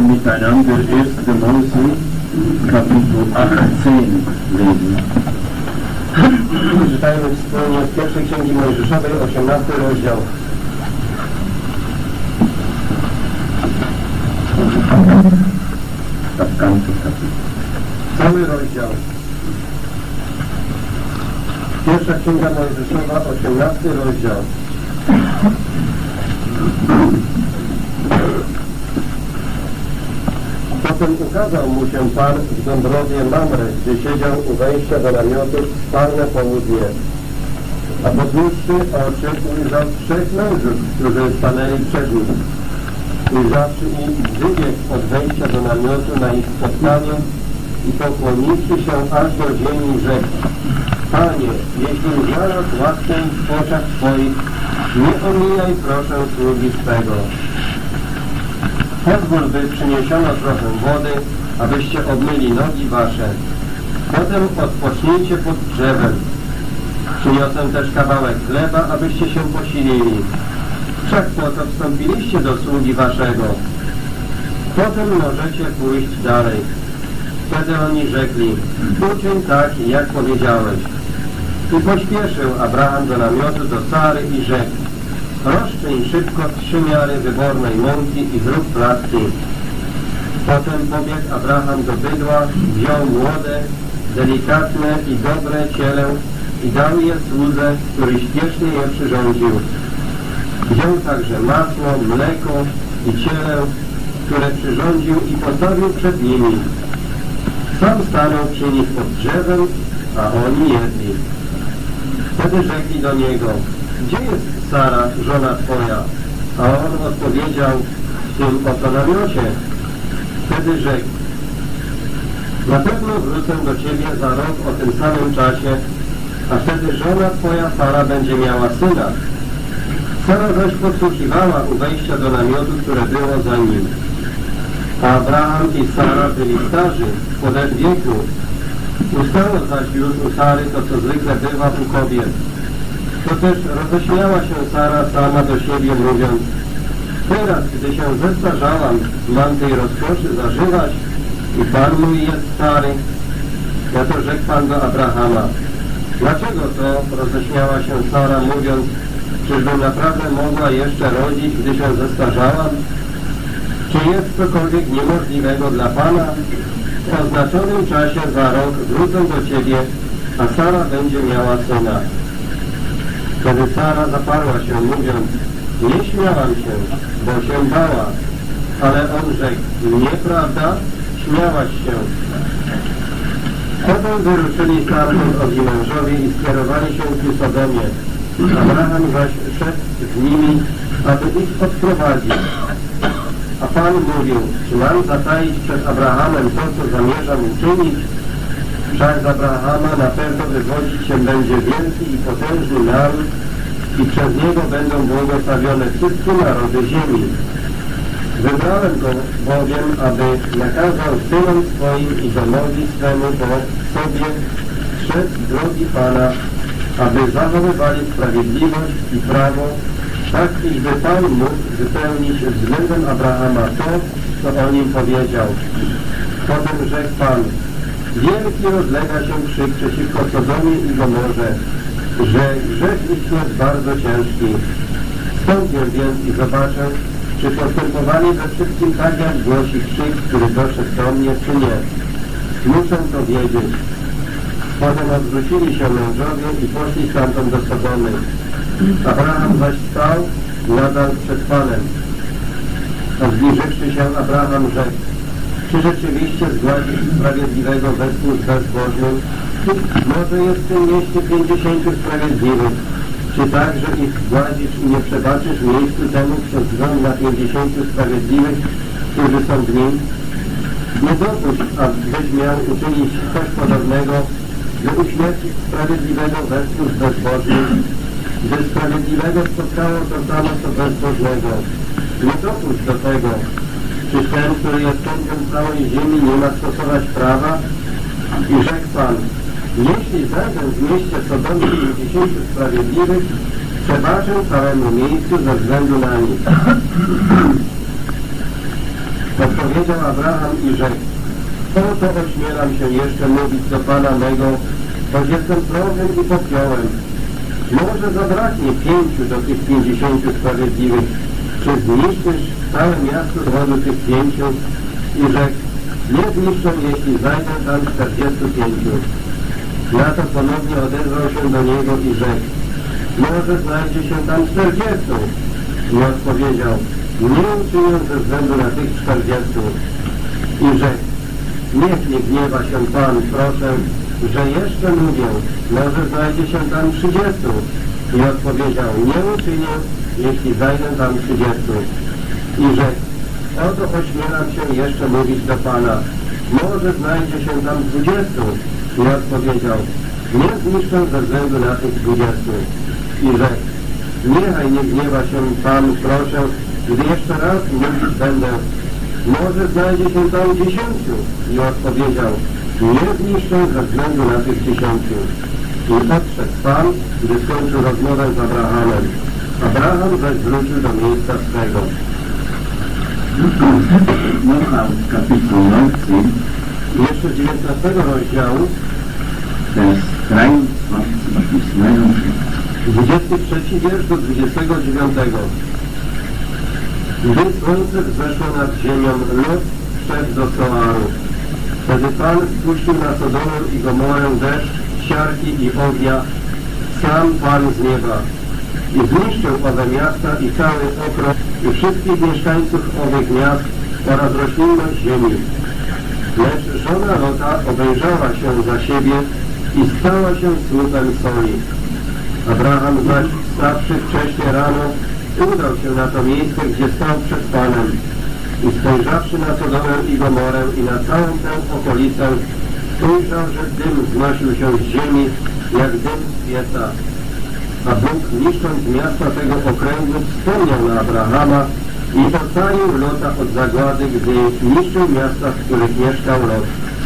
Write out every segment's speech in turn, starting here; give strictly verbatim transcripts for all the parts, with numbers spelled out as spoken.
miteinander erster Mose, Kapitel achtzehn lesen. Czytajmy wspólnie z pierwszej Księgi Mojżeszowej, osiemnasty rozdział. Cały rozdział. Pierwsza Księga Mojżeszowa, osiemnasty rozdział. Potem ukazał mu się Pan w Dąbrowie Mamre, gdzie siedział u wejścia do namiotu w parne południe. A podniósłszy oczy ujrzał trzech mężów, którzy stanęli przed nim. Ujrzawszy ich, wybiegł od wejścia do namiotu na ich spotkanie i pokłoniwszy się aż do ziemi, rzekł: Panie, jeśli znalazł łaskę w oczach Twoich, nie omijaj proszę sługi Twego. Pozwól, by przyniesiono trochę wody, abyście obmyli nogi wasze. Potem odpocznijcie pod drzewem. Przyniosę też kawałek chleba, abyście się posilili. Wszak po to wstąpiliście do sługi waszego. Potem możecie pójść dalej. Wtedy oni rzekli: uczyń tak, jak powiedziałeś. I pośpieszył Abraham do namiotu do Sary i rzekł: rozczyń szybko trzy miary wybornej mąki i zrób placki. Potem pobiegł Abraham do bydła, wziął młode, delikatne i dobre ciele i dał je słudze, który śpiesznie je przyrządził. Wziął także masło, mleko i ciele, które przyrządził i postawił przed nimi. Sam stanął przy nich pod drzewem, a oni jedli. Wtedy rzekli do niego: gdzie jest Sara, żona Twoja? A on odpowiedział: w tym oto namiocie. Wtedy rzekł: na pewno wrócę do Ciebie za rok o tym samym czasie, a wtedy żona Twoja Sara będzie miała syna. Sara zaś podsłuchiwała u wejścia do namiotu, które było za nim. A Abraham i Sara byli starzy, w podet wieku. Ustało zaś już u Sary to, co zwykle bywa u kobiet. To też roześmiała się Sara sama do siebie, mówiąc: teraz, gdy się zestarzałam, mam tej rozkoszy zażywać i Pan mój jest stary. Ja to rzekł Pan do Abrahama: dlaczego to roześmiała się Sara, mówiąc: czyżbym naprawdę mogła jeszcze rodzić, gdy się zestarzałam? Czy jest cokolwiek niemożliwego dla Pana? W oznaczonym czasie za rok wrócę do Ciebie, a Sara będzie miała syna. Wtedy Sara zaparła się, mówiąc: nie śmiałam się, bo się bała. Ale on rzekł: nieprawda, śmiałaś się. Potem wyruszyli stamtąd owi mężowie i skierowali się ku Sodomie. Abraham zaś szedł z nimi, aby ich odprowadzić. A Pan mówił: czy mam zataić przed Abrahamem to, co zamierzam uczynić? Wszak z Abrahama na pewno wywodzić się będzie wielki i potężny naród i przez niego będą błogosławione wszystkie narody ziemi. Wybrałem go bowiem, aby nakazał synom swoim i domowi swemu po sobie strzec drogi Pana, aby zachowywali sprawiedliwość i prawo, tak iżby Pan mógł wypełnić względem Abrahama to, co o nim powiedział. Potem rzekł Pan: wielki rozlega się krzyk przeciwko Sodomie i Gomorze, że grzech ich jest bardzo ciężki. Wstąpię więc i zobaczę, czy postępowali we wszystkim tak, jak głosi krzyk, który doszedł do mnie, czy nie. Muszę to wiedzieć. Potem odwrócili się mężowie i poszli stamtąd do Sodomy. Abraham zaś stał nadal przed Panem. A zbliżywszy się Abraham rzekł: czy rzeczywiście zgładzisz sprawiedliwego wespół z bezbożnym? Może jest w tym mieście pięćdziesięciu sprawiedliwych. Czy tak, że ich zgładzisz i nie przebaczysz miejscu temu przez wzgląd na pięćdziesięciu sprawiedliwych, którzy są w nim? Nie dopuść, abyś miał uczynić coś podobnego, by uśmiercić sprawiedliwego wespół z bezbożnym, gdy sprawiedliwego spotkało to samo, co bezbożnego. Nie dopuść do tego. Czy ten, który jest sędzią całej ziemi, nie ma stosować prawa? I rzekł Pan: jeśli zajdę w mieście Sodomie pięćdziesięciu sprawiedliwych, przebaczę całemu miejscu ze względu na nich. Odpowiedział Abraham i rzekł: oto ośmielam się jeszcze mówić do Pana mego, choć jestem progiem i popiołem. Może zabraknie pięciu do tych pięćdziesięciu sprawiedliwych. Czy zniszczysz całe miasto z powodu tych pięciu? I rzekł: nie zniszczą, jeśli zajdę tam czterdziestu pięciu. Na to ponownie odezwał się do niego i rzekł: może znajdzie się tam czterdziestu. I odpowiedział: nie uczynię ze względu na tych czterdziestu. I rzekł: niech nie gniewa się Pan, proszę, że jeszcze mówię, może znajdzie się tam trzydziestu. I odpowiedział: nie uczynię, jeśli zajdę tam trzydziestu. I rzekł: oto ośmielam się jeszcze mówić do Pana, może znajdzie się tam dwudziestu. I odpowiedział: nie zniszczę ze względu na tych dwudziestu. I rzekł: niechaj nie gniewa się Pan, proszę, gdy jeszcze raz mówić będę, może znajdzie się tam dziesięciu. I odpowiedział: nie zniszczę ze względu na tych dziesięciu. I odszedł Pan, gdy skończył rozmowę z Abrahamem. Abraham zaś wrócił do miejsca swego. Nocha kapituł osiem, Jeszcze z dziewiętnastego rozdziału, vers dreiundzwanzig bis neunundzwanzig. dwudziesty trzeci wiersz do dwudziestego dziewiątego. Gdy słońce wzeszło nad ziemią, Lot wszedł do Soaru. Wtedy Pan spuścił na Sodomę i Gomorę deszcz, siarki i ognia, sam Pan z nieba. I zniszczył owe miasta i cały okrąg i wszystkich mieszkańców owych miast oraz roślinność ziemi. Lecz żona Lota obejrzała się za siebie i stała się słupem soli. Abraham zaś, wstawszy wcześnie rano, udał się na to miejsce, gdzie stał przed Panem. I spojrzawszy na Sodomę i Gomorę i na całą tę okolicę, ujrzał, że dym wznosił się z ziemi, jak dym z pieca. A Bóg, niszcząc miasta tego okręgu, wspomniał na Abrahama i ocalił Lota od zagłady, gdy niszczył miasta, w których mieszkał Lot.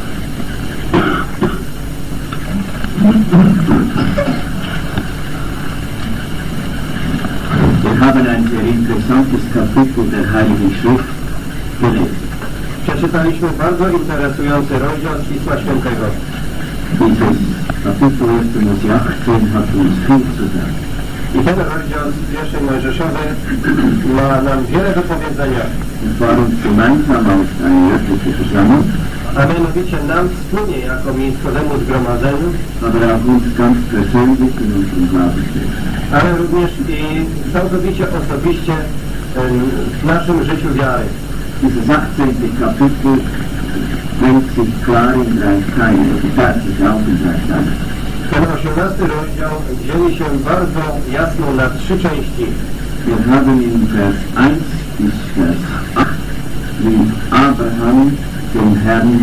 Wir haben ein sehr interessantes Kapitel der Heiligen Schrift gelesen. Przeczytaliśmy bardzo interesujący rozdział z Pisma Świętego. Dieses Kapitel erster Mose achtzehn hat uns viel zu sagen. I ten rozdział z pierwszej Mojżeszowej ma nam wiele do powiedzenia. Und zwar uns gemeinsam als eine örtliche Versammlung, A mianowicie nam wspólnie jako miejscowemu zgromadzeniu, aber auch uns ganz persönlich in unserem Glaubensleben. ale również i całkowicie osobiście em, w naszym życiu wiary. Dieses achtzehnte Kapitel bringt sich klar in drei Teile, teilt sich auch in drei Teile. Ten osiemnasty rozdział dzieli się bardzo jasno na trzy części. Wir haben in Vers eins bis Vers acht, wie Abraham den Herrn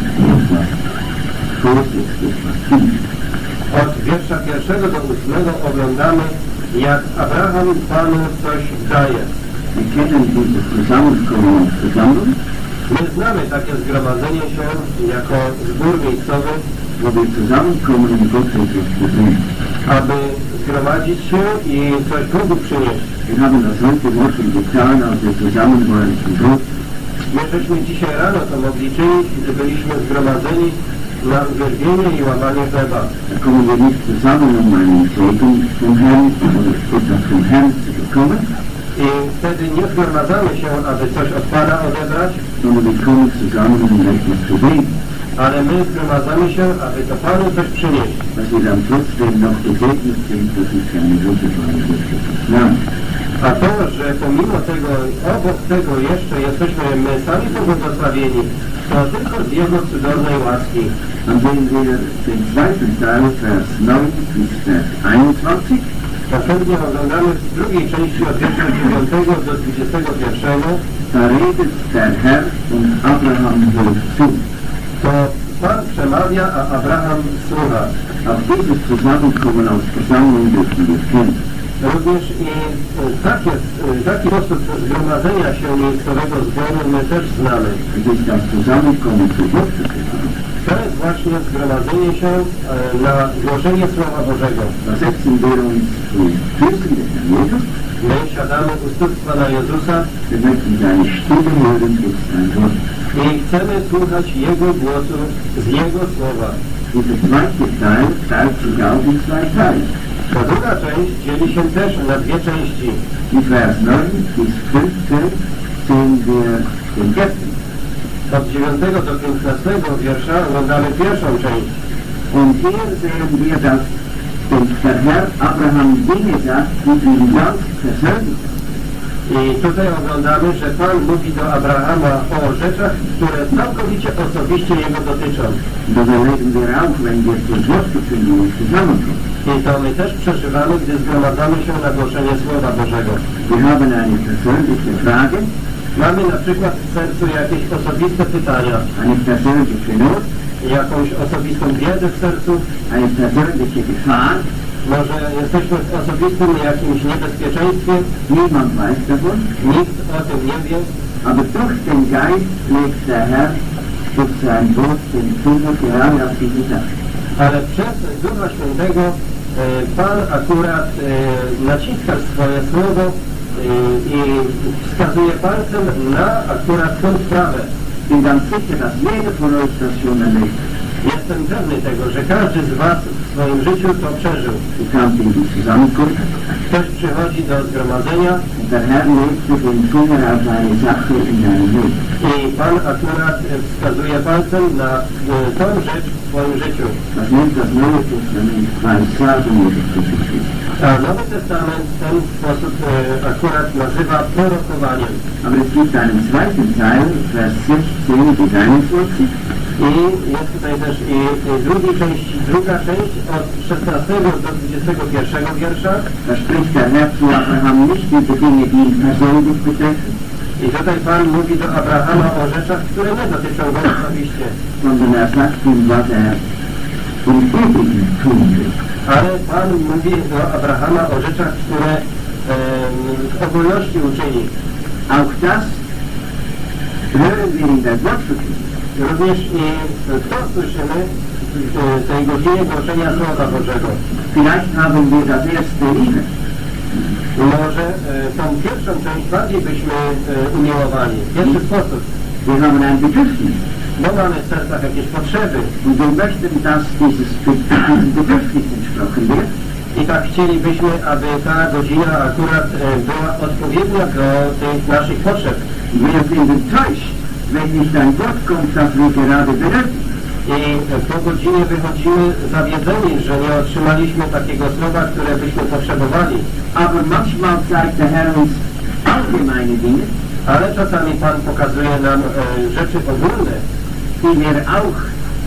etwas vorsetzt, etwas gibt. Od wiersza pierwszego do ósmego oglądamy, jak Abraham Panu coś daje. Wir kennen dieses Zusammenkommen als Versammlung, My znamy takie zgromadzenie się jako zbór miejscowy, wo wir zusammenkommen, um Gott etwas zu bringen. aby zgromadzić się i coś Bogu przynieść. Wir haben das heute Morgen getan, als wir zusammen waren zum Brot. My żeśmy dzisiaj rano to mogli czynić, gdy byliśmy zgromadzeni na uwielbienie i łamanie chleba. Da kommen wir nicht zusammen, um einen Segen vom Herrn oder etwas vom Herrn zu bekommen, I wtedy nie zgromadzamy się, aby coś od Pana odebrać, sondern wir kommen zusammen, um etwas zu bringen. ale my zgromadzamy się, aby to Panu coś przynieść. Dass wir dann trotzdem noch gesegnet sind, das ist eine wunderbare Sache. A to, że pomimo tego, obok tego jeszcze jesteśmy my sami pobłogosławieni, to tylko z Jego cudownej łaski. Dann sehen wir den zweiten Teil, Vers neun bis Vers einundzwanzig. Następnie oglądamy w drugiej części od wiersza dziewiątego do dwudziestego pierwszego. Da redet der Herr und Abraham hört zu. To Pan przemawia, a Abraham słucha. Auch dieses Zusammenkommen als Versammlung dürfen wir kennen. Również i takie, taki sposób zgromadzenia się miejscowego zboru my też znamy. Es ist das Zusammenkommen zu Gottes Versammlung. To jest właśnie zgromadzenie się e, na głoszenie Słowa Bożego. Da setzen wir uns zu Füßen des Herrn Jesus. My siadamy u stóp Pana Jezusa Wir möchten seine Stimme hören durch sein Wort. i chcemy słuchać Jego głosu z Jego Słowa. Dieser zweite Teil teilt sich auch in zwei Teile. Ta druga część dzieli się też na dwie części. Die Vers neun bis fünfzehn sehen wir den ersten. Od dziewiątego do piętnastego wiersza oglądamy pierwszą część. Und hier sehen wir, dass der Herr Abraham Dinge sagt, die ihm ganz persönlich sind. I tutaj oglądamy, że Pan mówi do Abrahama o rzeczach, które całkowicie osobiście Jego dotyczą. Das erleben wir auch, wenn wir zur Wortverkündigung zusammenkommen. I to my też przeżywamy, gdy zgromadzamy się na głoszenie Słowa Bożego. Wir haben eine persönliche Frage, Mamy na przykład w sercu jakieś osobiste pytania, eine persönliche Not, jakąś osobistą biedę w sercu, eine persönliche Gefahr. może jesteśmy w osobistym jakimś niebezpieczeństwie, Niemand weiß davon, nikt o tym nie wie, aber durch den Geist legt der Herr durch sein Wort den Finger gerade auf diese Sache. ale przez Ducha Świętego e, Pan akurat e, naciska swoje słowo e, i wskazuje palcem na akurat tę sprawę. Ich bin ganz sicher, dass jeder von euch das schon erlebt. Jestem pewny tego, że każdy z Was w swoim życiu to przeżył. Du kannst in die Zusammenkunft Ktoś przychodzi do zgromadzenia und der Herr legt dir den Finger auf eine Sache in deinem Leben. i Pan akurat wskazuje palcem na e, tą rzecz w swoim życiu. Das nennt das Neue Testament Weissagung oder Prophetie. A Nowy Testament w ten sposób e, akurat nazywa prorokowaniem. Aber es gibt einen zweiten Teil, Vers sechzehn bis einundvierzig. I jest tutaj też i, i drugiej części, druga część od szesnastego do dwudziestego pierwszego wiersza. Da spricht der Herr zu Abraham nicht über Dinge, die ihn persönlich betreffen, I tutaj Pan mówi do Abrahama o rzeczach, które nie dotyczą go osobiście. sondern er sagt ihm, was er im Übrigen tun will. Ale Pan mówi do Abrahama o rzeczach, które em, w ogólności uczyni. Auch das hören wir in der Wortverkündigung. Również i to słyszymy w tej godzinie głoszenia Słowa Bożego. Vielleicht haben wir das erste lieber. Może e, tą pierwszą część bardziej byśmy e, umiłowali. W pierwszy sposób. Wir haben ein Bedürfnis. Bo mamy w sercach jakieś potrzeby. Und wir möchten, dass dieses Be- diesem Bedürfnis entsprochen wird. I tak chcielibyśmy, aby ta godzina akurat e, była odpowiednia do tych naszych potrzeb. Wir sind enttäuscht, wenn nicht ein Wort kommt, das wir gerade benötigen. I po godzinie wychodzimy zawiedzeni, że nie otrzymaliśmy takiego słowa, które byśmy potrzebowali. Aber manchmal zeigt der Herr uns allgemeine Dinge, Ale czasami Pan pokazuje nam e, rzeczy ogólne, die wir auch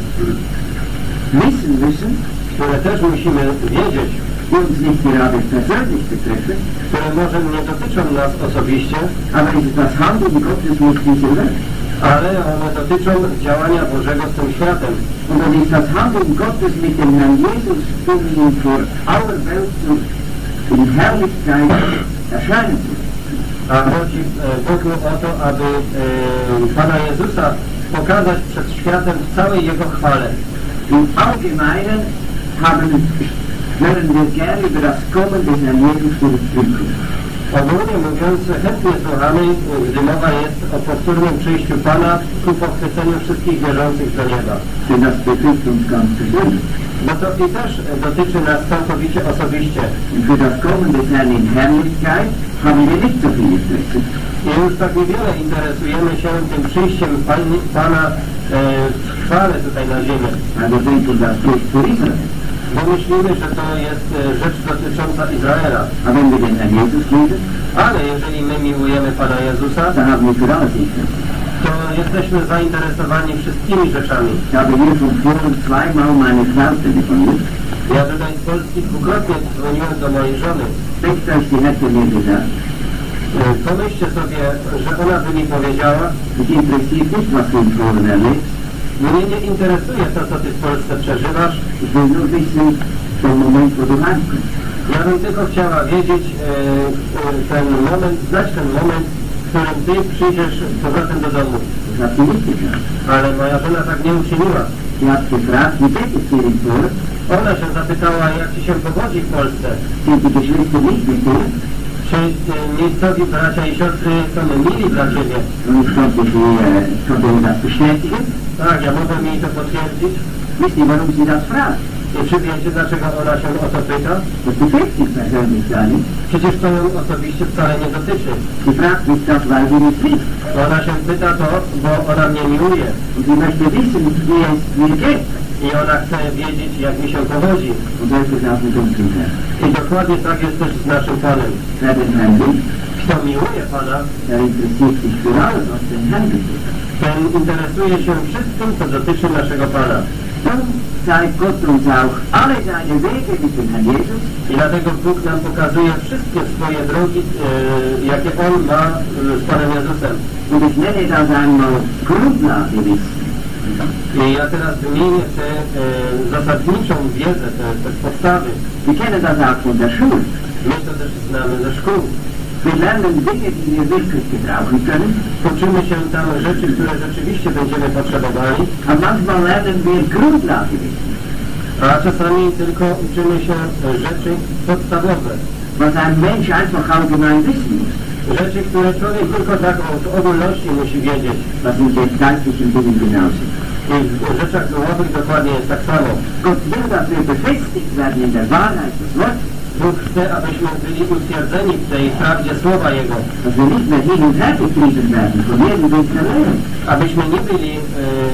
wissen müssen, które też musimy wiedzieć, die uns nicht gerade persönlich betreffen, które może nie dotyczą nas osobiście, aber es ist das Handeln Gottes mit dieser Welt. ale one dotyczą działania Bożego z tym światem. Und das ist das Handeln Gottes mit dem Herrn Jesus, um ihn vor aller Welt zu, in Herrlichkeit erscheinen zu lassen. A chodzi e, Bogu o to, aby e, Pana Jezusa pokazać przed światem w całej Jego chwale. Im Allgemeinen haben, hören wir gerne über das Kommen des Herrn Jesus zur Zurückkunft. Ogólnie mówiąc, chętnie słuchamy, gdy mowa jest o powtórnym przyjściu Pana ku pochwyceniu wszystkich wierzących do nieba. Denn das betrifft uns ganz persönlich. Bo to i też dotyczy nas całkowicie osobiście. Und für das Kommen des Herrn in Herrlichkeit haben wir nicht so viel Interesse. I już tak niewiele interesujemy się tym przyjściem Pan, Pana e, w chwale tutaj na ziemię. Also denken, das gilt für Israel. Bo myślimy, że to jest e, rzecz dotycząca Izraela. Aber wenn wir den Herrn Jesus lieben, Ale jeżeli my miłujemy Pana Jezusa, dann haben wir für alles Interesse. to jesteśmy zainteresowani wszystkimi rzeczami. Ich habe hier von vorn zweimal meine Frau telefoniert. Ja tutaj z Polski dwukrotnie dzwoniłem do mojej żony. Denkt euch, sie hätte mir gesagt, E, Pomyślcie sobie, że ona by mi powiedziała, mich interessiert nicht, was du in Polen erlebst. mnie nie interesuje to, co ty w Polsce przeżywasz. Ich will nur wissen, den Moment, wo du heimkommst. Ja bym tylko chciała wiedzieć e, e, ten moment, znać ten moment, w którym ty przyjdziesz z powrotem do domu. Das hat sie nicht gesagt. Ale moja żona tak nie uczyniła. Sie hat gefragt, wie geht es dir in Polen? Ona się zapytała, jak ci się powodzi w Polsce. Sind die Geschwister nicht mit dir? Czy y, miejscowi bracia i siostry są mili dla ciebie? Und ich konnte, sie, äh, ich konnte ihr das bestätigen. Tak, ja mogę jej to potwierdzić. Wisst ihr, warum sie das fragt? I czy wiecie, dlaczego ona się o to pyta? Das betrifft sie persönlich gar nicht. Przecież to ją osobiście wcale nie dotyczy. Sie fragt mich das, weil sie mich liebt. Ona się pyta to, bo ona mnie miłuje. Und sie möchte wissen, wie es mir geht. I ona chce wiedzieć, jak mi się powodzi. Und so ist es auch mit unserem Herrn. I dokładnie tak jest też z naszym Panem. Wer den Herrn liebt, Kto miłuje Pana, der interessiert sich für alles, was den Herrn betrifft. ten interesuje się wszystkim, co dotyczy naszego Pana. Dann zeigt Gott uns auch alle seine Wege mit dem Herrn Jesus. I dlatego Bóg nam pokazuje wszystkie swoje drogi, e, jakie On ma e, z Panem Jezusem. Und ich nenne das einmal Grundlagewissen. I ja teraz wymienię tę e, zasadniczą wiedzę, te, te podstawy. Wir kennen das auch von der Schule. My to też znamy ze szkół. Wir lernen Dinge, die wir wirklich gebrauchen können. Uczymy się tam rzeczy, które rzeczywiście będziemy potrzebowali. Aber manchmal lernen wir Grundlagewissen. A czasami tylko uczymy się rzeczy podstawowe. Was ein Mensch einfach allgemein wissen muss. Rzeczy, które człowiek tylko tak w ogólności musi wiedzieć. Was in den geistlichen Dingen genauso. I w rzeczach duchowych dokładnie jest tak samo. Gott will, dass wir befestigt werden in der Wahrheit des Wortes. Bóg chce, abyśmy byli utwierdzeni w tej prawdzie Słowa Jego. Dass wir nicht mehr hin und her getrieben werden von irgendwelchen Lehren. Abyśmy nie byli e,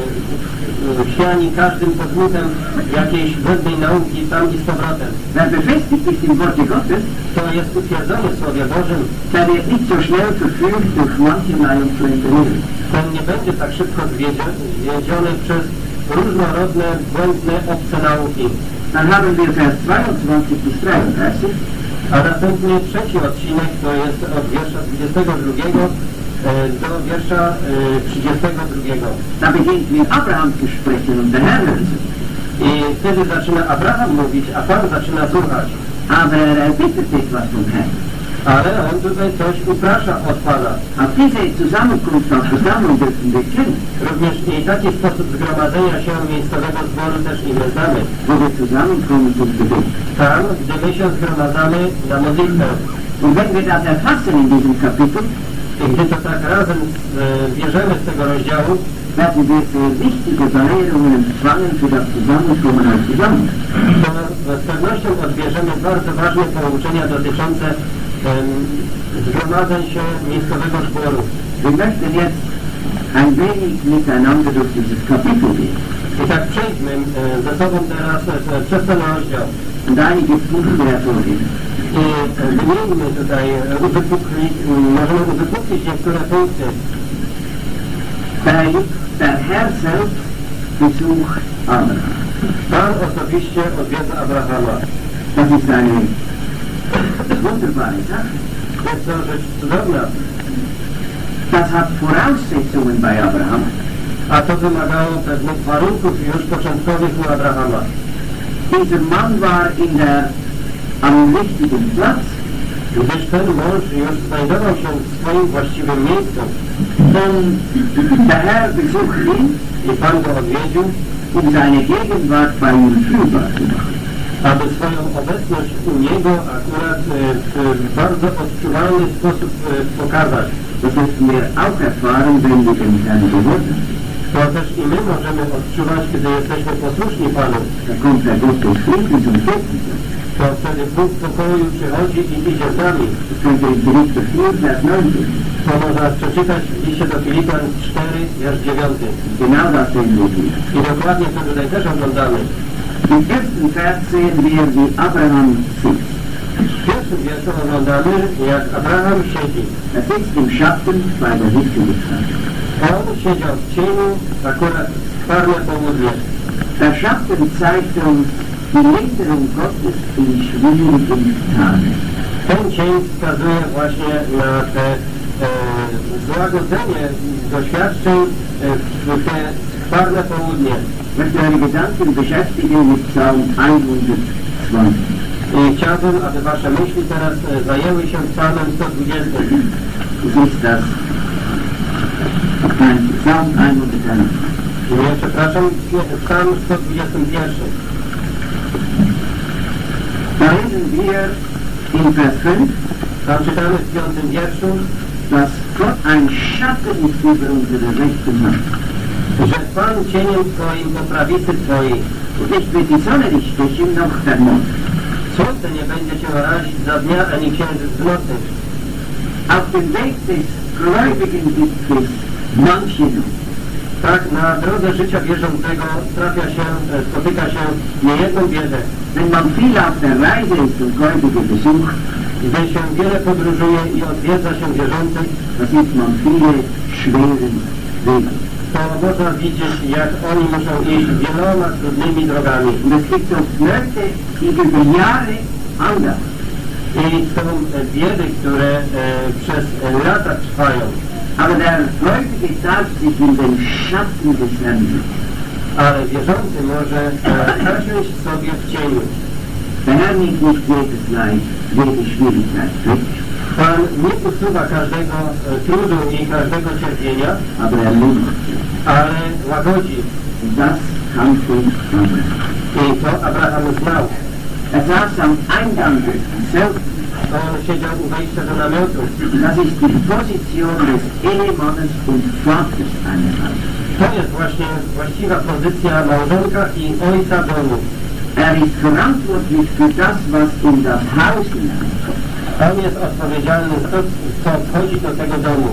e, chwiani każdym podmutem jakiejś błędnej nauki tam i z powrotem. Wer befestigt ist im Worte Gottes, To jest utwierdzenie w Słowie Bożym. der wird nicht so schnell verführt durch manche Meinung zu entrinnen. Ten nie będzie tak szybko zwiedziony, zwiedziony przez różnorodne, błędne, obce nauki. Dann haben wir Vers zweiundzwanzig bis dreiunddreißig. A następnie trzeci odcinek to jest od wiersza dwudziestego drugiego do wiersza trzydziestego drugiego. Da beginnt mit Abraham zu sprechen und der Herr hört zu. I wtedy zaczyna Abraham mówić, a Pan zaczyna słuchać. Aber er bittet etwas vom Herrn. Ale on tutaj coś uprasza od Pana. Auf diese Zusammenkunft, auf Versammlung dürfen wir kennen. Również i taki sposób zgromadzenia się miejscowego zboru też i my znamy. Wo wir zusammenkommen zum Gebet. Tam, gdy my się zgromadzamy na modlitwę. Und wenn wir das erfassen in diesem Kapitel, I gdy to tak razem e, bierzemy z tego rozdziału, werden wir sehr wichtige Belehrungen empfangen für das Zusammenkommen als Versammlung. to z pewnością odbierzemy bardzo ważne pouczenia dotyczące em, zgromadzeń się miejscowego zboru. Wir möchten jetzt ein wenig miteinander durch dieses Kapitel gehen I tak przejdźmy e, ze sobą teraz e, przez ten rozdział. und einige Punkte hervorheben. I e, wymieńmy tutaj, e, uwypukli, możemy uwypuklić niektóre punkty. Bei der Herr selbst besucht Abraham. Pan osobiście odwiedza Abrahama. Das ist eine wunderbare Sache. Jest to rzecz cudowna. Das hat Voraussetzungen bei Abraham. A to wymagało pewnych warunków już początkowych u Abrahama. Dieser Mann war in der, am richtigen Platz. Gdyż ten mąż już znajdował się w swoim właściwym miejscu. Und der Herr besucht ihn, I Pan go odwiedził, um seine Gegenwart bei ihm fühlbar zu machen. aby swoją obecność u niego akurat e, w bardzo odczuwalny sposób e, pokazać. Das dürfen wir auch erfahren, wenn wir den Herrn gehorchen. To też i my możemy odczuwać, kiedy jesteśmy posłuszni Panu. Da kommt der Gott des Friedens und führt uns. To wtedy Bóg pokoju przychodzi i idzie z nami. Das könnt ihr in Berichte vier, Vers neunzehn. To można przeczytać w liście do Filipan cztery, wiersz dziewiąty. Genau das sehen wir hier. I dokładnie to tutaj też oglądamy. Im ersten Vers sehen wir, wie Abraham sitzt. W pierwszym wierszu oglądamy, jak Abraham siedzi. Er sitzt im Schatten bei der Hitze des Tages. On siedział w cieniu, akurat skwarne południe. Der Schatten zeigt uns die Linderung Gottes in schwierigen Tagen. Ten cień wskazuje właśnie na te e, złagodzenie doświadczeń e, w te skwarne południe. Ich möchte eure Gedanken beschäftigen mit Psalm hundertzwanzig. I chciałbym, aby wasze myśli teraz e, zajęły się psalmem sto dwudziestym. Das ist das Nein, Psalm hundertzwanzig. Nie, przepraszam, Psalm sto dwudziesty pierwszy. Da lesen wir in Vers fünf, Tam czytamy w piątym wierszu, dass Gott ein Schatten ist über unsere rechten Hand. że Pan cieniem Twoim po prawicy Twojej. Und nicht wird die Sonne dich stechen, noch der Mond. Słońce nie będzie Cię razić za dnia, ani księżyc w nocy. Auf dem Weg des Gläubigen gibt es manche Not. Tak, na drodze życia wierzącego trafia się, spotyka się niejedną biedę. Wenn man viel auf der Reise ist und Gläubige besucht, Gdy się wiele podróżuje i odwiedza się wierzących, da sieht man viele schwere Wege. to można widzieć, jak oni muszą iść wieloma trudnymi drogami. Und es gibt oft Nöte, die über Jahre andauern. I są biedy, które e, przez lata trwają. Aber der Gläubige darf sich in den Schatten des Herrn setzen. Ale wierzący może e, zasiąść sobie w cieniu. Der Herr nimmt nicht jedes Leid, jede Schwierigkeit weg, Pan nie usuwa każdego e, trudu i każdego cierpienia, aber er lindert sie. ale łagodzi. Und das kannte Abraham. I to Abraham znał. Er saß am Eingang des Zeltes. On siedział u wejścia do namiotu. Das ist die Position des Ehemannes und Vaters einer Frau. To jest właśnie właściwa pozycja małżonka i ojca domu. Er ist verantwortlich für das, was in das Haus hineinkommt. On jest odpowiedzialny za to, co wchodzi do tego domu.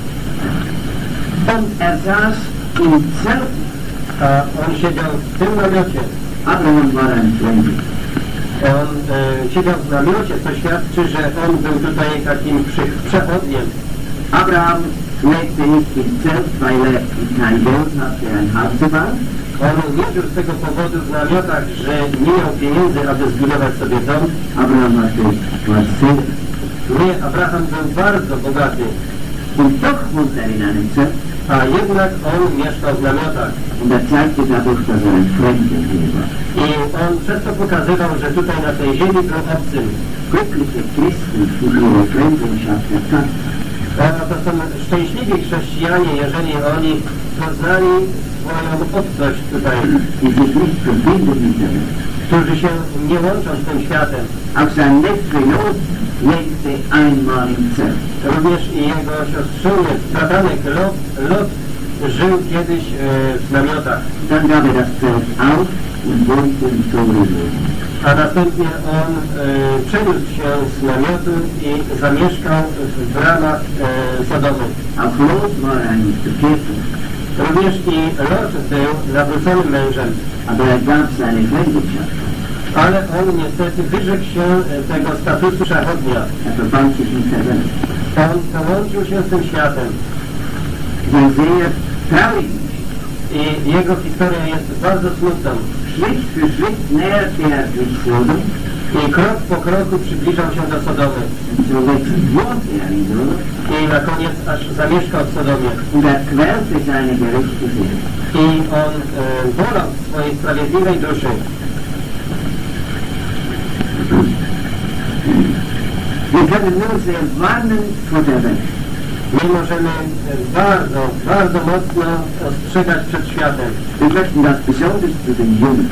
Und er saß im Zelt. A on siedział w tym namiocie. Abraham war ein Fremder. On e, siedział w namiocie, co świadczy, że on był tutaj takim przy, przechodniem. Abraham lebte nicht im Zelt, weil er kein Geld hatte, ein Haus zu bauen. On nie żył z tego powodu w namiotach, że nie miał pieniędzy, aby zbudować sobie dom. Abraham hatte, war sehr. Nie, Abraham był bardzo bogaty. Und doch wohnte er in einem Zelt. A jednak on mieszkał w namiotach. Und er zeigte dadurch, dass er ein Fremder hier war. I on przez to pokazywał, że tutaj na tej ziemi był obcym. Glückliche Christen, die ihre Fremdenschaft erkannten. A to są szczęśliwi chrześcijanie, jeżeli oni poznali swoją obcość tutaj, Die sich nicht verbinden mit der Welt. którzy się nie łączą z tym światem. Auch sein Neffe Lot lebte einmal im Zelt. Również i jego siostrzeniec, bratanek Lot, Lot żył kiedyś e, w namiotach. Dann gab er das Zelt auf und wohnte im Tore. A następnie on e, przeniósł się z namiotu i zamieszkał w bramach e, Sodomy. Auch Lot war ein Bekehrter, Również i Lot był nawróconym mężem, aber er gab seine Fremdenschaft. ale on niestety wyrzekł się e, tego statusu przechodnia. Er verband sich mit der Welt. On połączył się z tym światem Sehr, sehr traurig. i jego historia jest bardzo smutną. Schritt für Schritt näherte er sich Sodom. I krok po kroku przybliżał się do Sodomy. Und zuletzt wohnte er in Sodom. I na koniec aż zamieszkał w Sodomie. Und er quälte seine gerechte Seele. I on e, bolał w swojej sprawiedliwej duszy. Wir können nur sehr warnen vor der Welt. My możemy e, bardzo, bardzo mocno ostrzegać przed światem. Wir möchten das besonders zu den Jungen.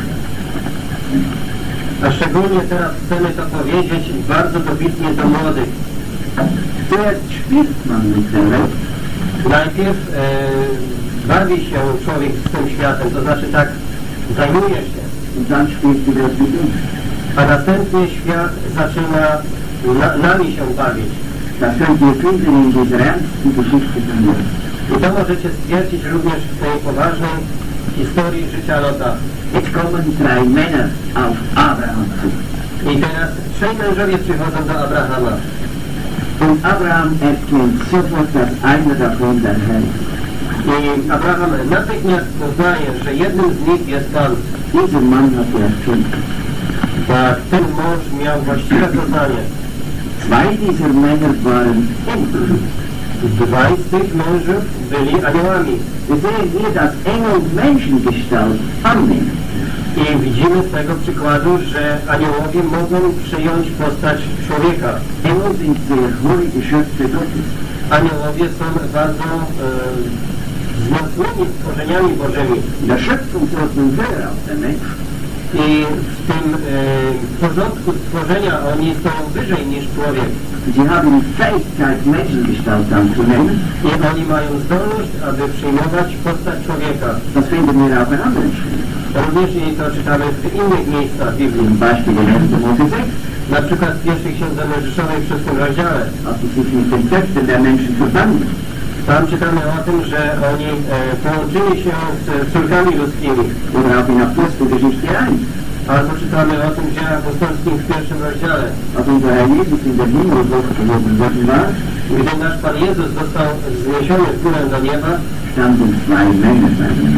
A szczególnie teraz chcemy to powiedzieć bardzo dobitnie do młodych. Zuerst spielt man mit der Welt. Najpierw e, bawi się człowiek z tym światem, to znaczy tak zajmuje się. Und dann spielt die Welt mit uns. A następnie świat zaczyna na, nami się bawić. Das könnt ihr finden in dieser ernsten Geschichte von Lot. I to możecie stwierdzić również w tej poważnej historii życia Lota. Jetzt kommen drei Männer auf Abraham zu. I teraz trzej mężowie przychodzą do Abrahama. Und Abraham erkennt sofort, dass einer davon der Herr ist. I Abraham natychmiast poznaje, że jednym z nich jest Pan. Dieser Mann hatte Erkenntnis. Tak, ten mąż miał właściwe poznanie. Zwei dieser Männer waren Engel. Dwaj z tych mężów byli aniołami. Wir sehen hier, dass Engel Menschengestalt annehmen. I widzimy z tego przykładu, że aniołowie mogą przyjąć postać człowieka. Engel sind sehr hohe Geschöpfe Gottes. Aniołowie są bardzo e, wzmocnieni stworzeniami Bożymi. Der Schöpfungsordnung höher als der Mensch. I w tym e, porządku stworzenia oni stoją wyżej niż człowiek. Sie haben die Fähigkeit, Menschengestalt anzunehmen. I oni mają zdolność, aby przyjmować postać człowieka. Das finden wir auch in anderen Stellen. Również i to czytamy w innych miejscach Biblii. Zum Beispiel in erster Mose sechs. Na przykład w pierwszej księdze Mojżeszowej w szóstym rozdziale. Als sie sich mit den Töchtern der Menschen verbanden. Tam czytamy o tym, że oni e, połączyli się z córkami ludzkimi. Oder auch in Apostelgeschichte eins. Albo czytamy o tym w Dziejach Apostolskich w pierwszym rozdziale. Als unser Herr Jesus in der Himmel hochgehoben worden war, Gdy nasz Pan Jezus został zniesiony w górę do nieba, standen zwei Männer bei ihm.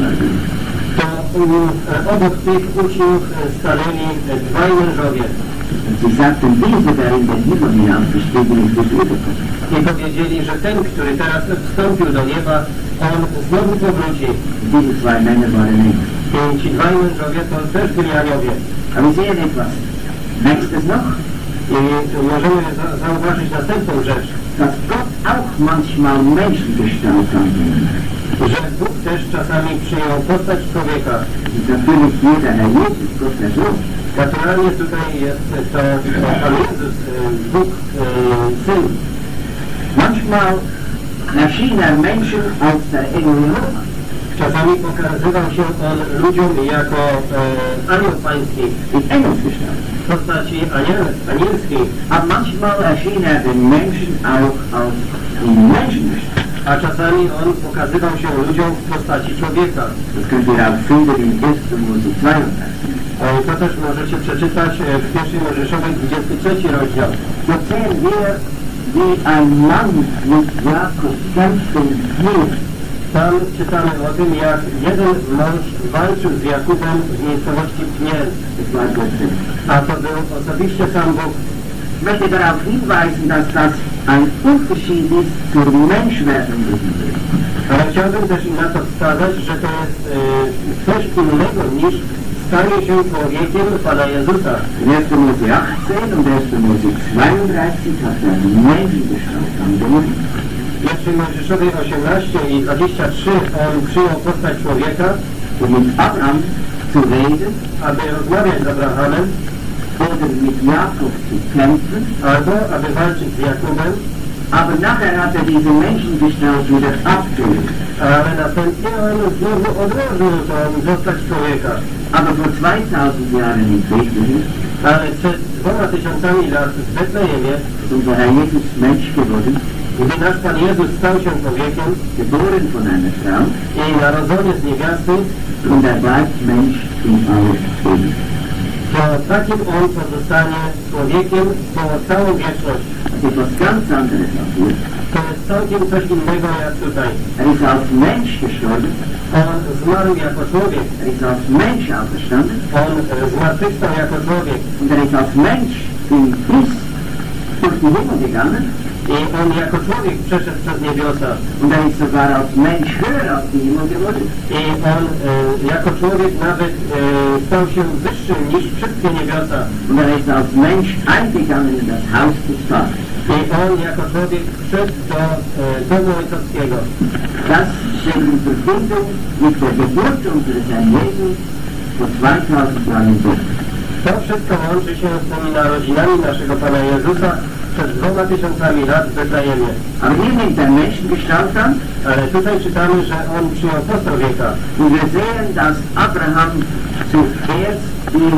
to um, obok tych uczniów stanęli dwaj mężowie. Sie sagten, dieser, der in den Himmel hinaufgestiegen ist, ist wiederkommen. I powiedzieli, że ten, który teraz wstąpił do nieba, on znowu powróci. Diese zwei Männer waren Engel. I ci dwaj mężowie to też byli aniołowie. Aber wir sehen etwas. Nächstes noch, I możemy za zauważyć następną rzecz, dass Gott auch manchmal Menschengestalt annimmt. że Bóg też czasami przyjął postać człowieka. Natürlich hier der Herr Jesus, Gott der Sohn. Naturalnie tutaj jest to Pan Jezus, Bóg, Syn. Manchmal erschien er Menschen als der Engel Jehova. Czasami pokazywał się on ludziom jako e, anioł pański, In Engelsgestalt. w postaci aniel, anielskiej, Aber manchmal erschien er den Menschen auch als in Menschengestalt. a czasami on pokazywał się ludziom w postaci człowieka. Das könnt ihr auch finden in erster Mose zweiunddreißig. E, to też możecie przeczytać w pierwszej Mojżeszowej dwudziestym trzecim rozdział. So sehen wir, wie ein Mann mit Jakob kämpfen wird. Tam czytamy o tym, jak jeden mąż walczył z Jakubem w miejscowości Pniel, Das war Gott selbst. a to był osobiście sam Bóg. Ich möchte darauf hinweisen, dass das ein Unterschied ist zur Menschwerdung Jesu. Ale chciałbym też na to wskazać, że to jest e, coś innego niż stanie się człowiekiem Pana Jezusa. In erster Mose achtzehn und erster Mose zweiunddreißig hat er Menschengestalt angenommen. W pierwszej Mojżeszowej osiemnaście i dwadzieścia trzy on przyjął postać człowieka, Um mit Abraham zu reden aby rozmawiać z Abrahamem, oder mit Jakob zu kämpfen, albo aby walczyć z Jakubem, aber nachher hat er diese Menschengestalt wieder abgelegt. ale następnie on znowu odłożył tą postać człowieka. Aber vor zweitausend Jahren in Bethlehem Ale przed dwoma tysiącami lat w Betlejemie, ist unser Herr Jesus Mensch geworden, gdy nasz Pan Jezus stał się człowiekiem geboren von einer Frau, i narodzony z niewiasty, und er bleibt Mensch in aller Ewigkeit. to takim on pozostanie człowiekiem po całą wieczność. Das ist etwas ganz anderes als hier. To jest całkiem coś innego jak tutaj. Er ist als Mensch gestorben, On zmarł jako człowiek, er ist als Mensch auferstanden, on e, zmartwychwstał jako człowiek und er ist als Mensch in Christ durch die Himmel gegangen, i on jako człowiek przeszedł przez niebiosa und er ist sogar als Mensch höher als die Himmel geworden. i on e, jako człowiek nawet e, stał się wyższym niż wszystkie niebiosa Und er ist als Mensch eingegangen in das Haus des Vaters. i on jako człowiek wszedł do e, domu ojcowskiego. Das steht in Verbindung mit der Geburt unseres Herrn Jesus vor zweitausend Jahren in Bethlehem. To wszystko łączy się z tymi narodzinami naszego Pana Jezusa przed dwoma tysiącami lat w Betlejemie. Aber hier nimmt er Menschengestalt an, Ale tutaj czytamy, że on przyjął postać człowieka. und wir sehen, dass Abraham zuerst ihm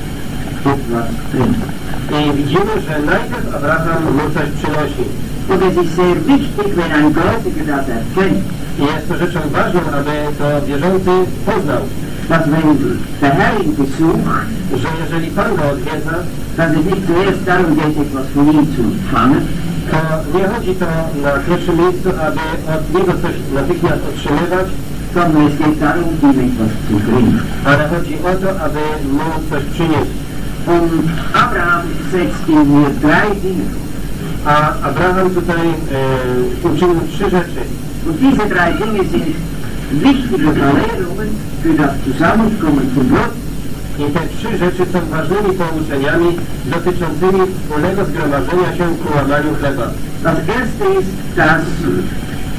etwas bringt. I widzimy, że najpierw Abraham mu coś przynosi. Und es ist sehr wichtig, wenn ein Gläubiger das erkennt, I jest to rzeczą ważną, aby to wierzący poznał, dass wenn der Herr ihn besucht, że jeżeli Pan go odwiedza, dass es nicht zuerst darum geht, etwas von ihm zu empfangen, to nie chodzi to na pierwszym miejscu, aby od niego coś natychmiast otrzymywać, sondern es geht darum, ihm etwas zu bringen. ale chodzi o to, aby mu coś przynieść. Und Abraham setzt ihm hier drei Dinge vor. A Abraham tutaj e, uczynił trzy rzeczy. Und diese drei Dinge sind wichtige Verlehrungen für das Zusammenkommen von Gott. I te trzy rzeczy są ważnymi pouczeniami dotyczącymi wspólnego zgromadzenia się ku łamaniu chleba. Das erste ist, dass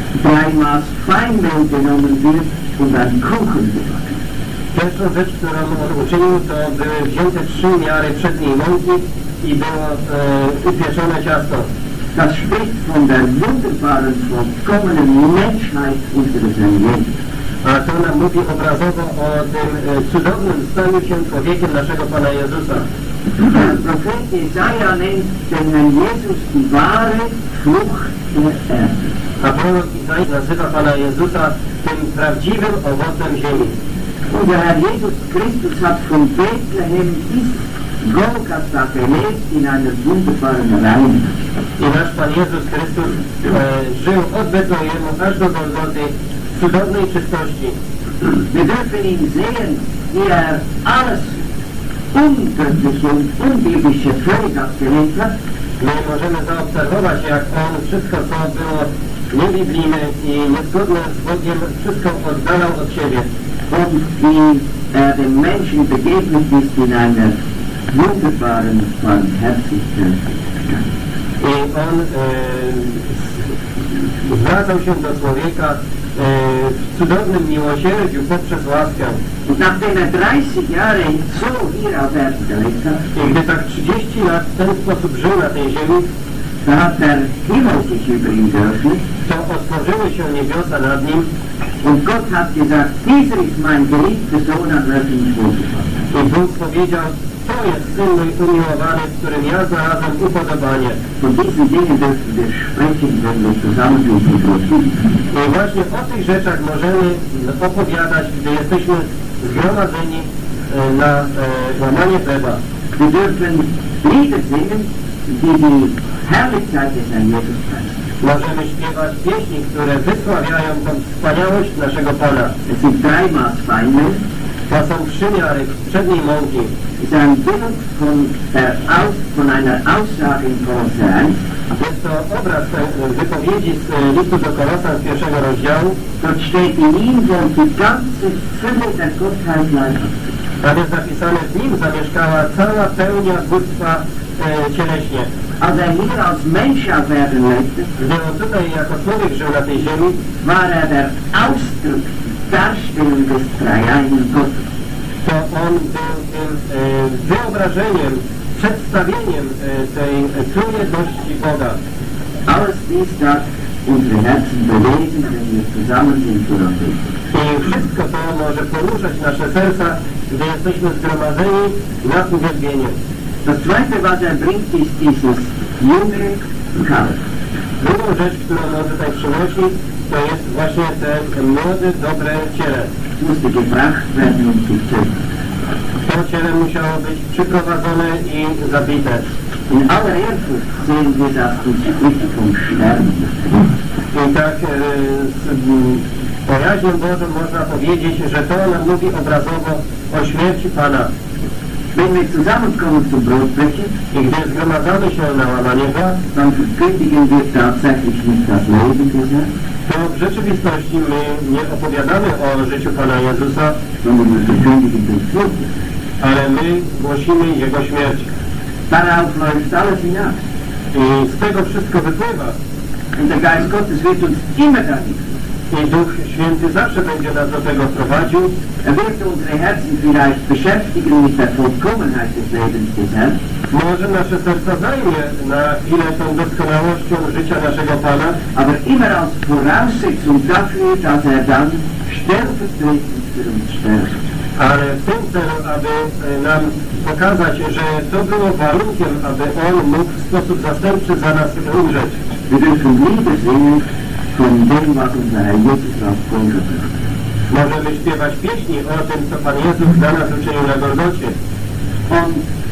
dreimal Feinmehl genommen wird und ein Kuchen gebacken. Pierwszą rzecz, którą on uczynił, to były wzięte trzy miary przedniej mąki i było e, upieczone ciasto. Das spricht von der wunderbaren, vollkommenen Menschheit unseres Herrn Jesus. A to nam mówi obrazowo o tym e, cudownym staniu się człowiekiem naszego Pana Jezusa. Der Prophet Jesaja nennt den Herrn Jesus die wahre Frucht der Erde. A prorok Izajasz nazywa Pana Jezusa tym prawdziwym owocem ziemi. Unser Herr Jesus Christus hat von Bethlehem bis Golgatha gelebt in einer wunderbaren Reinheit. I nasz Pan Jezus Chrystus e, żył od Betlejemu aż do Golgoty w cudownej czystości. Wir dürfen ihn sehen, wie er alles ungöttliche und unbiblische völlig abgelehnt hat. My możemy zaobserwować, jak On wszystko, co było niebiblijne i niezgodne z Bogiem, wszystko oddalał od siebie. Und wie er dem Menschen begegnet ist in einer wunderbaren Barmherzigkeit. I On e, zwracał się do człowieka e, w cudownym miłosierdziu poprzez łaskę. Und nachdem er dreißig Jahre so hier auf Erden gelebt hat, I gdy tak trzydzieści lat w ten sposób żył na tej ziemi, da hat der Himmel sich über ihn geöffnet. to otworzyły się niebiosa nad nim Und Gott hat gesagt, dieser ist mein geliebter Sohn, an welchem ich wohlgefallen. i Bóg powiedział: to jest Syn mój umiłowany, w którym ja znalazłem upodobanie. Von diesen Dingen dürfen wir sprechen, wenn wir zusammensitzen vor ihm. I właśnie o tych rzeczach możemy opowiadać, gdy jesteśmy zgromadzeni e, na e, łamanie chleba. Wir dürfen Lieder singen, die die Herrlichkeit des Herrn Jesus preisen. Możemy śpiewać pieśni, które wysławiają tą wspaniałość naszego Pana. Es sind drei Maß Feinmehl. To są trzy miary przedniej mąki. Es ist ein Bild von, der Aus, von einer Aussage in Kolosser eins. Jest to obraz tej wypowiedzi z listu do Kolosan z pierwszego rozdziału. Dort steht, in ihm wohnt die ganze Fülle der Gottheit leibhaftig. Tam jest napisane: w nim zamieszkała cała pełnia bóstwa e, cieleśnie. Als er hier als Mensch auf Erden lebte, Gdy on tutaj jako człowiek żył na tej ziemi, war er der Ausdruck, die Darstellung des dreieinigen Gottes. to on był tym e, wyobrażeniem, przedstawieniem e, tej trójjedności Boga. Alles dies darf unsere Herzen bewegen, wenn wir zusammen sind für das Leben. I wszystko to może poruszać nasze serca, gdy jesteśmy zgromadzeni na uwielbienie. Das zweite, was er bringt, ist dieses junge Kalb. Drugą rzecz, którą on tutaj przynosi, to jest właśnie te młode, dobre ciele. Es musste gebracht werden und gezüchtet. To ciele musiało być przyprowadzone i zabite. In aller Ehrfurcht sehen wir, dass die spricht vom Sterben. I tak e, z m, bojaźnią Bożą można powiedzieć, że to nam mówi obrazowo o śmierci Pana. Wenn wir zusammenkommen zum Brotbrechen, I gdy zgromadzamy się na łamanie chleba, dann verkündigen wir tatsächlich nicht das Leben des Herrn, to w rzeczywistości my nie opowiadamy o życiu Pana Jezusa, sondern wir verkündigen den Tod. ale my głosimy Jego śmierć. Darauf läuft alles hinaus. I z tego wszystko wypływa. Und der Geist Gottes wird uns immer dahin. I Duch Święty zawsze będzie nas do tego prowadził. Er wird unsere Herzen vielleicht beschäftigen mit der Vollkommenheit des Lebens des Herrn. Może nasze serca zajmie na chwilę tą doskonałością życia naszego Pana, Aber immer als Voraussetzung dafür, dass er dann stellvertretend für uns stirbt. ale w tym celu, aby nam pokazać, że to było warunkiem, aby On mógł w sposób zastępczy za nas umrzeć. Wir dürfen Lieder singen von dem, was unser Herr Jesus auf Golgatha hat. Możemy śpiewać pieśni o tym, co Pan Jezus dla nas uczynił na Golgocie. Und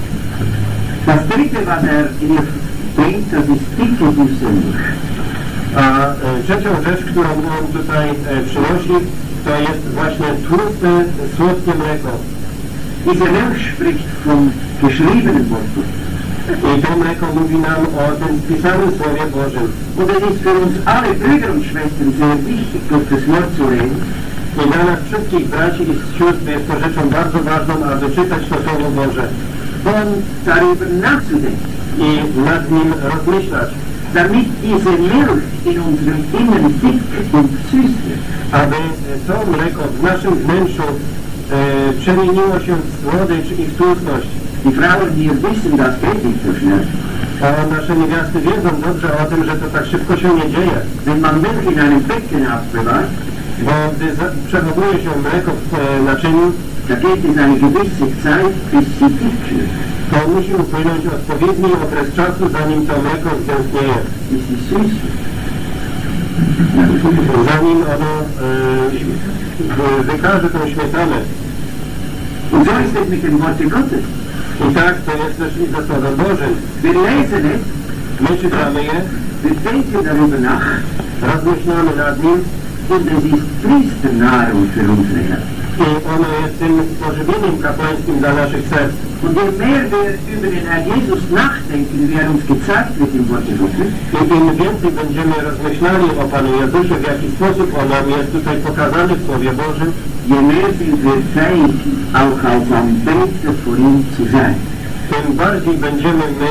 das dritte, was er hier bringt, das ist dicke süße Milch. A e, trzecią rzecz, którą On tutaj e, przynosi, to jest właśnie tłuste, słodkie mleko. Diese Milch spricht vom geschriebenen Wort. I to mleko mówi nam o tym spisanym Słowie Bożym. Und es ist für uns alle Brüder und Schwestern sehr wichtig, Gottes Wort zu lesen. I dla nas wszystkich braci i sióstr jest to rzeczą bardzo ważną, aby czytać to Słowo Boże und darüber nachzudenken. i nad nim rozmyślać. damit diese Milch in unserem Inneren dick und süß wird. Aby to mleko w naszym wnętrzu e, przemieniło się w słodycz i w tłustność. Die Frauen hier wissen, das geht nicht so schnell. A nasze niewiasty wiedzą dobrze o tym, że to tak szybko się nie dzieje. Wenn man Milch in einem Becken aufbewahrt, Bo gdy za, przechowuje się mleko w e, naczyniu, da geht es eine gewisse Zeit, bis sie dick wird. to musi upłynąć odpowiedni okres czasu, zanim to mleko zgęstnieje. Bis sie süß wird. Zanim ono e, wykaże tą śmietanę. Und so ist es mit dem Worte Gottes. I tak to jest też i ze Słowem Bożym. Wir lesen es, My czytamy je, wir denken darüber nach, rozmyślamy nad nim und es ist Priesternahrung für unsere Herzen. i ono jest tym pożywieniem kapłańskim dla naszych serc. Und je mehr wir über den Herrn Jesus nachdenken, wie er uns gezeigt wird im Worte Gottes, I im więcej będziemy rozmyślali o Panu Jezusie, w jaki sposób On nam jest tutaj pokazany w Słowie Bożym, je mehr sind wir fähig, auch als Anbeter vor ihm zu sein. tym bardziej będziemy my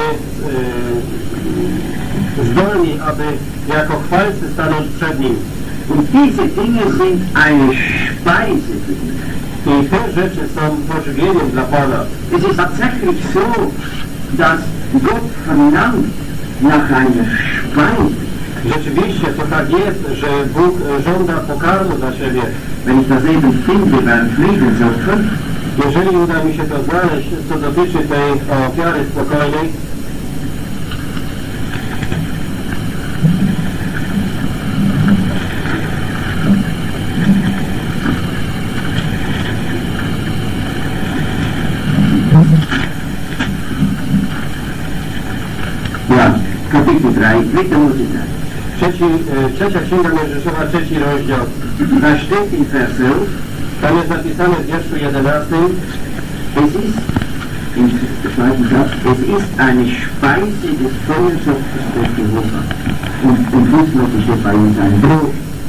e, zdolni, aby jako chwalcy stanąć przed Nim. Und diese Dinge sind eine Speise für ihn. I te rzeczy są pożywieniem dla Pana. Es ist tatsächlich so, dass Gott verlangt nach einer Speise. Rzeczywiście to tak jest, że Bóg żąda pokarmu dla siebie. Wenn ich das eben finde beim Friedensopfer, Jeżeli uda mi się to znaleźć, co dotyczy tej ofiary spokojnej, ja, Kapitel drei, dritte Mose drei. trzeci, e, trzecia Księga Mojżeszowa, trzeci rozdział. Da steht in Vers elf, Tam jest napisane w wierszu jedenastym, es ist, im zweiten Satz, es ist eine Speise des Feuersopfers des Jehova. Und im Fußnote steht bei uns ein Brot.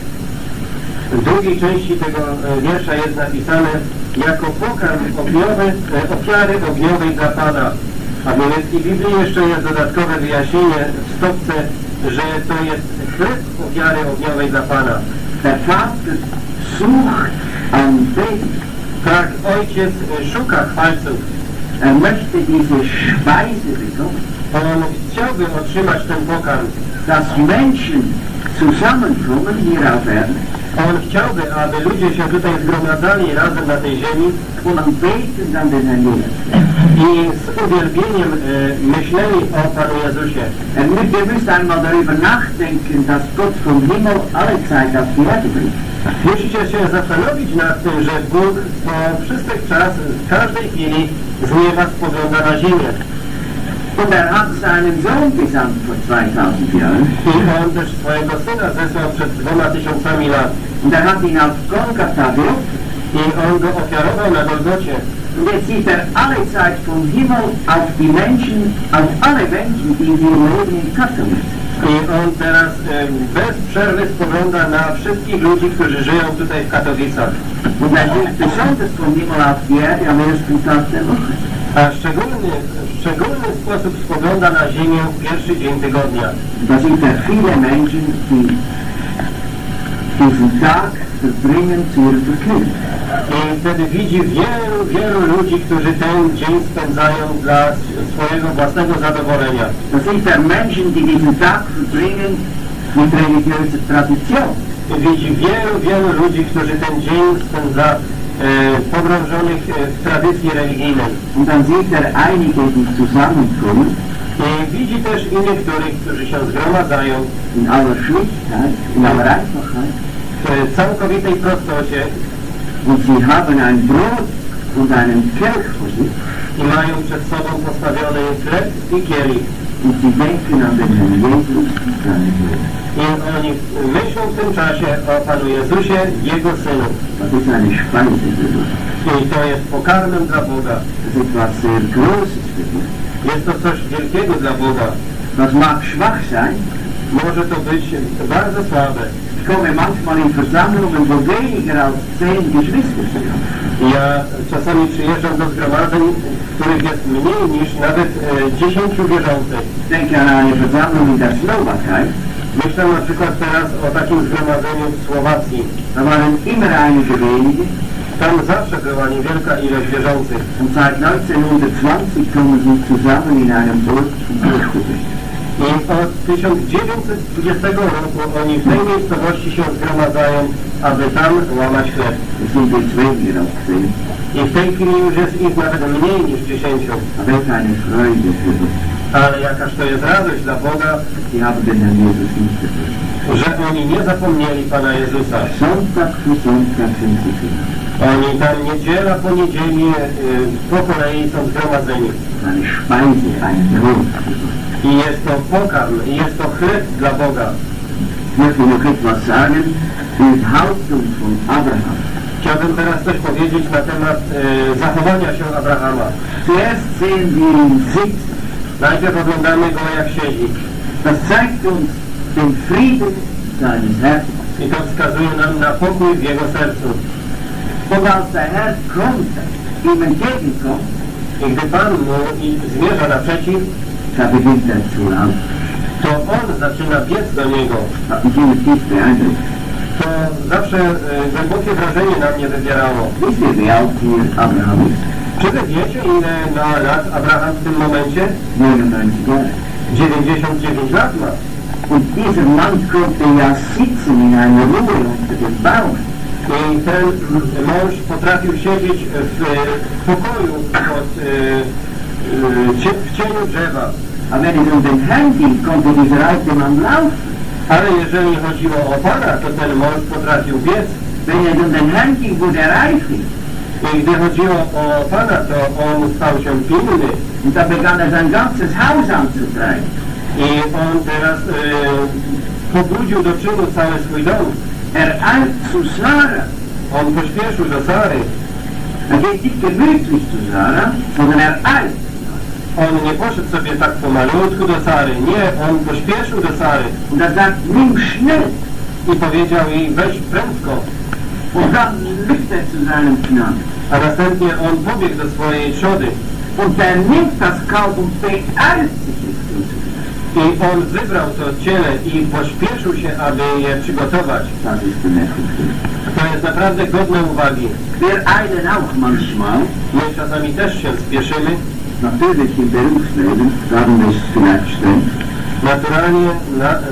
w drugiej części tego e, wiersza jest napisane jako pokarm ogniowy, e, ofiary ogniowej dla Pana. A w niemieckiej Biblii jeszcze jest dodatkowe wyjaśnienie w stopce, że to jest chleb ofiary ogniowej dla Pana. Der Vater sucht Anbeter. Tak, Ojciec e, szuka chwalców. Er möchte diese Speise bekommen, On chciałby otrzymać ten pokarm. dass Menschen zusammenkommen hier auf Erden On chciałby, aby ludzie się tutaj zgromadzali razem na tej ziemi und beten an den Herrn Jesus. i z uwielbieniem e, myśleli o Panu Jezusie. Er mü- Wir müssen einmal darüber nachdenken, dass Gott vom Himmel alle Zeit auf die Erde bringt. Musicie się zastanowić nad tym, że Bóg po wszystkich czas, w każdej chwili z nieba spogląda na ziemię. Und er hat seinen Sohn gesandt vor zweitausend Jahren. I On też swojego Syna zesłał przed dwoma tysiącami lat. Und er hat ihn auf Golgatha geopfert. I On go ofiarował na Golgocie. Und jetzt sieht er alle Zeit vom Himmel auf die Menschen, auf alle Menschen, die hier leben in Katowice. I On teraz e, bez przerwy spogląda na wszystkich ludzi, którzy żyją tutaj w Katowicach. Und er sieht besonders vom Himmel auf die Erde am ersten Tag der Woche. A szczególny, w szczególny sposób spogląda na ziemię w pierwszy dzień tygodnia. Da sieht er viele Menschen, die diesen Tag verbringen zu ihrer Verklärung. I wtedy widzi wielu, wielu ludzi, którzy ten dzień spędzają dla swojego własnego zadowolenia. Da sieht er Menschen, die diesen Tag verbringen mit religiöser Tradition. I widzi wielu, wielu ludzi, którzy ten dzień spędza e, pogrążonych e, w tradycji religijnej. Und dann sieht er einige, die zusammenkommen I widzi też i niektórych, którzy się zgromadzają in aller Schlichtheit, in aller Einfachheit. w całkowitej prostocie Und sie haben ein Brot und einen Kelch vor sich. i mają przed sobą postawiony chleb i kielich. Und sie denken an den Herrn Jesus und seinen Sohn. I oni myślą w tym czasie o Panu Jezusie, Jego Synu. Das ist eine Speise für Gott. I to jest pokarmem dla Boga. Das ist etwas sehr Großes für Gott. Jest to coś wielkiego dla Boga. Das mag schwach sein, może to być bardzo słabe. Ich komme manchmal in Versammlungen, wo weniger als zehn Geschwister sind. Ja czasami przyjeżdżam do zgromadzeń, w których jest mniej niż nawet e, dziesięciu wierzących. Ich denke an eine Versammlung in der Slowakei. Myślę na przykład teraz o takim zgromadzeniu w Słowacji. Da waren immer einige wenige. Tam zawsze była niewielka ilość wierzących. Und seit neunzehnhundertzwanzig kommen sie zusammen in einem Ort und Kirche. I od tysiąc dziewięćset dwudziestego roku oni w tej miejscowości się zgromadzają, aby tam łamać chleb. Es sind jetzt weniger als zehn. I w tej chwili już jest ich nawet mniej niż dziesięciu. Aber es ist eine Freude für Gott. Ale jakaż to jest radość dla Boga, Sie haben den Herrn Jesus nicht vergessen. że oni nie zapomnieli Pana Jezusa. Sonntag für Sonntag sind sie hier. Oni tam niedziela po niedzieli y, po kolei są zgromadzeni. Eine Speise, ein Brot. I jest to pokarm, i jest to chleb dla Boga. Ich möchte noch etwas sagen über die Haltung von Abraham. Chciałbym teraz coś powiedzieć na temat y, zachowania się Abrahama. Zuerst sehen wir ihn sitzen. Najpierw oglądamy go, jak siedzi. Das zeigt uns den Frieden seines Herzens. I to wskazuje nam na pokój w jego sercu. Und als der Herr kommt, ihm entgegenkommt, I gdy Pan mu i zmierza naprzeciw, da beginnt er zu laufen. to on zaczyna biec do niego. Hat mich immer tief beeindruckt. To zawsze y, głębokie wrażenie na mnie wywierało. Wisst ihr, wie alt hier Abraham ist? Czy wy wiecie, ile ma lat Abraham w tym momencie? neunundneunzig Jahre. dziewięćdziesiąt dziewięć lat ma. Und dieser Mann konnte ja sitzen in einer Ruhe unter dem Baum. I ten mąż potrafił siedzieć w pokoju pod, y, y, w cieniu drzewa. Aber wenn es um den Herrn ging, konnte dieser alte Mann laufen. Ale jeżeli chodziło o Pana, to ten mąż potrafił biec. Wenn es um den Herrn ging, wurde er eifrig. I gdy chodziło o Pana, to on stał się pilny. Und da begann er sein ganzes Haus anzutreiben. I on teraz y, pobudził do czynu cały swój dom. Er eilt zu Sarah. On pośpieszył do Sary. Er geht nicht gemütlich zu Sarah, sondern er eilt. On nie poszedł sobie tak pomalutku do Sary. Nie, on pośpieszył do Sary. Und er sagt, nimm schnell. I powiedział jej, weź prędko. Und dann liegt er zu seinem Knaben. A następnie on pobiegł do swojej trzody. Und er nimmt das Kalb und beeilt sich es zu. I on wybrał to ciele i pośpieszył się, aby je przygotować. Das ist bemerkenswert. To jest naprawdę godne uwagi. Wir eilen auch manchmal. My czasami też się spieszymy. Natürlich im Berufsleben, darum ist es vielleicht streng. Naturalnie, na, y,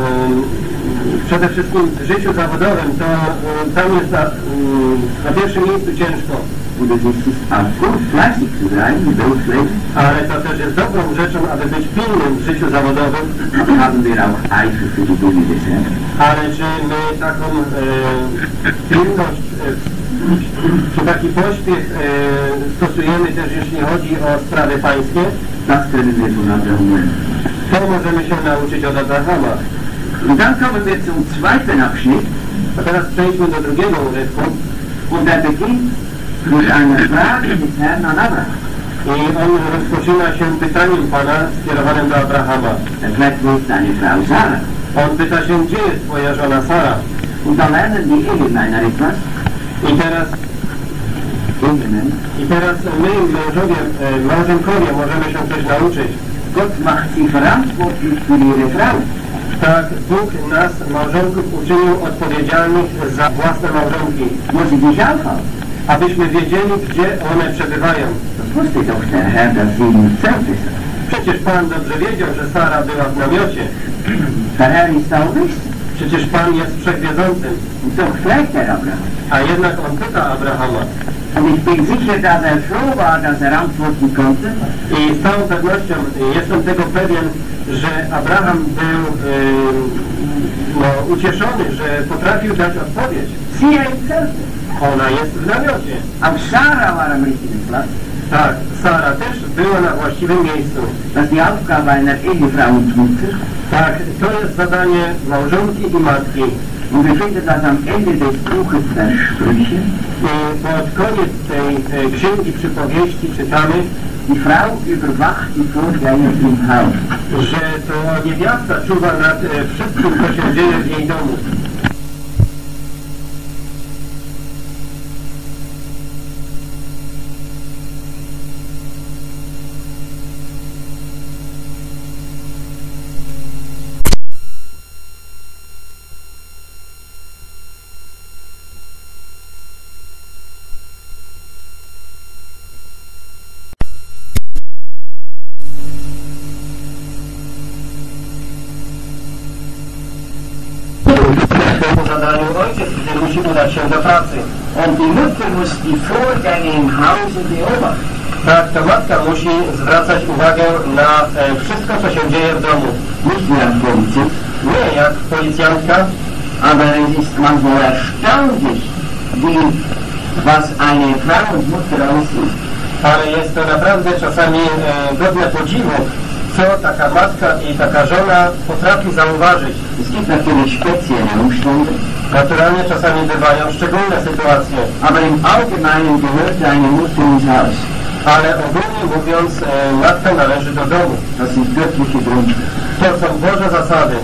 przede wszystkim w życiu zawodowym, to y, tam jest na, y, na pierwszym miejscu ciężko. Und es ist auch gut, fleißig zu sein im Berufsleben. Ale to też jest dobrą rzeczą, aby być pilnym w życiu zawodowym. Aber haben wir auch Eifer für die Dinge des Herrn. Ale czy my taką y, pilność, y, czy taki pośpiech y, stosujemy też, jeśli chodzi o sprawy pańskie? Das können wir von Abraham lernen. To możemy się nauczyć od Abrahama. Und dann kommen wir zum zweiten Abschnitt. A teraz przejdźmy do drugiego urywku. Und er beginnt mit einer Frage des Herrn an Abraham. I on rozpoczyna się pytaniem Pana skierowanym do Abrahama. Er fragt, wo ist deine Frau Sarah? On pyta się, gdzie jest twoja żona Sara? Und da lernen die Ehemänner etwas. I teraz, Ehemänner. i teraz my, mężowie, e, małżonkowie, możemy się coś nauczyć. Gott macht sie verantwortlich für ihre Frau. Tak, Bóg nas, małżonków, uczynił odpowiedzialnych za własne małżonki, Muss sie dich aufhalten? abyśmy wiedzieli, gdzie one przebywają. Das wusste doch der Herr, dass sie im Zelt ist. Przecież Pan dobrze wiedział, że Sara była w namiocie. Der Herr ist allwissend. Przecież Pan jest wszechwiedzącym. Und doch fragt er Abraham. A jednak on pyta Abrahama. Und ich bin sicher, dass er froh war, dass er antworten konnte. I z całą pewnością jestem tego pewien, że Abraham był yy, no, ucieszony, że potrafił dać odpowiedź. Sie im Zelt. Ona jest w namiocie. Auch Sarah war am richtigen Platz. Tak, Sara też była na właściwym miejscu. Das ist die Aufgabe einer Ehefrau und Mutter. Tak, to jest zadanie małżonki i matki. Und wir finden das am Ende des Buches der Sprüche. I pod koniec tej e, księgi przypowieści czytamy, Die Frau überwacht die Vorgänge im Haus. Że to niewiasta czuwa nad e, wszystkim, co się dzieje w jej domu. Temu zadaniu ojciec, który musi udać się do pracy. Und die Mutter muss die Vorgänge im Hause beobachten. Tak, to matka musi zwracać uwagę na e, wszystko, co się dzieje w domu. Nicht wie ein Polizist, Nie jak policjantka, aber es ist manchmal erstaunlich, wie, was eine Frau und Mutter aussieht. ale jest to naprawdę czasami e, godne podziwu, co taka matka i taka żona potrafi zauważyć. Es gibt natürlich spezielle Umstände, Naturalnie czasami bywają szczególne sytuacje, aber im Allgemeinen gehört eine Mutter ins Haus. ale ogólnie mówiąc e, matka należy do domu. Das sind göttliche Gründe. To są Boże zasady.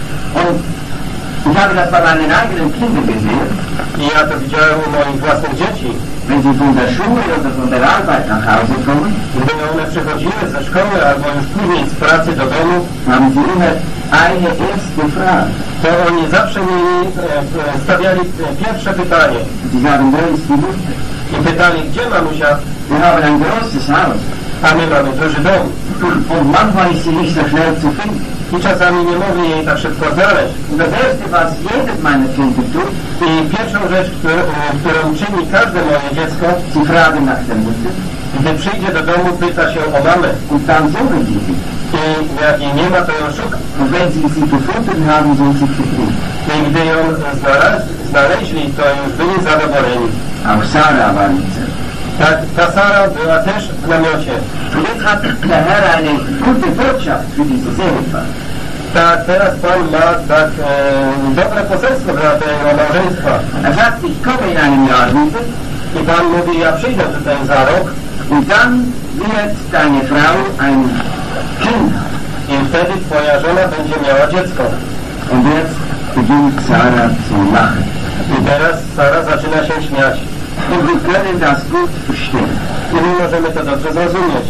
Und ich habe das bei meinen eigenen Kindern gesehen, I ja to widziałem u moich własnych dzieci. wenn sie von der Schule oder von der Arbeit nach Hause kommen, Gdy one przychodziły ze szkoły albo już później z pracy do domu, haben sie immer eine erste Frage. to oni zawsze mieli, e, e, stawiali e, pierwsze pytanie. Sie sagen, wo ist die Mutter? I pytali, gdzie mamusia? Wir haben ein großes Haus. A my mamy duży dom. Und manchmal ist sie nicht so schnell zu finden. I czasami nie mogli jej tak szybko znaleźć. Und das Erste, was jedes meiner Kinder tut, I pierwszą rzecz, którą, którą czyni każde moje dziecko, sie fragen nach der Mutter. gdy przyjdzie do domu, pyta się o mamę. Und dann suchen sie sie. I jak jej nie ma, to ją szuka. Und wenn sie sie gefunden haben, sind sie zufrieden. I gdy ją znalaz- znaleźli, to już byli zadowoleni. Auch Sarah war nicht so. Tak, ta Sara była też w namiocie. Und jetzt hat der Herr eine gute Botschaft für dieses Ehepaar. Tak, teraz Pan ma tak e, dobre poselstwo dla tego małżeństwa. Er sagt, ich komme in einem Jahr wieder I Pan mówi, ja przyjdę tutaj za rok und dann wird deine Frau ein Kind haben. i wtedy Twoja żona będzie miała dziecko. Und jetzt beginnt Sarah zu lachen. I teraz Sara zaczyna się śmiać. Und wir können das gut verstehen. I my możemy to dobrze zrozumieć.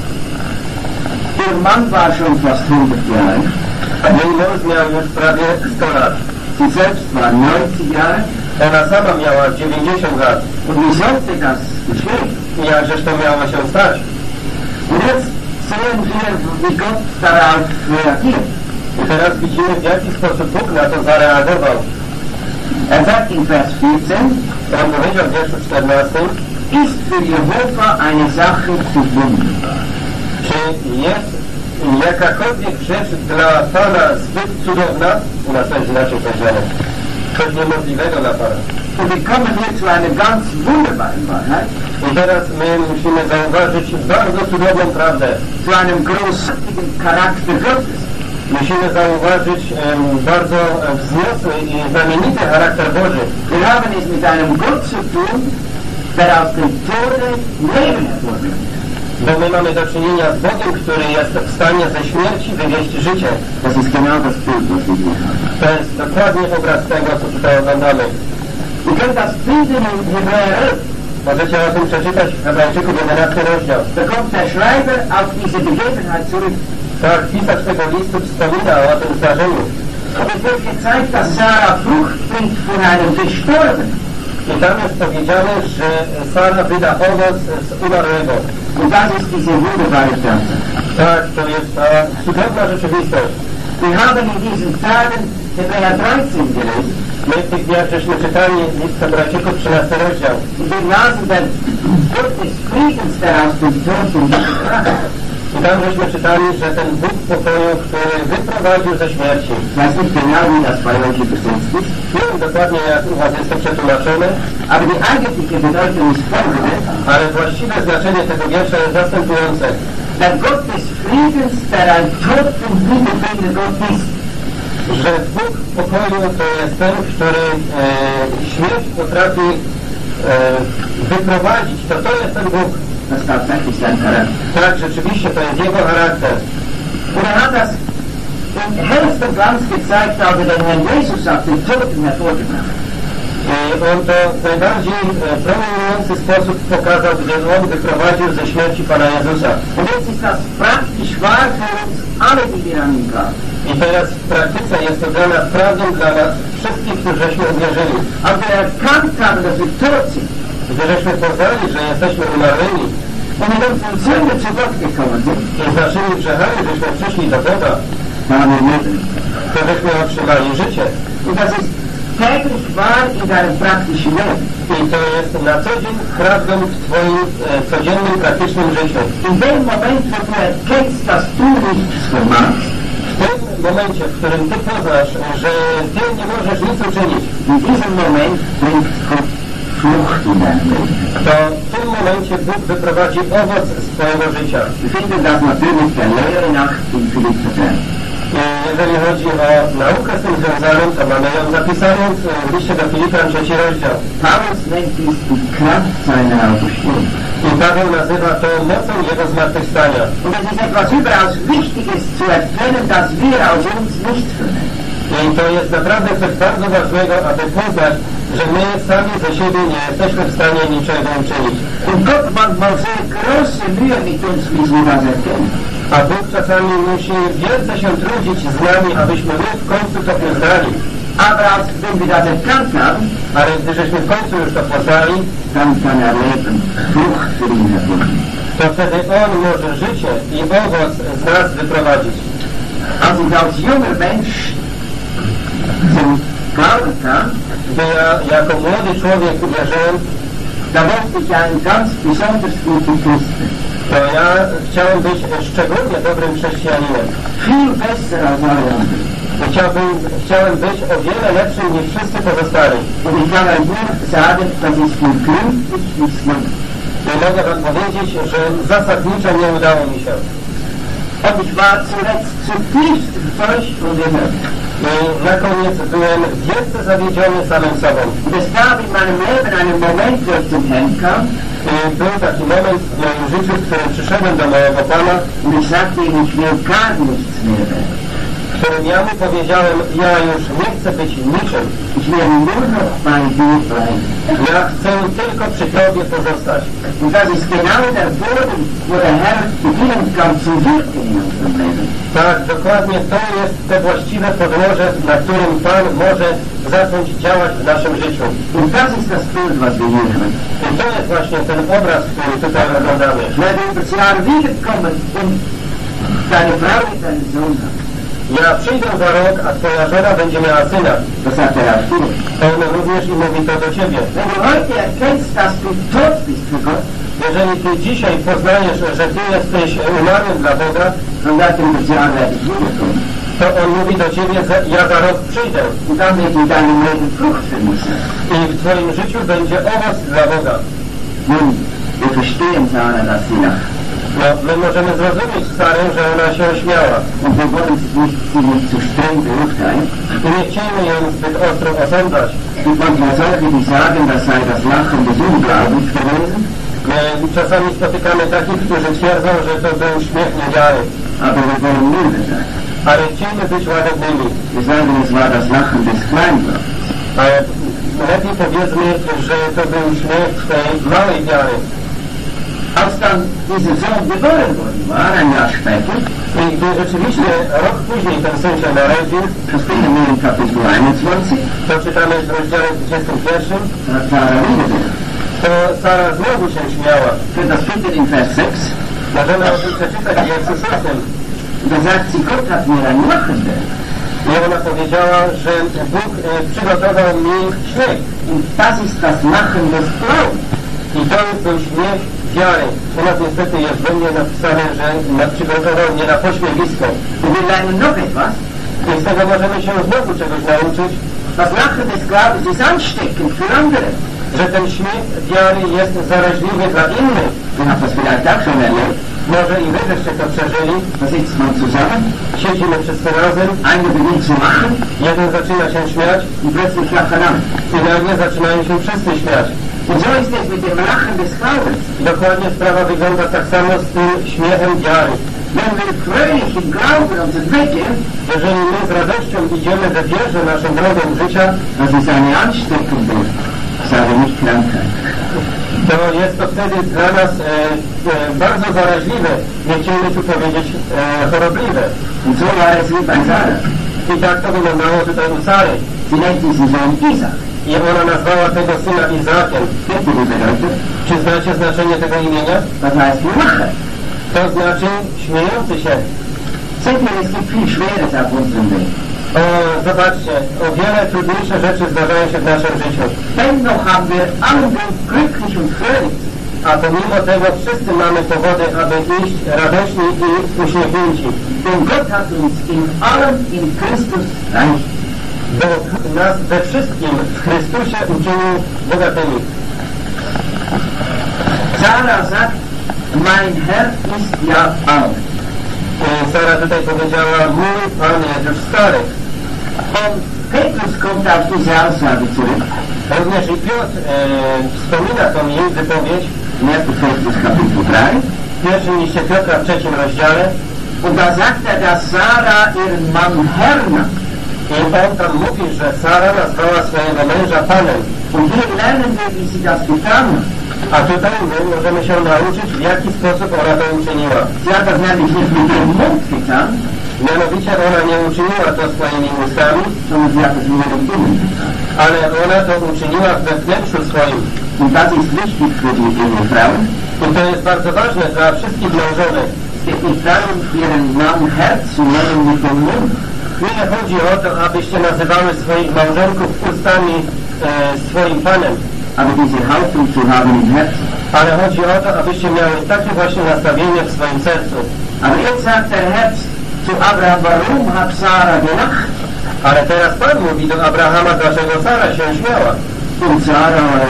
Ihr Mann war schon fast hundert Jahre. Jej mąż miał już prawie sto lat. Sie selbst war neunzig Jahre. Ona sama miała dziewięćdziesiąt lat. Und wie sollte das geschehen? I jakżeż to miało się stać? Und jetzt sehen wir, wie Gott darauf reagiert. I teraz widzimy, w jaki sposób Bóg na to zareagował. Er sagt in Vers vierzehn, On powiedział w wierszu czternastym, ist für Jehova eine Sache zu wundern. czy jest jakakolwiek rzecz dla Pana zbyt cudowna? U nas to jest inaczej powiedziane. Coś niemożliwego dla Pana. Und wir kommen hier zu einer ganz wunderbaren Wahrheit, I teraz my musimy zauważyć bardzo cudowną prawdę. zu einem großartigen Charakter Gottes. Musimy zauważyć em, bardzo em, wzniosły i znamienity charakter Boży. Wir haben es mit einem Gott zu tun, der aus dem Tode Leben hervorbringt. Bo my mamy do czynienia z Bogiem, który jest w stanie ze śmierci wywieźć życie. Das ist genau das Bild, was wir hier haben. To jest dokładnie obraz tego, co tutaj oglądamy. Wir können das finden in Hebräer elf. Możecie o tym przeczytać w Hebrajczyków jedenasty rozdział. Da kommt der Schreiber auf diese Begebenheit zurück. Tak, pisarz tego listu wspomina o tym zdarzeniu. Und es wird gezeigt, dass Sarah Frucht bringt von einem Gestorbenen. I tam jest powiedziane, że Sara wyda owoc z umarłego. Und das ist diese wunderbare Tatsache. Tak, to jest ta cudowna rzeczywistość. Wir haben in diesen Tagen Hebräer dreizehn gelesen. My w tych dniach żeśmy czytali list Hebrajczyków trzynasty rozdział. Und wir lasen den Gott des Friedens, der aus dem Tod den gebracht hat. I tam żeśmy czytali, że ten Bóg pokoju, który wyprowadził ze śmierci. Ich weiß nicht genau, wie das bei euch übersetzt ist, Nie wiem dokładnie, jak u was jest to przetłumaczone, aber die eigentliche Bedeutung ist folgende. ale właściwe znaczenie tego wiersza jest następujące. Der Gott des Friedens, der ein Tod und wiederbringender Gott ist. Że Bóg pokoju to jest ten, który e, śmierć potrafi e, wyprowadzić. To to jest ten Bóg. das ist tatsächlich sein Charakter. Tak, rzeczywiście to jest jego charakter. Und er hat das im hellsten Glanz gezeigt, als er den Herrn Jesus auf den Toten hervorgebracht hat. I on to w najbardziej promieniujący sposób pokazał, gdy on wyprowadził ze śmierci Pana Jezusa. Und jetzt ist das praktisch wahr für uns alle, die wir an ihn glauben. I teraz w praktyce jest to dla nas prawdą, dla nas wszystkich, którzyśmy uwierzyli. Als wir erkannt haben, dass wir tot sind, Gdy żeśmy poznali, że jesteśmy umarłymi und mit unseren Sünden zu Gott gekommen sind, i z naszymi grzechami żeśmy przyszli do Boga, haben wir Leben. to żeśmy otrzymali życie. Und das ist täglich wahr in deinem praktischen Leben. I to jest na co dzień prawdą w Twoim e, codziennym, praktycznym życiu. In dem Moment, wo du erkennst, dass du nichts vermagst, W tym momencie, w którym Ty poznasz, że Ty nie możesz nic uczynić, in diesem Moment bringt Gott Frucht in dein Leben. to w tym momencie Bóg wyprowadzi owoc z Twojego życia. Wir finden das natürlich der Lehre nach in Philipper drei. I jeżeli chodzi o naukę z tym związaną, to mamy ją zapisaną w liście do Filipian, trzeci rozdział. Paulus nennt dies die Kraft seiner Auferstehung. I Paweł nazywa to mocą Jego zmartwychwstania. Und es ist etwas überaus Wichtiges zu erkennen, dass wir aus uns nichts können. I to jest naprawdę coś bardzo ważnego, aby poznać, że my sami ze siebie nie jesteśmy w stanie niczego uczynić. Und Gott manchmal sehr große Mühe mit uns, bis wir das erkennen. A Bóg czasami musi wielce się trudzić z nami, abyśmy my w końcu to poznali. Aber als wenn wir das erkannt haben, Ale gdy żeśmy w końcu już to poznali, dann kann er Leben, Frucht für ihn hervorbringen. to wtedy On może życie i owoc z nas wyprowadzić. Als ich als junger Mensch zum Glauben kam, Gdy ja jako młody człowiek uwierzyłem, da wollte ich ein ganz besonders guten Christen. to ja chciałem być szczególnie dobrym chrześcijaninem. Viel besser als alle anderen. Chciałbym, chciałem być o wiele lepszym niż wszyscy pozostali. Und ich kann euch nur sagen, das ist mir gründlich misslungen. I mogę Wam powiedzieć, że zasadniczo nie udało mi się. Und ich war zuletzt zutiefst enttäuscht von mir selbst. I na koniec byłem wielce zawiedziony samym sobą. Und es gab in meinem Leben einen Moment, wo ich zum Herrn kam, I był taki moment w moim życiu, w którym przyszedłem do mojego Pana, und ich sagte ihm, ich will gar nichts mehr werden. w którym ja mu powiedziałem, ja już nie chcę być niczym. Ich will nur noch bei dir bleiben. Ja chcę tylko przy Tobie pozostać. Und das ist genau der Boden, wo der Herr beginnen kann zu wirken in unserem Leben. Tak, dokładnie to jest te właściwe podłoże, na którym Pan może zacząć działać w naszym życiu. Und das ist das Bild, was wir hier haben. I to jest właśnie ten obraz, który tutaj oglądamy. Ich werde über das Jahr wiederkommen und deine Frau wird einen Sohn haben. Ja przyjdę za rok, a Twoja żona będzie miała syna. Das sagt er auch dir. On również i mówi to do Ciebie. Wenn du heute erkennst, dass du tot bist für Gott, Jeżeli Ty dzisiaj poznajesz, że Ty jesteś umarłym dla Boga, dann sagt er, über das Jahr werde ich wiederkommen. to On mówi do Ciebie, że ja za rok przyjdę. Und dann wird in deinem Leben Frucht für mich sein. I w Twoim życiu będzie owoc dla Boga. Nun, wir verstehen Sarah, dass sie lacht. No, my możemy zrozumieć Sarę, że ona się ośmiała. Und wir wollen sie nicht, sie nicht zu streng beurteilen. I nie chcieliśmy ją zbyt ostro osądzać. Es gibt manchmal solche, die sagen, das sei das Lachen des Unglaubens gewesen. My czasami spotykamy takich, którzy twierdzą, że to był śmiech niewiary. Aber wir wollen milde sein. Ale chcieliśmy być łagodnymi. Wir sagen, es war das Lachen des Kleinglaubens. Ale lepiej powiedzmy, że to był śmiech tej małej wiary. Als dann dieser Sohn geboren worden war, ein Jahr später, I gdy rzeczywiście rok później ten syn się narodził, das finden wir in Kapitel einundzwanzig, to czytamy w rozdziale dwudziestym pierwszym, hat Sarah wieder gelacht. to Sara znowu się śmiała. Könnt das finden in Vers sechs. Możemy o tym przeczytać w wierszu szóstym. Da sagt sie, Gott hat mir ein Lachen gegeben. I ona powiedziała, że Bóg e, przygotował mi śmiech. Und das ist das Lachen des Glaubens. I to jest ten śmiech wiary. U nas niestety jest we mnie napisane, że na, przygotował mnie na pośmiewisko. Und wir lernen noch etwas. I z tego możemy się znowu czegoś nauczyć, Das Lachen des Glaubens ist ansteckend für andere. że ten śmiech wiary jest zaraźliwy dla innych. Ihr habt das vielleicht auch schon erlebt. Może i wy żeście to przeżyli. Da sitzt man zusammen, Siedzimy wszyscy razem, einer beginnt zu lachen jeden zaczyna się śmiać und plötzlich lachen alle. i nagle zaczynają się wszyscy śmiać. Und so ist es mit dem Lachen des Glaubens. Dokładnie sprawa wygląda tak samo z tym śmiechem wiary. Wenn wir fröhlich im Glauben unseren Weg gehen, Jeżeli my z radością idziemy we wierze naszą drogą życia, das ist eine ansteckende, ich sage nicht Krankheit. to jest to wtedy dla nas e, e, bardzo zaraźliwe, nie chcieliby tu powiedzieć e, chorobliwe. Und so war es wie bei Sarah. I tak to wyglądało tutaj u Sary. Sie nennt diesen Sohn Isaac. I ona nazwała tego syna Izakiem. Kennt ihr die Bedeutung? Czy znacie znaczenie tego imienia? Das heißt Lachen. To znaczy śmiejący się. Seht ihr, es gibt viel Schweres auf unserem Weg. O, zobaczcie, o wiele trudniejsze rzeczy zdarzają się w naszym życiu. Dennoch haben wir allen Grund, glücklich und fröhlich. A pomimo tego wszyscy mamy powody, aby iść radośni i uśmiechnięci. Denn Gott hat uns in allem in Christus reich. Bo nas we wszystkim w Chrystusie uczynił bogatymi. Sarah sagt, mein Herr ist ja alt. I Sara tutaj powiedziała, mój Pan jest już stary. Und Petrus kommt auf diese Aussage zurück. Również i Piotr e, wspomina tą jej wypowiedź In erster Petrus Kapitel drei. w pierwszym liście Piotra w trzecim rozdziale. Und da sagt er, dass Sarah ihren Mann Herr nannt. I on tam mówi, że Sara nazwała swojego męża Panem. Und hier lernen wir, wie sie das getan hat. A tutaj my możemy się nauczyć, w jaki sposób ona to uczyniła. Sie hat das nämlich nicht mit dem Mund getan, Mianowicie ona nie uczyniła to swoimi ustami, sondern sie hat es mit ihrem Innen getan. ale ona to uczyniła we wnętrzu swoim. Und das ist wichtig für die Ehefrauen. I to jest bardzo ważne dla wszystkich małżonek. Es geht nicht darum, ihren Mann Herr zu nennen mit dem Mund, Nie chodzi o to, abyście nazywały swoich małżonków ustami e, swoim Panem, aber diese Haltung zu haben im Herzen. ale chodzi o to, abyście miały takie właśnie nastawienie w swoim sercu. Aber jetzt sagt der Herr zu Abraham, warum hat Sarah gelacht? Ale teraz Pan mówi do Abrahama, dlaczego Sara się śmiała. Und Sarah,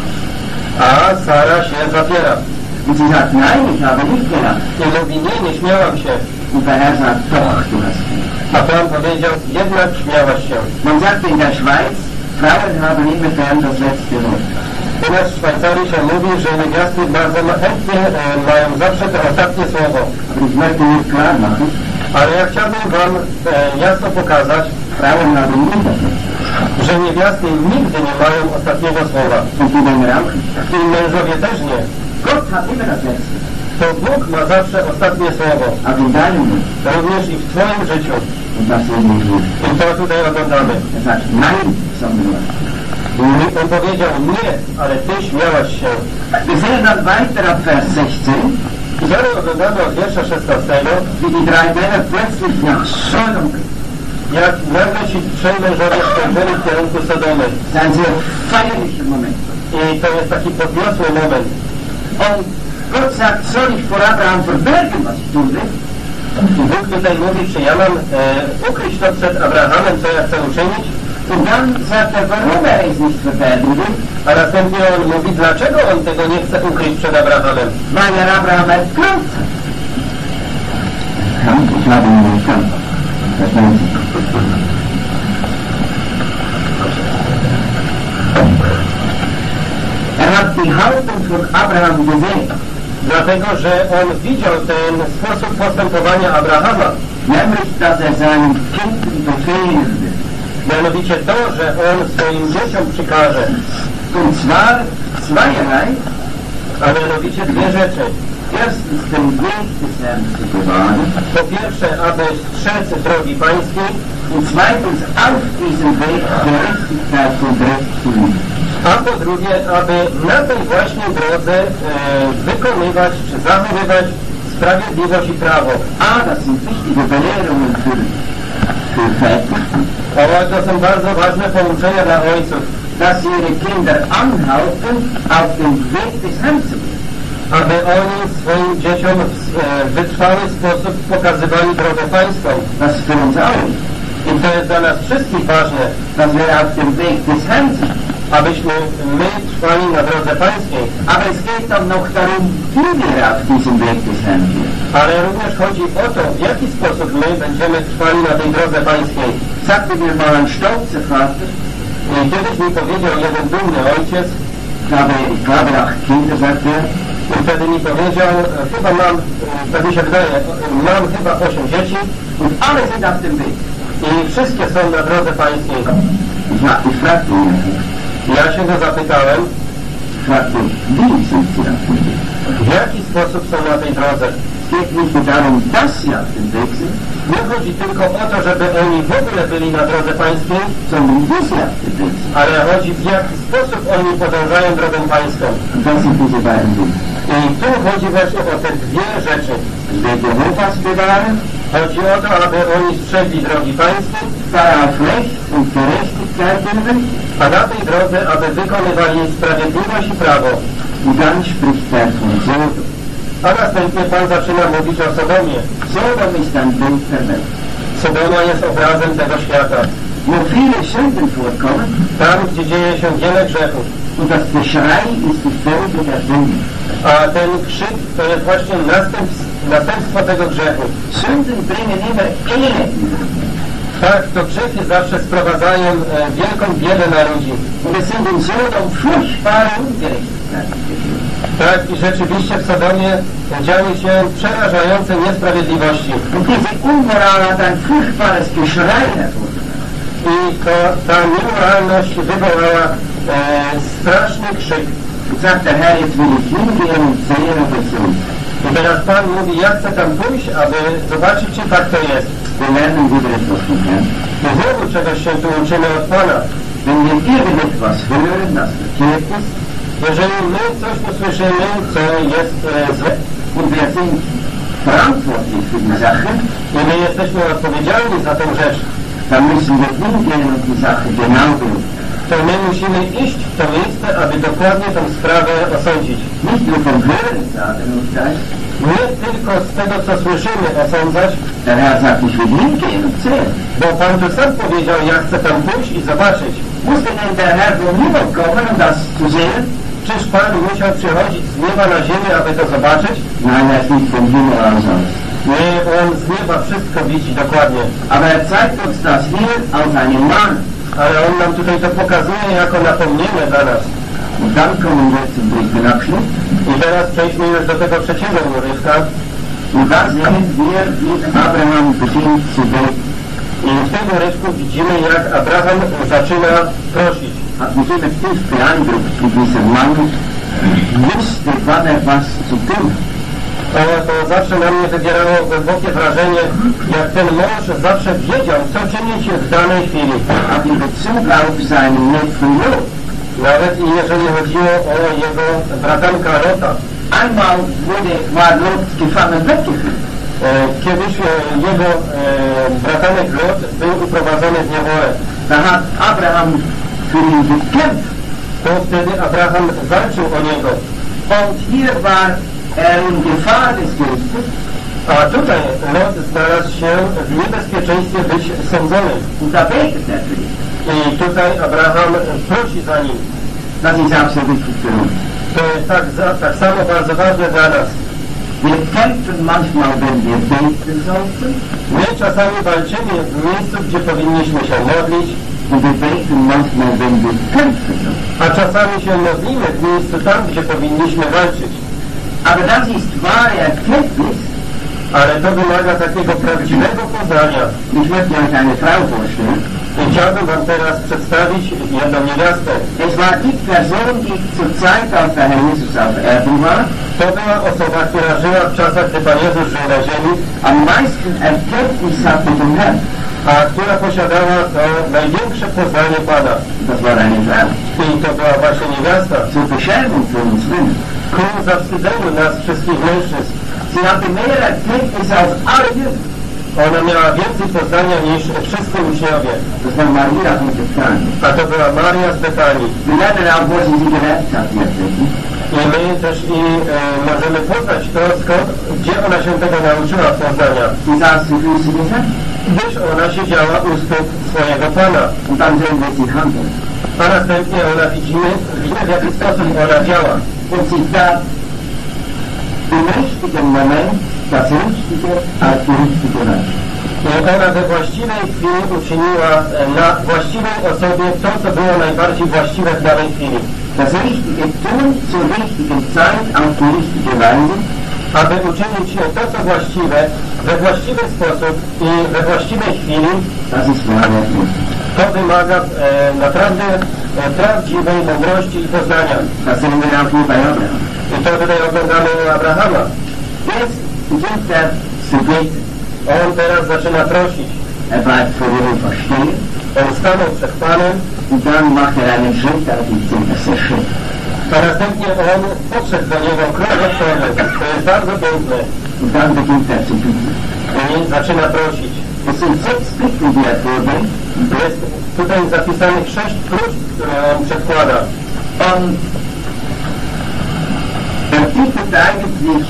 A Sara się zapiera. und sie sagt, nein, ich habe nicht gelacht. I mówi, nie, nie śmiałam się. Und der Herr sagt, doch, du hast gelacht. A Pan powiedział, jednak śmiałaś się. Man sagt in der Schweiz, Frauen haben immer gern das letzte Wort. U nas w Szwajcarii się mówi, że niewiasty bardzo chętnie e, mają zawsze to ostatnie słowo. Aber ich möchte hier klar machen, Ale ja chciałbym Wam e, jasno pokazać, Frauen haben nie das letzte Wort. że niewiasty nigdy nie mają ostatniego słowa. Und die Männer auch nicht. I mężowie też nie. Gott hat immer das letzte Wort. To Bóg ma zawsze ostatnie słowo. Auch in deinem Leben. Również i w Twoim życiu. Und das sehen wir hier. I to tutaj oglądamy. Er sagt, nein, sondern I on powiedział nie, ale Ty śmiałaś się. wir sehen dann weiter ab Vers sechzehn, I dalej oglądamy od wiersza szesnastego, wie die drei Männer plötzlich nach Sodom gehen. jak nagle ci trzej mężowie spojrzeli w kierunku Sodomy. Das ist ein sehr feierlicher Moment. I to jest taki podniosły moment. Und Gott sagt, soll ich vor Abraham verbergen, was ich tun will? I Bóg tutaj mówi, czy ja mam e, ukryć to przed Abrahamem, co ja chcę uczynić? Und dann sagt er, warum er es nicht verbergen will, A następnie on mówi, dlaczego on tego nie chce ukryć przed Abrahamem. weil er Abraham erkannt hat. Ja, ich habe ihn erkannt. Das meint sie. Er hat die Haltung von Abraham gesehen. Dlatego, że on widział ten sposób postępowania Abrahama. Nämlich, dass er seinen Kindern befehlen will. Mianowicie to, że on swoim dzieciom przykaże. Und zwar zweierlei. A mianowicie dwie rzeczy. Erstens den Weg des Herrn zu bewahren. Po pierwsze, aby strzec drogi pańskiej. Und zweitens auf diesem Weg Gerechtigkeit und Recht zu üben. A po drugie, aby na tej właśnie drodze e, wykonywać czy zachowywać sprawiedliwość i prawo. Ah, das sind wichtige Belehrungen für, für Väter. O, to są bardzo ważne pouczenia dla ojców. Dass sie ihre Kinder anhalten, auf den Weg des Herrn zu gehen. Aby oni swoim dzieciom w e, wytrwały sposób pokazywali drogę pańską. Das ist für uns auch. I to jest dla nas wszystkich ważne, Dass wir auf dem Weg des Herrn sind. abyśmy my trwali na drodze pańskiej. Aber es geht dann noch darum, wie wir auf diesem Weg des Herrn gehen. Ale również chodzi o to, w jaki sposób my będziemy trwali na tej drodze pańskiej. Sagte mir mal ein stolzer Vater, I kiedyś mi powiedział jeden dumny ojciec, habe, ich habe acht Kinder, sagt er. I wtedy mi powiedział, chyba mam, tak mi się wydaje, mam chyba osiem dzieci Und alle sind auf dem Weg. i wszystkie są na drodze pańskiej. Ja, ich fragte ihn, Ja się go zapytałem, fragte, wie sind sie auf dem Weg? w jaki sposób są na tej drodze. Es geht nicht nur darum, dass sie auf dem Weg sind, Nie chodzi tylko o to, żeby oni w ogóle byli na drodze pańskiej, sondern wie sie auf dem Weg sind. ale chodzi w jaki sposób oni podążają drogą pańską. Und das sind diese beiden Dinge. I tu chodzi właśnie o te dwie rzeczy. Der Jehovas bewahren, Chodzi o to, aby oni strzegli drogi pańskiej, darauf Recht und Gerechtigkeit üben, a na tej drodze, aby wykonywali sprawiedliwość i prawo. und dann spricht er von Sodom. A następnie Pan zaczyna mówić o Sodomie. Sodom ist ein Bild der Welt, Sodoma jest obrazem tego świata. wo viele Sünden vorkommen, Tam, gdzie dzieje się wiele grzechów. und das Geschrei ist die Folge der Sünde. A ten krzyk to jest właśnie następstwo, następstwo tego grzechu. Sünden bringen immer Elend über uns. Tak, to grzechy zawsze sprowadzają e, wielką biedę na ludzi. Und es sind in Sodom furchtbare Ungerechtigkeiten geschehen. Tak, i rzeczywiście w Sodomie działy się przerażające niesprawiedliwości. Und diese Unmoral hat ein furchtbares Geschrei hervorgebracht. I to, ta niemoralność wywołała e, straszny krzyk. Und sagt der Herr, jetzt will ich hingehen und sehen, ob es so ist. I teraz Pan mówi, ja chcę tam pójść, aby zobaczyć, czy tak to jest. Wir lernen wieder etwas vom Herrn. I znowu czegoś się tu uczymy od Pana. Wenn wir irgendetwas hören, das verkehrt ist, Jeżeli my coś usłyszymy, co jest e, złe, und wir sind verantwortlich für die Sache, i my jesteśmy odpowiedzialni za tę rzecz, dann müssen wir hingehen und die Sache genau beurteilen. to my musimy iść w to miejsce, aby dokładnie tę sprawę osądzić. Nicht nur vom Hören sagen urteilen. Nie tylko z tego, co słyszymy, osądzać, Der Herr sagt, ich will hingehen und sehen. bo Pan tu sam powiedział, ja chcę tam pójść i zobaczyć. Musste denn der Herr vom Himmel kommen, um das zu sehen? Czyż Pan musiał przychodzić z nieba na ziemię, aby to zobaczyć? Nein, er ist nicht vom Himmel aus aus. Nie, On z nieba wszystko widzi dokładnie. Aber er zeigt uns das hier als einen Mann. Ale On nam tutaj to pokazuje jako napomnienie dla nas. Und dann kommen wir zum dritten Abschnitt. I teraz przejdźmy już do tego trzeciego urywka. Und da sehen wir, wie Abraham beginnt zu beten. I w tym urywku widzimy, jak Abraham zaczyna prosić. Hat mich immer tief beeindruckt, wie dieser Mann wusste, wann er was zu tun hat. To, to zawsze na mnie wywierało głębokie wrażenie, jak ten mąż zawsze wiedział, co czynić w danej chwili. Hat in Bezug auf seinen Neffen Lot. Nawet i jeżeli chodziło o jego bratanka Lota. Einmal wurde, war Lot gefangen weggeführt. E, Kiedyś e, jego e, bratanek Lot był uprowadzony w niewolę. Da hat Abraham für ihn gekämpft. To wtedy Abraham walczył o niego. Und hier war er in Gefahr des Gerichtes. A tutaj Lot znalazł się w niebezpieczeństwie być sądzonym. Und da betet er für ihn. I tutaj Abraham prosi za nim. Das ist auch so wichtig für uns. To jest tak, za, tak samo bardzo ważne dla nas. Wir kämpfen manchmal, wenn wir beten sollten. My czasami walczymy w miejscu, gdzie powinniśmy się modlić, Und wir beten manchmal, wenn wir kämpfen sollten. a czasami się modlimy w miejscu tam, gdzie powinniśmy walczyć. Aber das ist wahre Erkenntnis. Ale to wymaga takiego prawdziwego poznania. Ich möchte euch eine Frau vorstellen. I chciałbym Wam teraz przedstawić jedną niewiastę. Es war die Person, die zur Zeit, als der Herr Jesus auf Erden war, To była osoba, która żyła w czasach, gdy Pan Jezus żył na ziemi, am meisten Erkenntnis hatte vom Herrn. a która posiadała to największe poznanie Pana. Das war eine Frau. I to była właśnie niewiasta. Zur Beschämung für uns Männer. Ku zawstydzeniu nas wszystkich mężczyzn. Sie hatte mehr Erkenntnis als alle Jünger. Ona miała więcej poznania niż wszyscy uczniowie. Das war Maria von Bethanien. A to była Maria z Betanii. Wir lernen auch, wo sie sie gelernt hat, tatsächlich. I my też i e, możemy poznać to, skąd, gdzie ona się tego nauczyła poznania. Sie saß zu Füßen des Herrn. Gdyż ona siedziała u stóp swojego Pana. Und dann sehen wir sie handeln. A następnie ona widzimy, widzimy w jaki sposób ona działa. Und sie tat im richtigen Moment das Richtige als die richtige Weise. I ona we właściwej chwili uczyniła e, na właściwej osobie to, co było najbardziej właściwe w danej chwili. das richtige Tun zur richtigen Zeit auf die richtige Weise, aby uczynić to, co właściwe, we właściwy sposób i we właściwej chwili. das ist wahre Kunst. To wymaga e, naprawdę e, prawdziwej mądrości i poznania. Das sehen wir auch hier bei Abraham. I to tutaj oglądamy u Abrahama. Jetzt beginnt er zu beten. On teraz zaczyna prosić. Er bleibt vor Jehova stehen. On stanął przed Panem. Und dann macht er einen Schritt, aber ich finde das sehr schön. A następnie on podszedł do niego krok do przodu. To jest bardzo piękne. Und dann beginnt er zu bitten. I zaczyna prosić. Es sind sechs Bitten, die er vorbringt. Jest tutaj zapisanych sześć próśb, które on przedkłada. Und er bittet eigentlich,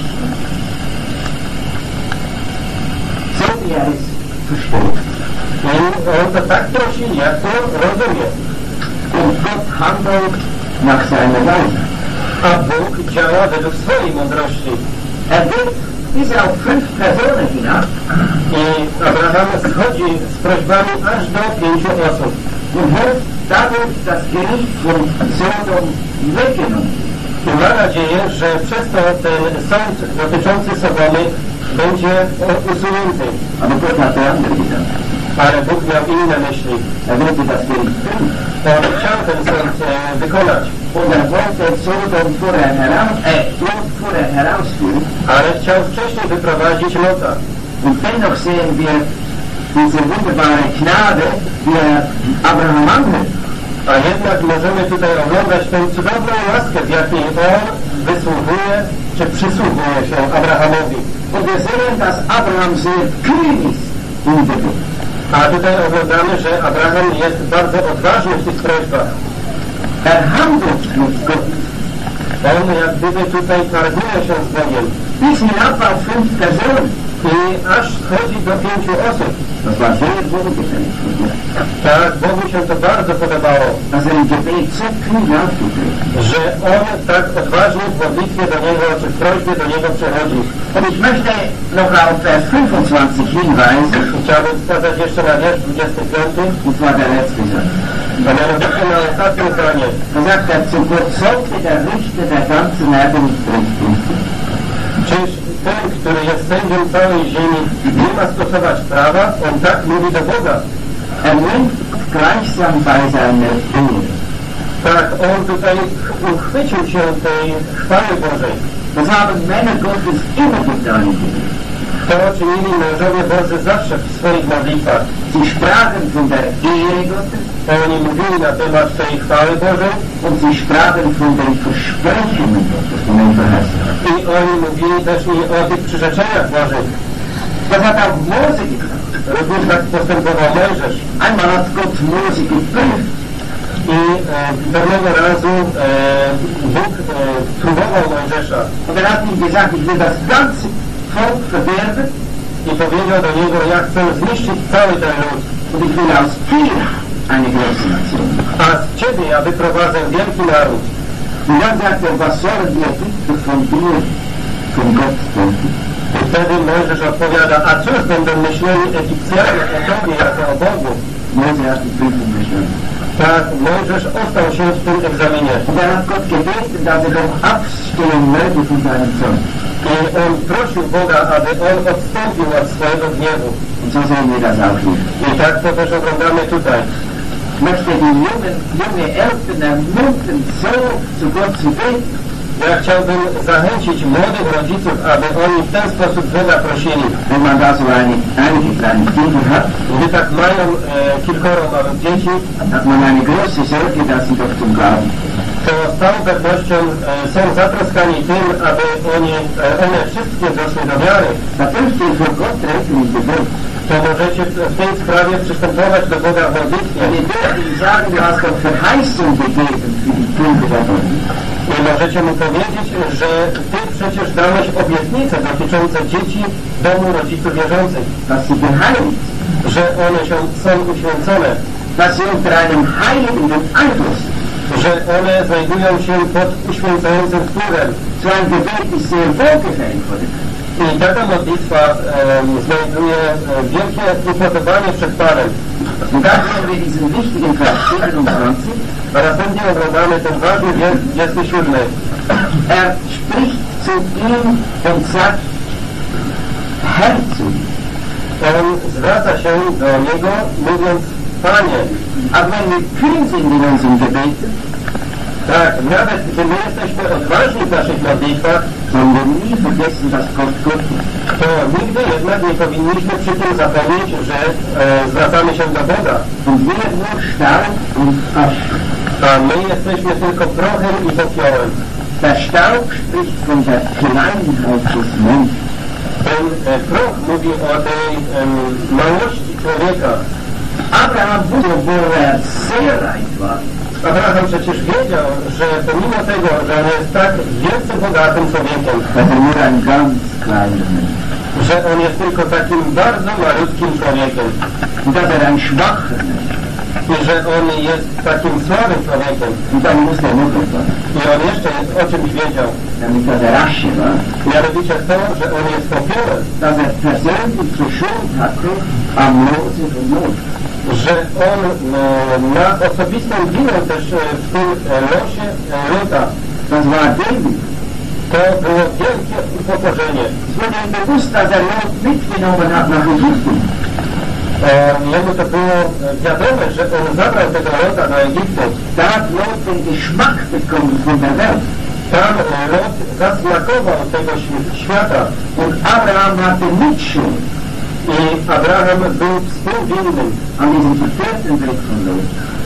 so wie er es versteht. I on to tak prosi, jak to rozumie. Und Gott handelt nach seiner Weise. A Bóg działa według swojej mądrości. Er geht bis auf fünf Personen hinab. I Abraham schodzi z prośbami aż do pięciu osób. Und wird dadurch das Gericht von Sodom weggenommen. I ma nadzieję, że przez to ten sąd dotyczący Sodomy będzie usunięty. Aber Gott hat er andere Gedanken. Ale Bóg miał inne myśli. Er wollte das Gericht tun. On chciał ten sąd e, wykonać. Und er wollte Sodom vorher, heraus, äh, Lot vorher herausführen. Ale chciał wcześniej wyprowadzić Lota. Und dennoch sehen wir diese wunderbare Gnade, die er Abraham anhält. A jednak możemy tutaj oglądać tę cudowną łaskę, w jakiej on wysługuje, czy przysługuje się Abrahamowi. Und wir sehen, dass Abraham sehr kühn ist in der Bitte. A tutaj oglądamy, że Abraham jest bardzo odważny w tych prośbach. Er handelt mit Gott. On jak gdyby tutaj targuje się z Bogiem. Bis hinab auf fünf Personen. I aż schodzi do pięciu osób. Das war sehr wohlgefällig von Gott. Tak, Bogu się to bardzo podobało. Dass er im Gebet so kühn aufgetreten ist. Że on tak odważnie w modlitwie do Niego, czy w prośbie do Niego przechodzi. Und ich möchte noch auf Vers fünfundzwanzig hinweisen. Chciałbym wskazać jeszcze na wiersz dwudziesty piąty. Das war der letzte Satz. A mianowicie na ostatnie zdanie. Da sagt er, zu Gott sollte der Richter der ganzen Erde nicht recht richten. Czyż ten, który jest sędzią całej ziemi, nie ma stosować prawa? On tak mówi do Boga. Er nimmt gleichsam bei seiner Ehre. Tak, on tutaj uchwycił się tej chwały Bożej. Das haben Männer Gottes immer getan. To czynili mężowie Boży zawsze w swoich modlitwach. Sie sprachen von der Ehre Gottes. Oni mówili na temat tej chwały Bożej. Und sie sprachen von den Versprechungen Gottes, von den Verheißungen. I oni mówili też i o tych przyrzeczeniach Bożych. Das hat auch Mose getan. Również tak postępował Mojżesz. Einmal hat Gott Mose geprüft. I e, pewnego razu e, Bóg e, próbował Mojżesza. Und er hat ihm gesagt, ich will das ganze Volk verderben. I powiedział do niego, ja chcę zniszczyć cały ten lud. Und ich will aus dir eine große Nation. A z ciebie ja wyprowadzę wielki naród. Und dann sagt er, was sollen die Ägypter von dir, von Gott denken? I wtedy Mojżesz odpowiada, a cóż będą myśleli Egipcjanie o tobie jako o Bogu? Mose hat die Prüfung bestanden. Tak, Mojżesz ostał się w tym egzaminie. Und er hat Gott gebeten, dass er doch abstehen möge von seinem Zorn. I on prosił Boga, aby on odstąpił od swojego gniewu. Und so sehen wir das auch hier. I tak to też oglądamy tutaj. Ich möchte die jungen, junge Eltern ermuntern, so zu Gott zu beten. Ja chciałbym zachęcić młodych rodziców, aby oni w ten sposób Boga prosili. Wenn man da so eine, einige kleine Kinder hat, Gdy tak mają e, kilkoro małych dzieci, dann hat man eine große Sorge, dass sie doch zum Glauben. to z całą pewnością e, są zatroskani tym, aby oni, e, one wszystkie doszły do wiary. Da dürft ihr vor Gott treten im Gebet. To możecie w tej sprawie przystępować do Boga w modlitwie. Und ihr dürft ihm sagen, du hast doch Verheißung gegeben für die Kinder der Welt. I możecie mu powiedzieć, że Ty przecież dałeś obietnice dotyczące dzieci domu rodziców wierzących, Dass sie geheiligt, że one się, są uświęcone, dass sie unter einem heiligen Einfluss sind. że one znajdują się pod uświęcającym wpływem. So ein Gebet ist sehr wohlgefällig vor dem. I taka modlitwa e, znajduje e, wielkie upodobanie przed Panem. Und da sehen wir diesen wichtigen Vers siebenundzwanzig. A następnie oglądamy ten ważny wiersz dwudziesty siódmy. Er spricht zu ihm und sagt, Herr zu ihm. On zwraca się do niego, mówiąc, Panie. Aber wenn wir kühn sind in unserem Gebeten, Tak, nawet gdy my jesteśmy odważni w naszych modlitwach, sollen wir nie vergessen, dass Gott Gott ist. to nigdy jednak nie powinniśmy przy tym zapomnieć, że e, zwracamy się do Boga. Und wir nur Staub und Asche. A my jesteśmy tylko prochem i popiołem. Der Staub spricht von der Kleinheit des Menschen. Ten e, proch mówi o tej e, małości człowieka. Abraham wusste, wo er sehr reich war. Abraham przecież wiedział, że pomimo tego, że on jest tak wielce bogatym człowiekiem, dass er nur ein ganz kleiner Mensch ist. że on jest tylko takim bardzo malutkim człowiekiem Und dass er ein schwacher Mensch i że on jest takim słabym człowiekiem. ist. Und dann wusste er noch etwas, I on jeszcze o czymś wiedział. damit dass er Asche war, Mianowicie to, że on jest popiołem, dass er persönlich zur Schuld hatte am Lose von Not. że on e, ma osobistą winę też e, w tym e, losie e, Luta. Das war David. To było wielkie upokorzenie. Es wurde ihm bewusst, dass er Lot mitgenommen hat nach Ägypten. E, jemu to było e, wiadome, że on zabrał tego Lota do Egiptu. Da hat Lot den Geschmack bekommen von der Welt. Tam e, Lot zasmakował tego świ- świata. Und Abraham hatte Mitschuld I Abraham był współwinnym, an diesem verkehrten Weg von Lot.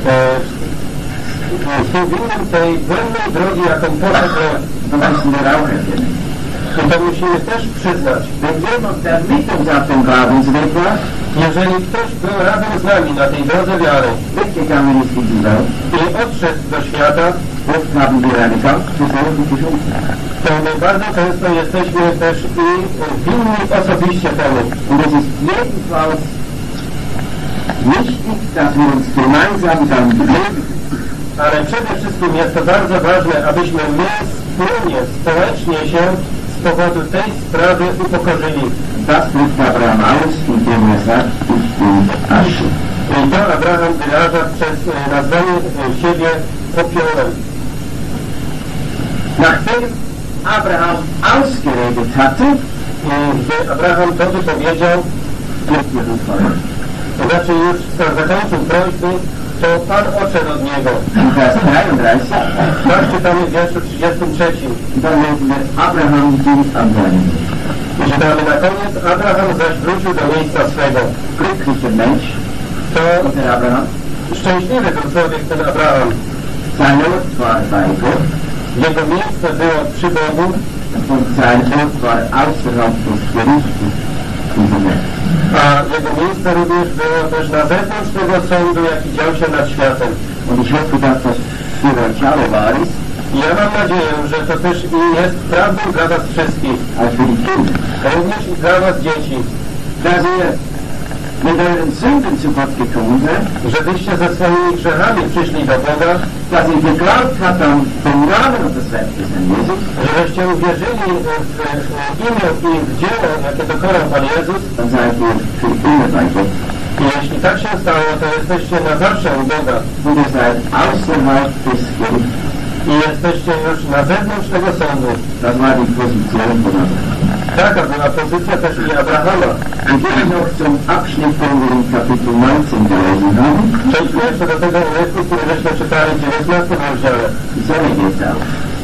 e, współwinnym tej błędnej drogi, jaką poszedł Lot. Das müssen wir auch erkennen. I to musimy też przyznać. Wenn jemand, der mit uns auf dem Glaubensweg war, Jeżeli ktoś był razem z nami na tej drodze wiary weggegangen ist in die Welt, i odszedł do świata, oft haben wir eine ganz persönliche Schuld. to my bardzo często jesteśmy też i winni osobiście temu. Und es ist jedenfalls wichtig, dass wir uns gemeinsam dann bewegen. Ale przede wszystkim jest to bardzo ważne, abyśmy my wspólnie, społecznie się z powodu tej sprawy upokorzyli. Das drückt Abraham aus, indem er sagt, ich bin Asche. I to Abraham wyraża przez e, nazwanie e, siebie popiołem. Nachdem Abraham ausgeredet hatte, I gdy Abraham to wypowiedział, wird er gefallen. to znaczy już zakończył prośby, to Pan odszedł od niego. In Vers dreiunddreißig, Tak czytamy w wierszu trzydziestym trzecim. dann lesen wir, Abraham ging an seinen Weg. I czytamy na koniec, Abraham zaś wrócił do miejsca swego. Glücklicher Mensch, To der Abraham, szczęśliwy był człowiek ten Abraham. sein Ort war bei Gott, Jego miejsce było przy Bogu, und sein Ort war außerhalb des Gerichtes dieser Welt. a jego miejsce również było też na zewnątrz tego sądu, jaki dział się nad światem. Und ich hoffe, dass das für euch alle wahr ist, I ja mam nadzieję, że to też i jest prawdą dla was wszystkich, als für die Kinder. również i dla was dzieci, Dass ihr mit euren Sünden zu Gott gekommen seid, żebyście ze swoimi grzechami przyszli do Boga, dass ihr geglaubt habt an den Namen und das Werk des Herrn Jesus, żebyście uwierzyli w, w imię i w dzieło, jakie dokonał Pan Jezus. dann seid ihr für immer bei Gott. I jeśli tak się stało, to jesteście na zawsze u Boga. Und ihr seid außerhalb des Gerichtes. I jesteście już na zewnątrz tego sądu. Das war die Position von Abraham. Taka była pozycja też i Abrahama. Wir gehen noch zum Abschnitt, den wir in Kapitel neunzehn gelesen haben. Przejdźmy jeszcze do tego urywku, który żeśmy czytali w dziewiętnastym rozdziale. Die Sonne geht auf.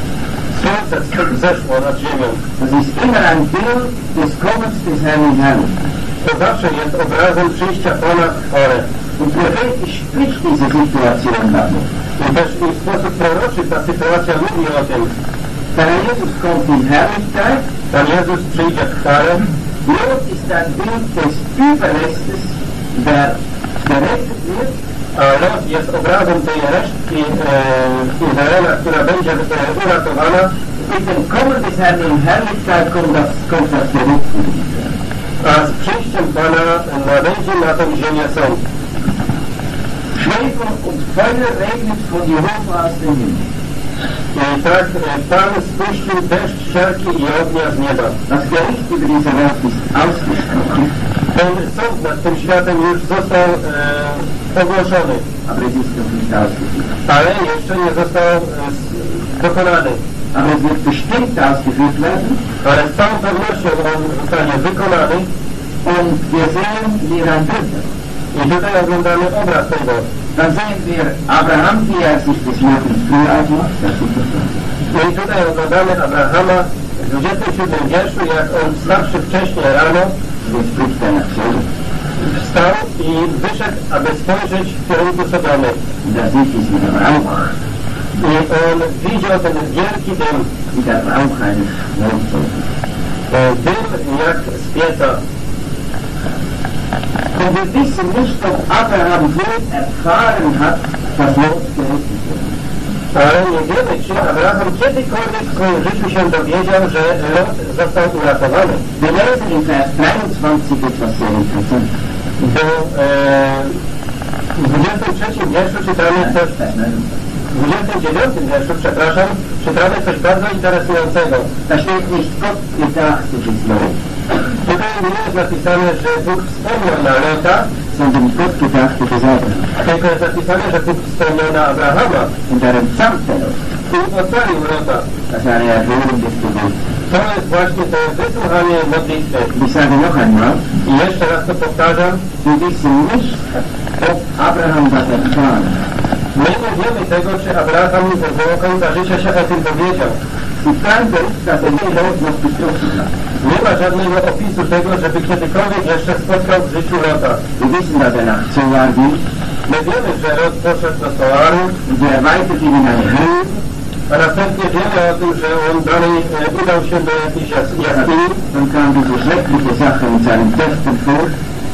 Słońce zeszło nad ziemią. Das ist immer ein Bild des Kommens des Herrn in Herrlichkeit. To zawsze jest obrazem przyjścia Pana w chwale. Und prophetisch spricht diese Situation davon. I też i w sposób proroczy ta sytuacja mówi o tym. Der Herr Jesus kommt in Herrlichkeit. Pan Jezus przyjdzie w chwale. Lot ist ein Bild des Überrestes, der gerettet wird. A Lot jest obrazem tej resztki e, Izraela, która będzie e, uratowana. Mit dem Kommen des Herrn in Herrlichkeit kommt das, kommt das Gericht für Israel. A z przyjściem Pana nadejdzie na tę ziemię sąd. Schwefel und Feuer regnet von Jehova aus dem Himmel. I tak Pan spuścił deszcz siarki i ognia z nieba. Das Gericht über diese Welt ist ausgesprochen. Ten sąd nad tym światem już został e, ogłoszony, Aber es ist noch nicht ausgeführt. ale jeszcze nie został e, dokonany. Aber es wird bestimmt ausgeführt werden. Ale z całą pewnością on zostanie wykonany. Und wir sehen hier ein Bild. I tutaj oglądamy obraz tego. Dann sehen wir Abraham, wie er sich des Lebens früh aufmacht. Das ist das. No i tutaj oglądamy Abrahama w dwudziestym siódmym wierszu, jak on wstawszy wcześniej rano, wstał i wyszedł, aby spojrzeć w kierunku Sodomy. I on widział ten wielki dym, dym jak z pieca. Und wir wissen nicht, ob Abraham wohl erfahren hat, dass Lot gerettet wird. Ale nie wiemy, czy Abraham kiedykolwiek w swoim życiu się dowiedział, że Lot został uratowany. Wir lesen in Vers dreiundzwanzig etwas sehr interessant. Bo e, w dwudziestym trzecim wierszu czytamy coś, w dwudziestym dziewiątym wierszu, przepraszam, czytamy coś bardzo interesującego. Da steht nicht Gott gedachte des Lot. Tutaj nie jest napisane, że Bóg wspomniał na Lota, sondern Gott gedachte des Abraham. tylko jest napisane, że Bóg wspomniał na Abrahama. Und er entsammte Lot. I ocalił Lota. Das war eine Erhörung des Gebets. To jest właśnie to wysłuchanie modlitwy. Ich sage noch einmal, I jeszcze raz to powtarzam, wir wissen nicht, ob Abraham das erfahren hat. my nie wiemy tego, czy Abraham do końca życia się o tym dowiedział. Sie kein Bericht, dass er den Lot noch getroffen hat. Nie ma żadnego opisu tego, żeby kiedykolwiek jeszcze spotkał w życiu Lota. Wir wissen, dass er nach Zoar ging. My wiemy, że Lot poszedł do Soaru, Und er weiterging in eine Höhle. a następnie wiemy o tym, że on dalej e, udał się do jakiejś jas- jaskini. Dann kam diese schreckliche Sache mit seinen Töchtern vor.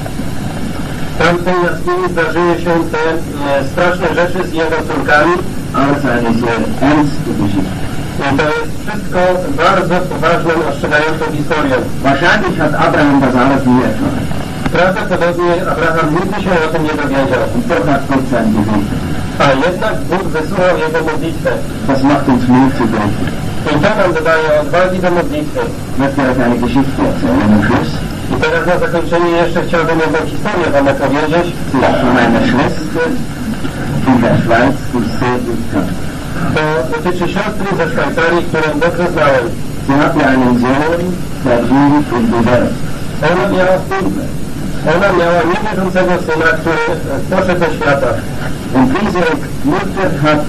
Tam w tej jaskini zdarzyły się te e, straszne rzeczy z jego córkami. Alles eine sehr ernste Geschichte. I to jest wszystko bardzo poważną, ostrzegającą historią. Wahrscheinlich hat Abraham das alles nie erfahren. Prawdopodobnie Abraham nigdy się o tym nie dowiedział. Und doch hat Gott sein Gebet. A jednak Bóg wysłuchał jego modlitwę. Das macht uns Mut zu beten. I to nam dodaje odwagi do modlitwy. Ich möchte euch eine Geschichte erzählen am Schluss. I teraz na zakończenie jeszcze chciałbym jedną historię wam opowiedzieć. Sie ist von meiner Schwester in der Schweiz, die ich sehr gut kannte. To dotyczy siostry ze Szwajcarii, którą dobrze znałem. Sie hatte einen Sohn, der ging in die Welt. Ona miała Ona miała niewierzącego syna, który poszedł do świata. Und diese Mutter hat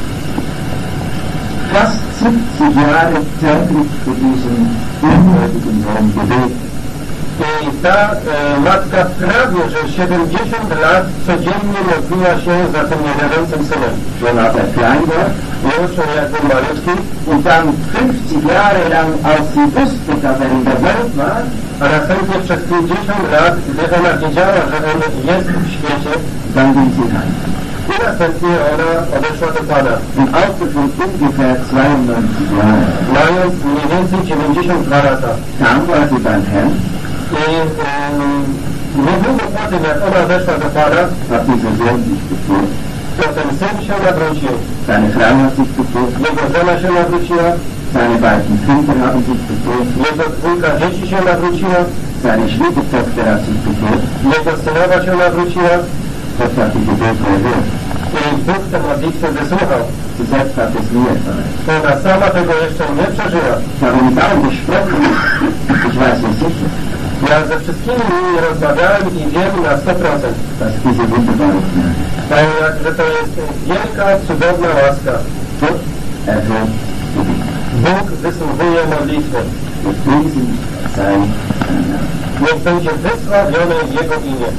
fast siebzig Jahre täglich für diesen unwürdigen Sohn gebetet. I ta e, matka prawie, że siedemdziesiąt lat codziennie modliła się za tym niewierzącym synem. Schon als er klein war. Już jak był malutki. Und dann fünfzig Jahre lang, als sie wusste, dass er in der Welt war, A następnie przez pięćdziesiąt lat, gdy ona wiedziała, że on jest w świecie, dann ging sie heim. i następnie ona odeszła do Pana. Im Alter von ungefähr zweiundneunzig Jahren. Mając mniej więcej dziewięćdziesiąt dwa lata. Dann war sie beim Herrn. I um, niedługo po tym, jak ona weszła do Pana, Hat dieser Sohn sich bekehrt. to ten syn się nawrócił. Seine Frau hat sich bekehrt. Jego żona się nawróciła. Seine beiden Kinder haben sich bekehrt. Jego dwójka dzieci się nawróciła. Seine Schwiegertochter hat sich bekehrt. Jego synowa się nawróciła. Gott hat die Gebete erhört. I Bóg tę modlitwę wysłuchał. Sie selbst hat es nie erfahren. Ona sama tego jeszcze nie przeżyła. Ich habe mit allen gesprochen. Ich weiß es sicher, Ja ze wszystkimi nimi rozmawiałem i wiem na sto procent. dass diese wunderbare Gnade, Że to jest wielka, cudowna łaska. Gott erhört Gebete. Bóg wysłuchuje modlitwy. Gepriesen sei sein Name. Niech będzie wysławione Jego imię.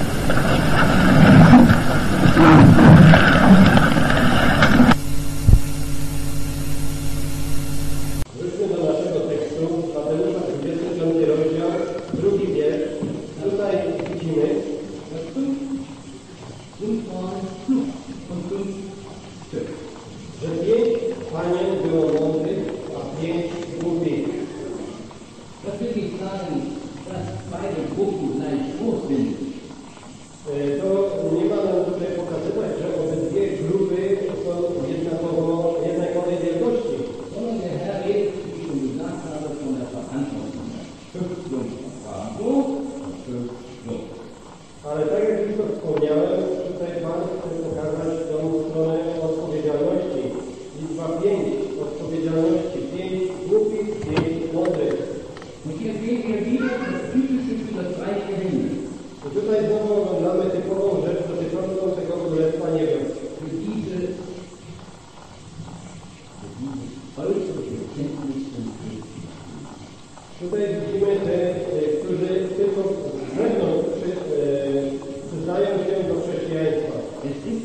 Wróćmy do naszego tekstu, Mateusza dwudziesty piąty rozdział, drugi wiersz. Tutaj widzimy, że pięć panien było mądrych, a pięć głupich. Das will nicht sagen, dass beide Gruppen gleich groß sind. To nie ma nam tutaj pokazywać, że obydwie grupy są jednakowo, jednakowej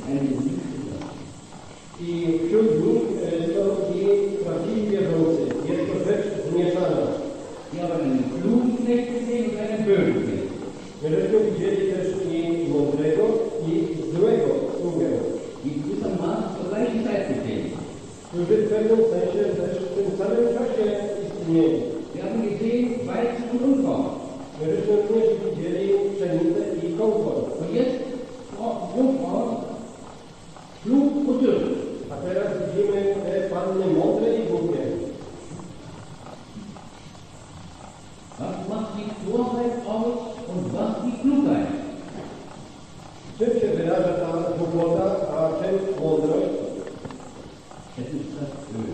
eine Liebe. I wśród nich e, są i prawdziwi wierzący. Jest to rzecz zmieszana. Wir haben einen klugen Knecht gesehen und einen bösen Knecht. My żeśmy widzieli też i mądrego, i złego sługę, Die gewissermaßen zur gleichen Zeit bestehen. którzy w pewnym sensie też w tym samym czasie istnieli. Wir haben gesehen Weizen und Unkraut. My żeśmy również widzieli pszenicę i komfort. Und jetzt Unkraut, klug und dürr. A teraz widzimy te panny mądre i głupie. Was macht die Torheit aus und was die Klugheit? Czym się wyraża ta głupota, a czym mądrość? Es ist das Öl.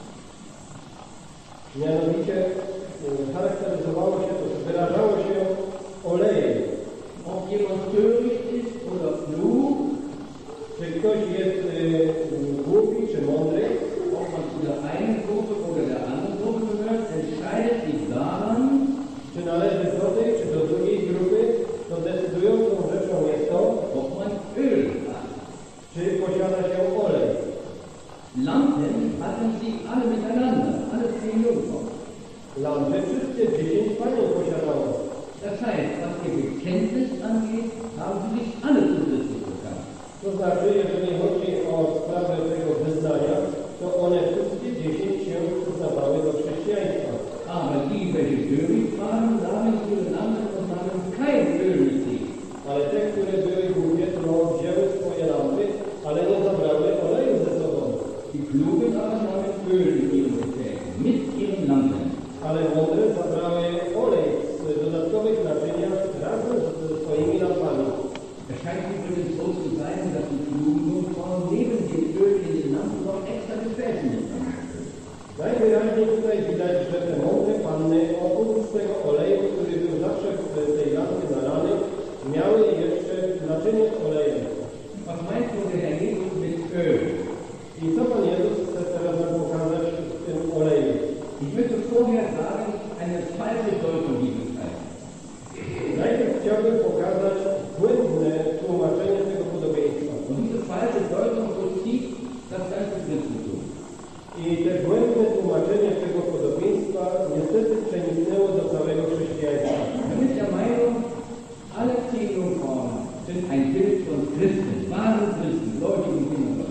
Mianowicie e, charakteryzowało się to, wyrażało się olejem. Ob jemand töricht ist oder klug, Czy ktoś jest e, głupi czy mądry, ob man zu der einen Gruppe oder der anderen Gruppe gehört, entscheidet sich daran, czy należy do tej czy do drugiej grupy, to decydującą rzeczą jest to, ob man Öl hat. czy posiada się olej. Lampen hatten sie alle miteinander, alle zehn Jungfrauen. Lampy wszystkie dziesięć panią posiadało. Das heißt, was ihr Bekenntnis angeht, haben sie sich alle zu Christus bekannt. To znaczy, jeżeli chodzi o sprawę tego wyznania, to one wszystkie dziesięć się przyznawały do chrześcijaństwa. Aber die, welche töricht waren, nahmen ihre Lampen und nahmen kein Öl mit sich. Ale te, które były głupie, to wzięły swoje lampy, ale nie zabrały oleju ze sobą. Die Klugen aber nahmen Öl in ihren Gefäßen, mit ihren Lampen. Ale mądre zabrały olej z dodatkowych naczyniach razem ze swoimi lampami. Es scheint übrigens so zu sein, dass die klugen Jungfrauen neben dem Öl in den Lampen noch extra Gefäße mitnahmen. Najwyraźniej tutaj widać, że te mądre panny oprócz tego oleju, który był zawsze w tej lampie nalany, miały jeszcze naczynie z olejem. Was meint nun der Herr Jesus mit Öl? I co Pan Jezus chce teraz nam pokazać w tym oleju? Ich möchte vorher sagen, eine falsche Deutung dieses Teils. Najpierw chciałbym pokazać błędne tłumaczenie tego podobieństwa. Und diese falsche Deutung vollzieht das ganze Christentum. I te błędne tłumaczenie tego podobieństwa niestety przeniknęło do całego chrześcijaństwa. Man ist der Meinung, alle zehn Jungfrauen sind ein Bild von Christen, wahren Christen, Leute und Kinder.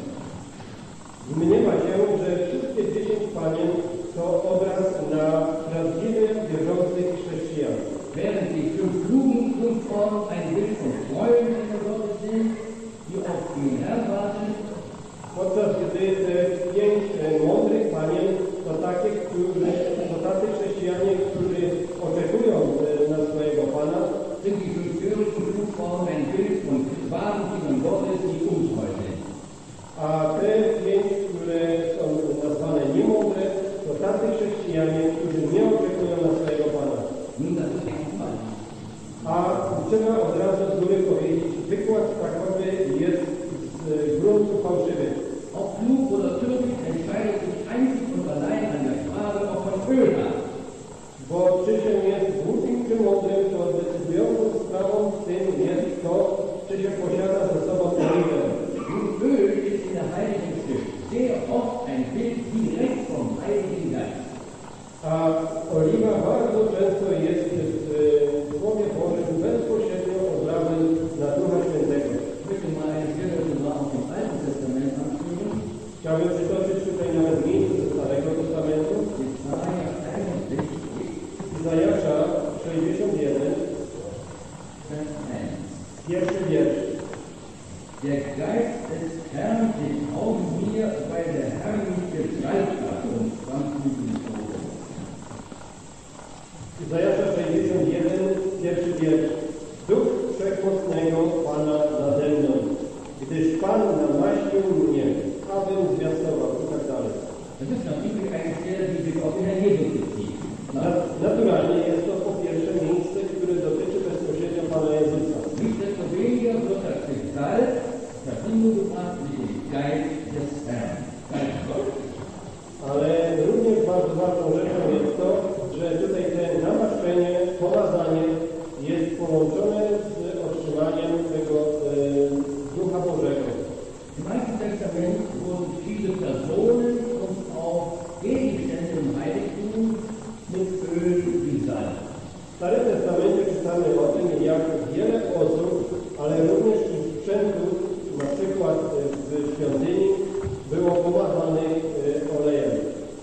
Mniema się, że wszystkie dziesięć panien to obraz na prawdziwych, wierzących chrześcijan. Während die fünf klugen Jungfrauen ein Bild von treuen Kindern Gottes sind, die auf den Herrn warten, Podczas gdy te pięć e, mądrych panien to takie, którzy, to tacy chrześcijanie, którzy oczekują e, na swojego Pana, sind die fünf törichten Jungfrauen ein Bild von wahren Kindern Gottes, die untreu sind. a te pięć, które są nazwane niemądre, to tacy chrześcijanie, którzy nie oczekują na swojego Pana. Nun, das ist echt falsch. A trzeba od razu z góry powiedzieć, wykład takowy jest z gruntu fałszywy. Ob klug oder töricht entscheidet sich einzig und allein an der Frage, ob man Öl hat. Bo czy się jest głupim czy mądrym, to decydującą sprawą w tym jest to, czy się posiada ze sobą oliwę. Öl ist in der Heiligen Schrift sehr oft ein Bild direkt vom Heiligen Geist. A oliwa bardzo często jest w Słowie Bożym bezpośrednio obrazem na Ducha Świętego. Ich möchte mal eine Stelle sogar aus dem Alten Testament anführen. Chciałbym przytoczyć tutaj nawet miejsce ze Starego Testamentu. Jesaja einundsechzig, Izajasza sześćdziesiąt jeden, Vers eins. pierwszy wiersz. Der Geist des Herrn ist auf mir, weil der Herr mich gesalbt hat und sanftmütig gezogen. Izajasza sześćdziesiąt jeden, pierwszy wiersz. Duch Wszechmocnego Pana nade mną, gdyż Pan namaścił mnie, abym zwiastował i tak dalej. Das ist natürlich eine Stelle, die sich auf den Herrn Jesus bezieht. Na- Naturalnie jest to po pierwsze miejsce, które dotyczy bezpośrednio Pana Jezusa. Nichtsdestoweniger wird das Gesalbt Verbindung gebracht mit dem Geist des Herrn. Geist Gottes. Ale również bardzo ważną rzeczą jest to, że tutaj te namaszczenie, pomazanie jest połączone z otrzymaniem tego e, Ducha Bożego. diese Personen und auch Gegenstände im Heiligtum mit Öl gesalbt. W Starym Testamencie czytamy o tym, jak wiele osób, ale również i sprzętów, na przykład w świątyni, było pomazanych olejem.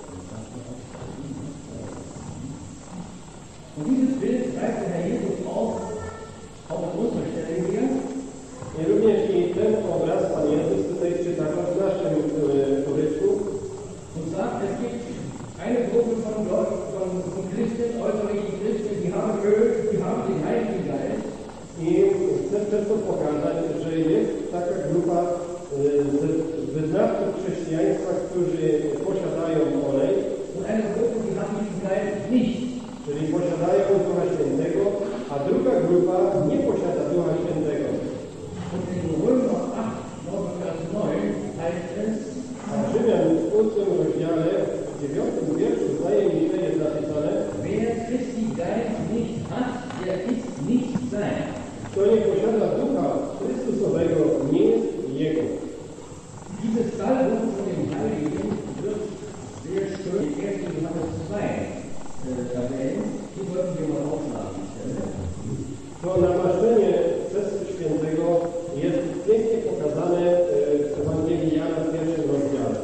Und dieses Bild zeigt der Herr Jesus auch auf unserer Stelle hier. I również i ten obraz Pan Jezus tutaj przytacza w naszym poryczku. Und sagt, es gibt eine Gruppe von Leuten, von, von Christen, äußerlichen Christen, die haben Öl, die haben den Heiligen Geist. I chcę przez to pokazać, że jest taka grupa wyznawców chrześcijaństwa, którzy posiadają olej. Und eine Gruppe, die haben diesen Geist nicht. Czyli posiadają Ducha Świętego, a druga grupa nie posiada Ducha Świętego. Und in Römer acht, Vers neun heißt es, A w Rzymian w ósmym rozdziale, w dziewiątym wierszu, zdaje mi się, jest napisane: wer Christi Geist nicht hat, der ist nicht sein. Kto nie posiada Ducha Chrystusowego, nie jest Jego. Diese Salbung von dem Heiligen wird sehr schön in ersten Johannes zwei erwähnt. Die wollten wir mal aufschlagen. To namaszczenie przez Świętego jest pięknie pokazane w Ewangelii Jana w pierwszym rozdziale.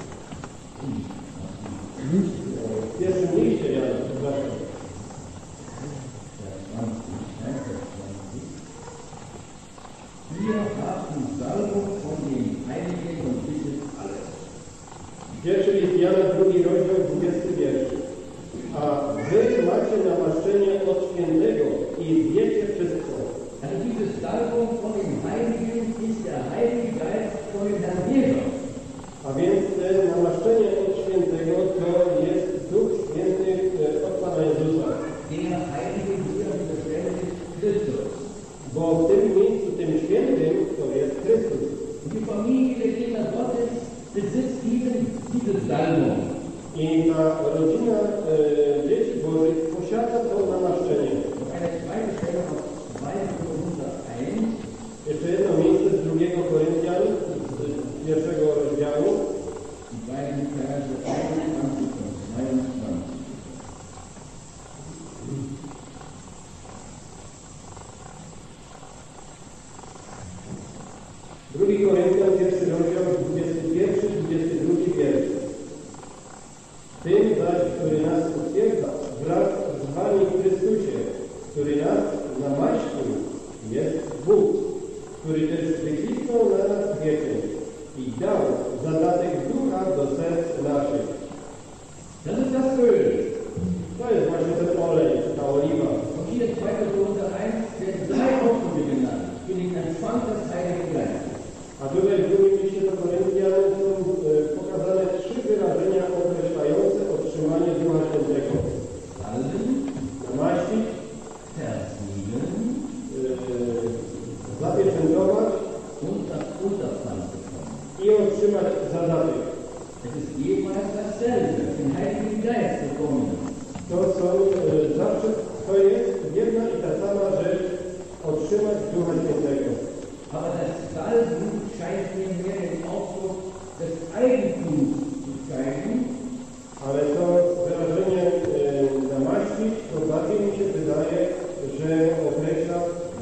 W pierwszym liście Jana, przepraszam. Wir haben Salbung von dem Heiligen und wissen alles. Pierwszy list Jana, drugi rozdział, dwudziesty wiersz. A wy macie namaszczenie od Świętego i wiecie wszystko. Also diese Salbung von dem Heiligen ist der Heilige Geist von dem Herrn Jesus. A więc te namaszczenie od Świętego to jest Duch Święty od Pana Jezusa. Der Heilige hier an dieser Stelle ist Christus. Bo w tym miejscu, tym świętym, to jest Chrystus. Die Familie der Kinder Gottes besitzt diesen, diese Salbung. I ta rodzina e, dzieci Bożych posiada to namaszczenie. Noch eine zweite Stelle aus zweiter Korinther eins. Jeszcze jedno miejsce z drugiego Koryntian, z pierwszego rozdziału. Die beiden Verse einundzwanzig und zweiundzwanzig. Drugi Koryntian, pierwszy rozdział, dwudziesty pierwszy, dwudziesty drugi wiersz. Tym zaś, który nas utwierdza wraz z Wami w Chrystusie, który nas namaścił, jest Bóg, który też wycisnął na nas wieczeń i dał zadatek Ducha do serc naszych. Das ist das Öl. To jest właśnie ten olej, ta oliwa. Und hier zweiter Korinther eins, der drei Ausdrücke genannt für den Empfang des Heiligen Geistes. A tutaj w drugim liście do Koryntian są e, pokazane trzy wyrażenia określające otrzymanie Ducha Świętego. Salben, Namaścić, versiegeln e, zapieczętować und das Unterpfand bekommen. i otrzymać zadatek. Es ist jeweils dasselbe, den Heiligen Geist bekommen. To są e, zawsze, to jest jedna i ta sama rzecz, otrzymać Ducha Świętego. Aber das Salben scheint mir mehr den Ausdruck des Eigentums zu zeigen. Ale to wyrażenie e, namaścić, to bardziej mi się wydaje, że określa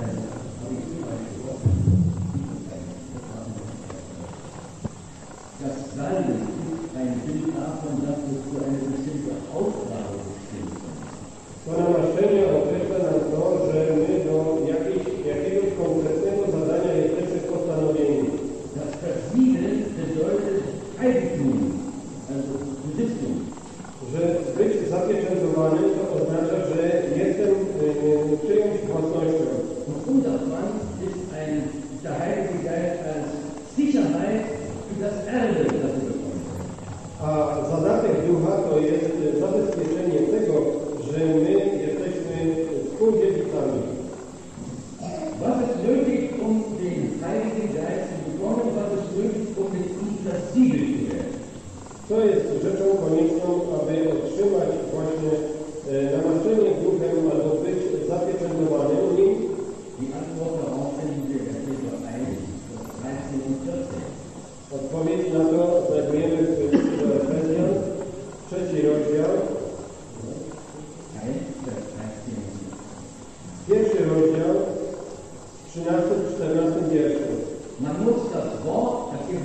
Das Salben ist ein Bild davon, dass wir für eine bestimmte Aufgabe bestimmt sind. to namaszczenie określa nam to, że my do jakiejś, jakiegoś konkretnego zadania jesteśmy postanowieni. Das Versiegeln bedeutet Eigentum, also Besitzung. Że być zapieczętowanym to oznacza, że jestem y, czyjąś własnością. Und Unterpfand ist ein, der Heilige Geist als Sicherheit für das Erbe, das wir bekommen. A zadatek Ducha to jest zabezpieczenie tego, że my jesteśmy współdziedzicami. Was ist nötig, um den Heiligen Geist zu bekommen? Was ist nötig, um mit ihm versiegelt zu werden? Co jest rzeczą konieczną, aby otrzymać właśnie e, namaszczenie Duchem albo być zapieczętowanym nim? Die Antwort darauf finden wir in Epheser eins, Vers dreizehn und vierzehn. Odpowiedź na to znajdujemy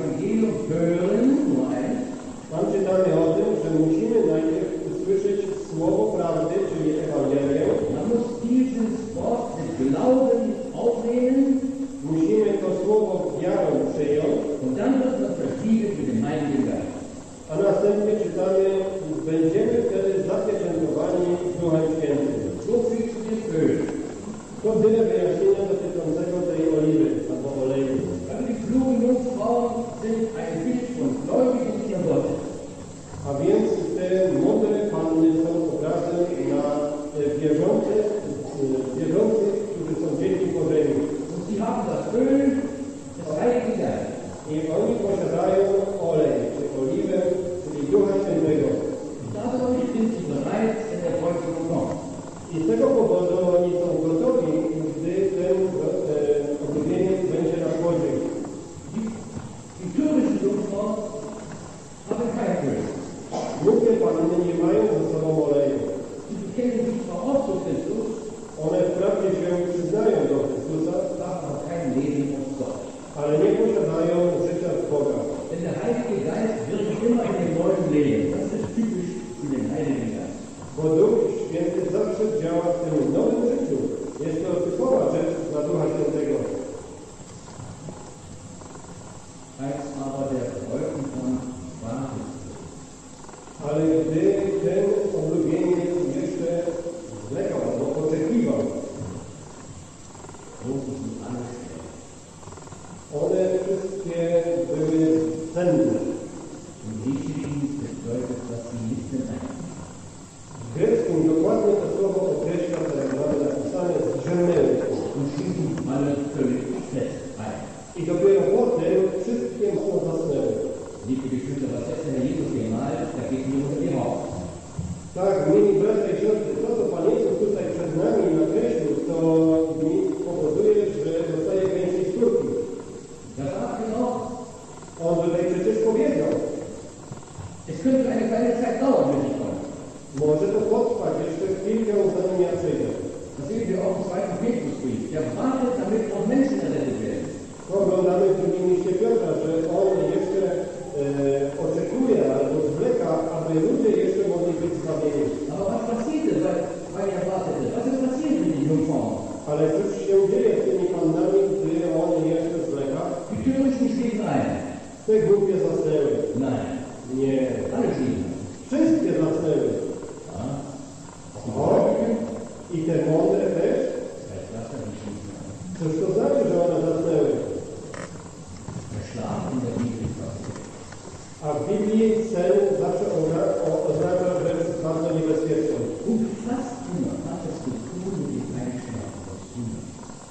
Evangelium hören, nur eins, Tam czytamy o tym, że musimy najpierw usłyszeć słowo prawdy, czyli Ewangelię. man muss dieses Wort des Glaubens aufnehmen Musimy to słowo wiarą przyjąć, und dann wird man versiegelt mit dem Heiligen Geist. a następnie czytamy, będziemy wtedy zapieczętowani Duchem Świętym. So viel zu dem Öl. To tyle wyjaśnienia dotyczącego tej oliwy albo oleju. Also die klugen Jungfrauen sind ein Bild von gläubigen Kindern Gottes. A więc te mądre panny są obrazem na e, wierzących, e, wierzących, którzy są dziećmi Bożymi. Und sie haben das Öl des Heiligen Geistes. I oni posiadają olej, czy oliwę, czyli Ducha Świętego. Dadurch sind sie bereits in der Vollkommen kommen. I z tego powodu oni są gotowi, gdy ten e, objawienie będzie nadchodził. Die, die türkischen Jungfrauen haben kein Öl. Głupie panny nie mają ze sobą oleju. Sie bekennen sich zwar auch zu Christus, One wprawdzie się przyznają do Chrystusa, haben aber kein Leben aus Gott. ale nie posiadają życia z Boga. Denn der Heilige Geist wirkt immer in dem neuen Leben. Das ist typisch für den Heiligen Geist. Bo Duch Święty zawsze działa w tym nowym życiu. Jest to typowa rzecz dla Ducha Świętego. Als aber der Bräutigam wartet, Ale gdy ten oblubieniec jeszcze zwlekał, albo oczekiwał, rufen sie alle schnell. one wszystkie były cenne. Im Griechischen bedeutet das, sie nicken ein. W greckim dokładnie to słowo określa, które mamy napisane, zdrzemnęły. Und schliefen alle völlig fest ein. I dopiero potem wszystkie mocno zasnęły. Liebe Geschwister, was jetzt der Herr Jesus gemalt, da geht mir unter die Haut. Tak, mieli bracia i siostry, to co Pan Jezus tutaj przed nami nakreślił, to mi powoduje, że dostaje więcej skórki. Da sagt er auch, On tutaj przecież powiedział, es könnte eine kleine Zeit dauern, bis ich komme. może to potrwać jeszcze chwilkę, zanim ja przyjdę. Das sehen wir auch im zweiten Petrusbrief. Der wartet, damit auch Menschen errettet werden. To oglądamy w drugim liście Piotra, że on jeszcze e, oczekuje albo zwleka, aby ludzie jeszcze mogli być zbawieni. Aber was passierte, weil, weil er wartete? Was ist passiert mit den Jungfrauen? Ale cóż się dzieje z tymi pannami, gdy on jeszcze zwleka? Die Törichten schliefen ein. Te głupie zasnęły. Nein, Nie. alle schliefen. Wszystkie zasnęły. Ja. O, i te mądre też? Das heißt, was die schliefen ein. Cóż to znaczy, że one zasnęły? Der Schlaf in der Bibel ist was. A w Biblii sen zawsze ozna- o- oznacza rzecz bardzo niebezpieczną. Und fast immer hat es zu tun mit dem Einschlafen des Sünders.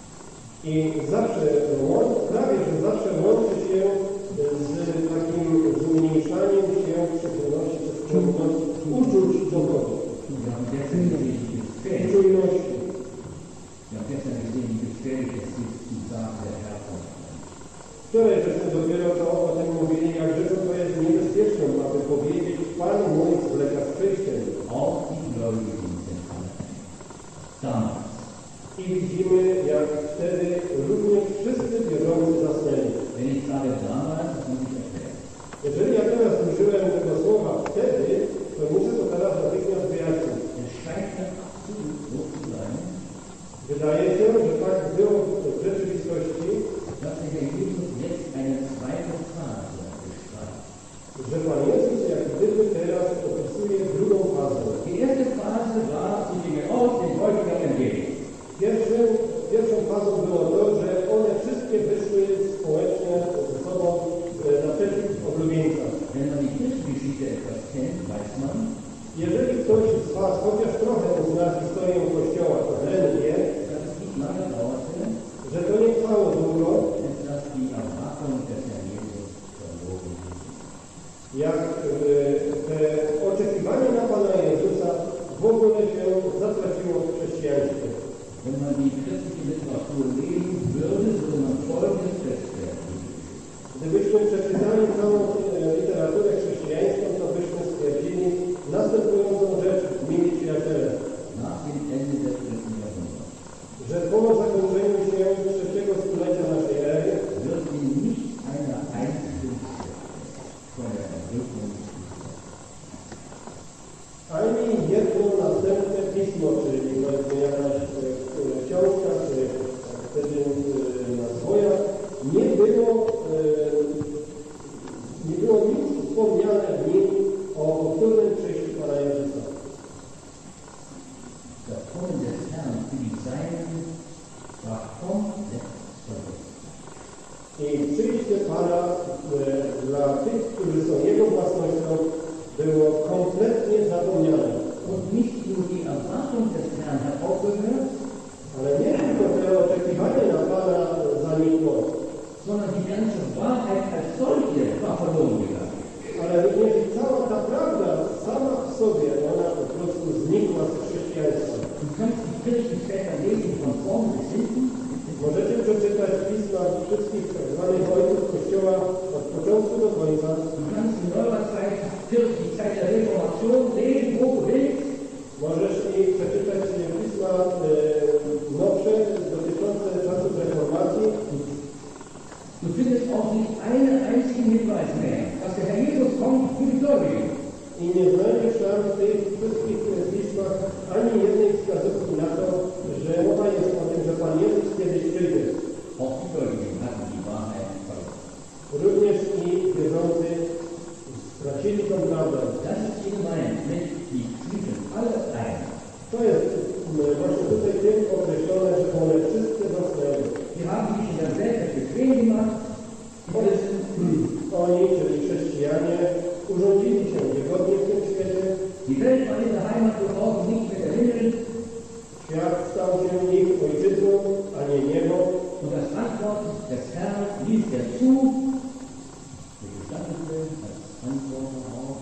I zawsze, łą- prawie że zawsze łączy się z takim zmniejszaniem się przychylności czy skłonności uczuć do Boga. Wir haben gestern gesehen, wie gefährlich, Czujności. wir haben gestern gesehen, wie gefährlich es ist, zu sagen, der Herr kommt. Wczoraj żeśmy dopiero to o tym mówili, jak rzeczą to jest niebezpieczną, aby powiedzieć, Pan mój zwleka z przyjściem. Auch die Gläubigen sind alle. Damals. I widzimy, jak wtedy również wszyscy wierzący zasnęli. Wenn ich sage damals, das muss ich erklären. Jeżeli ja teraz użyłem tego słowa wtedy, to muszę to teraz natychmiast wyjaśnić. Es scheint mir absolut so zu sein, Wydaje się, że tak było w rzeczywistości, dass der Herr Jesus jetzt eine zweite Phase beschreibt. że Pan Jezus jak gdyby teraz opisuje drugą fazę. Die erste Phase war, sie gingen aus, den Bräutigam entgegen. Pierwszym, pierwszą fazą było to, że one wszystkie wyszły społecznie ze sobą e, naprzeciw oblubieńca. Wenn man die Kirchengeschichte etwas kennt, weiß man, Jeżeli ktoś z Was chociaż trochę zna historię Kościoła, to ten wie, dass es nicht lange dauerte, że to nie trwało długo, bis dass die Erwartung des Herrn Jesus verloren ging. jak e, te oczekiwanie na Pana Jezusa w ogóle się zatraciło w chrześcijaństwie. Wenn man die christliche Literatur lesen würde, würde man Folgendes feststellen. Gdybyśmy przeczytali całą e, literaturę chrześcijańską, to byśmy stwierdzili następującą rzecz, mili przyjaciele, Nach dem Ende des dritten Jahrhunderts że po zakończeniu się trzeciego stulecia naszej ery wird in nicht einer einzigen Ani jedno następne pismo, czyli właśnie jakaś e, książka, czy wtedy e, na zwojach, nie było, e, nie było nic wspomniane w nim o powtórnym przyjściu Pana Jezusa. Das Kommen des Herrn für die Seinen war komplett vergessen. I przyjście Pana e, dla tych, którzy są Jego własnością, było kompletnie zapomniane. Und nicht nur die Erwartung des Herrn hat aufgehört, Ale nie tylko te oczekiwanie na Pana zanikło, sondern die ganze Wahrheit als solche war verloren gegangen. ale również i cała ta prawda sama w sobie, ona po prostu znikła z chrześcijaństwa. Du kannst die Kirchenväter lesen von vorn bis hinten. Możecie przeczytać pisma wszystkich tak zwanych ojców Kościoła od początku do końca. Du kannst in neuer Zeit die Zeit der Reformation lesen, wo du willst. Możesz i przeczytać pisma e, nowsze dotyczące czasów reformacji. Du findest auch nicht einen einzigen Hinweis mehr, dass der Herr Jesus kommt für die Gläubigen. I nie znajdziesz tam w tych wszystkich pismach ani jednej wskazówki na to, że mowa jest o tym, że Pan Jezus kiedyś przyjdzie. Auch die Gläubigen hatten die Wahrheit verloren. Również i wierzący stracili tą prawdę. Das ist die Gemeinde, mit die zwischen alle ein. To jest właśnie tutaj tym określone, że one wszystkie zasnęły. Wir haben sich in der Welt bequem gemacht. Oni, czyli chrześcijanie, urządzili się wygodnie w tym świecie. Die Welt war in der Heimat geworden, nicht mehr der Himmel. Świat stał się ich ojczyzną, a nie niebo. Und das Antwort des Herrn ließ er zu. Wir gestattete als Antwort auf.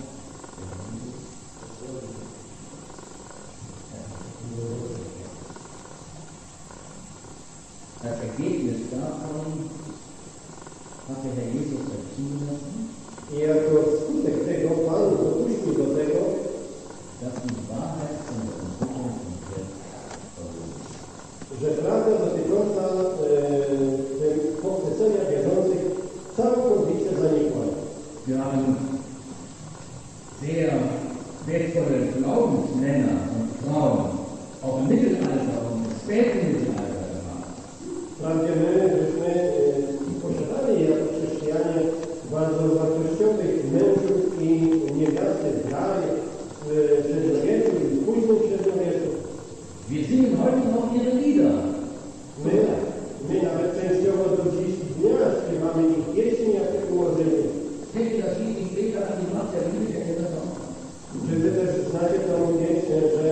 Als Ergebnis davon hat der Herr Jesus dazu gelassen, I jako skutek tego Pan dopuścił do tego, dass die Wahrheit von der Entwicklung komplett verloren ist. że prawda dotycząca e, pochwycenia wierzących całkowicie zanikła. Wir haben sehr wertvolle Glaubensmänner und Frauen auch im Mittelalter und im späten Mittelalter gehabt. Wprawdzie my żeśmy e, posiadali jako chrześcijanie bardzo wartościowych mężów i niewiasty w kraju, w średniowieczu i w późnym średniowieczu. Wir singen heute noch ihre Lieder. My, my nawet częściowo do dziś dnia śpiewamy ich pieśni, jak to ułożyli. Kennt ihr das Lied, ich bete an die Macht der Liebe, der kennt das auch? Czy wy też znacie tą pieśń, że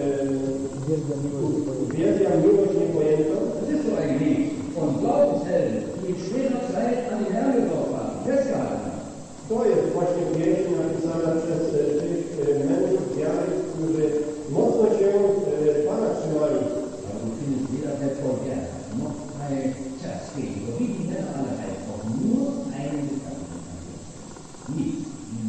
e, uwielbiam miłość niepojętą? Das ist so ein Lied von Glaubenshelden, die in schwerer Zeit an den Herrn geglaubt haben, festgehalten haben. To jest właśnie pieśń napisana przez e, tych e, mężów wiary, którzy mocno się e, Pana trzymali. Aber du findest weder Paul Gerhard noch bei Chersky, so wie die Männer alle heißen, auch nur einen Gedanken. Nichts.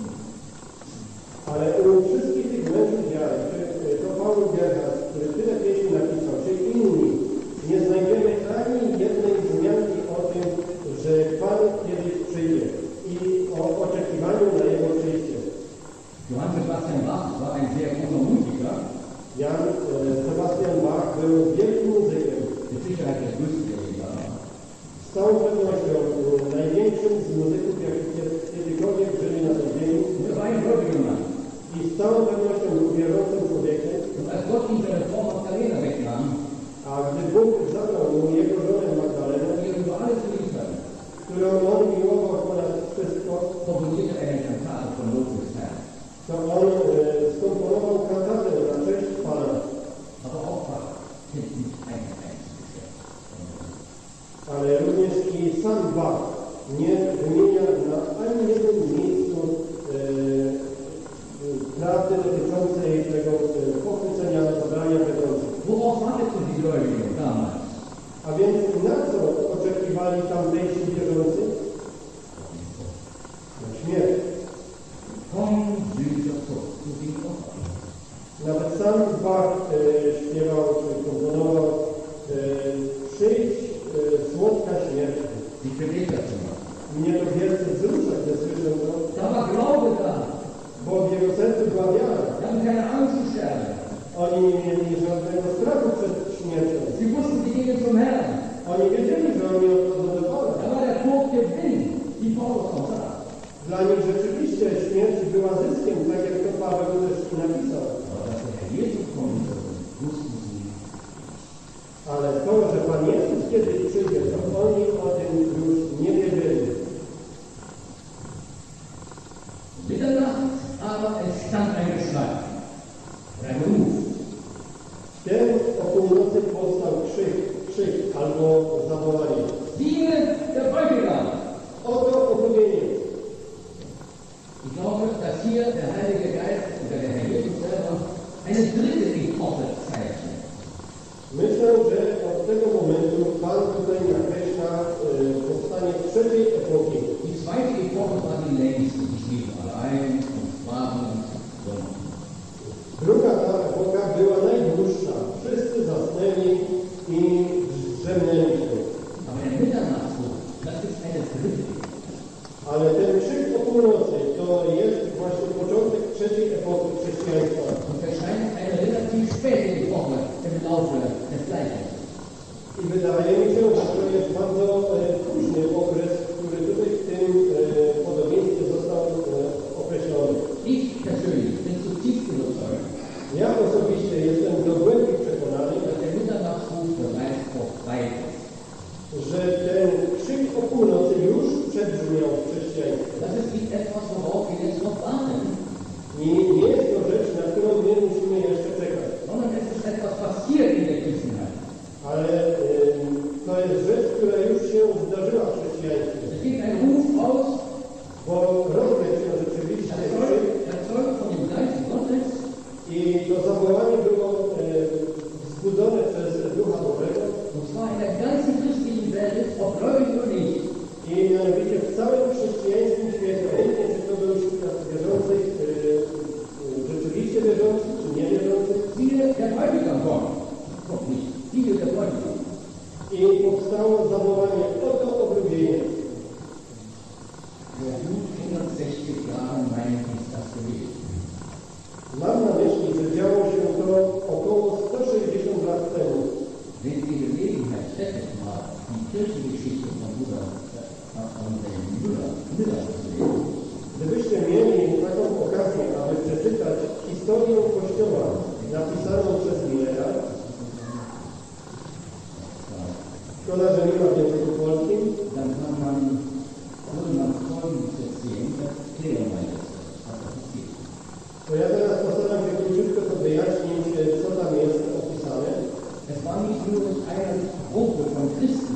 Ale u wszystkich tych mężów wiary, czy to Paweł Gerhard, który tyle pieśni napisał, czy inni, nie znajdziemy ani jednej wzmianki o tym, że Pan kiedyś przyjdzie i o oczekiwaniu na Jego przyjście. Johann Sebastian Bach war ein sehr großer Musiker. Jan e, Sebastian Bach był wielkim muzykiem. Mit Sicherheit der größte, der je war. Z całą pewnością e, największym z muzyków, jaki kiedykolwiek żyli na tej ziemi. Und er war ein gläubiger Mann. I z całą pewnością był wierzącym człowiekiem. Und als Gott ihm seine Frau Magdalena wegnahm, A gdy Bóg zabrał mu jego żonę Magdalenę, die er über alles geliebt hatte, którą on miłował ponad wszystko, komponierte er eine Kantate von Lob des Herrn. to on e, skomponował kantatę na cześć Pana. Aber auch Bach kennt nicht ein einziges Vers. Ale również i sam Bach nie wymienia na ani jednym miejscu e, prawdy dotyczącej tego e, pochwycenia zabrania wierzących. Worauf warteten die Gläubigen damals? A więc na co oczekiwali tamtejsi wierzący? Na śmierć. Komm, süßer Tod, du bist doch. Nawet sam Bach e, śpiewał, czy komponował e, przyjdź e, słodka śmierć. Ich bewege das immer. Mnie to wielce wzrusza, gdy słyszę to. Da war Glaube Dla nich rzeczywiście śmierć była zyskiem, tak jak to Paweł też napisał. Ale to, że Pan Jezus kiedyś przyjdzie, to oni o tym już nie wiedzieli. Mitternacht aber es stand ein Geschrei, ein Ruf. Wtem o północy powstał krzyk, krzyk albo zawołanie. Siehe, der Bräutigam! Oto oblubienie. Ich glaube, dass hier der Heilige Geist oder der Herr Jesus selber eine dritte Epoche zeichnet. Myślę, że od tego momentu Pan tutaj nakreśla e, powstanie trzeciej epoki. Die zweite Epoche war die längste, die schliefen allein und waren und Druga ta epoka była najdłuższa. Wszyscy zasnęli i drzemnęli się. Aber der Mitternachtsruf, das ist eine dritte Epoche. Ale ten krzyk o północy to jest właśnie początek trzeciej epoki chrześcijaństwa. Und wahrscheinlich eine relativ späte Epoche im Laufe des Gleichnisses. I wydaje mi się, że to jest bardzo e, późny okres, który tutaj w tym e, podobieństwie został e, określony. Ich persönlich bin zutiefst überzeugt, Ja osobiście jestem do głębi przekonany, dass der Mitternachtsruf bereits vorbei ist. że ten krzyk o północy już przedbrzmiał w chrześcijaństwie. Das ist nicht etwas, worauf wir jetzt noch warten, I nie jest to rzecz, na którą my musimy jeszcze czekać. sondern es ist etwas passiert in der Christenheit. Ale e, to jest rzecz, która już się zdarzyła w chrześcijaństwie. Es geht ein Ruf aus, Bo rozległ się rzeczywiście krzyk erzeugt von dem Geist Gottes, i to zawołanie było e, wzbudzone przez Ducha Bożego und zwar in der ganzen christlichen Welt, ob gläubig oder nicht. i mianowicie w całym chrześcijańskim świecie, obojętnie czy to był świat wierzących, e, e, rzeczywiście wierzących, czy niewierzących, Siehe, der Bräutigam kommt. Kommt nicht. Siehe, der Bräutigam. i powstało zawołanie oto oblubienie. Wer nun hundertsechzig Jahre meint, ist das gewesen. Mam na myśli, że działo się to około sto sześćdziesiąt lat temu. Wenn Sie Gelegenheit hätten, mal die Kirchengeschichte von Bruder, äh, von dem Müller, Müller zu lesen, Gdybyście mieli taką okazję, aby przeczytać historię Kościoła napisaną przez Millera, szkoda, że nie ma w języku polskim, dann kann man, würde man Folgendes erzählen, ich erkläre mal jetzt, was da passiert. to ja teraz postaram się króciutko to wyjaśnić, co tam jest opisane. Es war nicht nur eine Gruppe von Christen.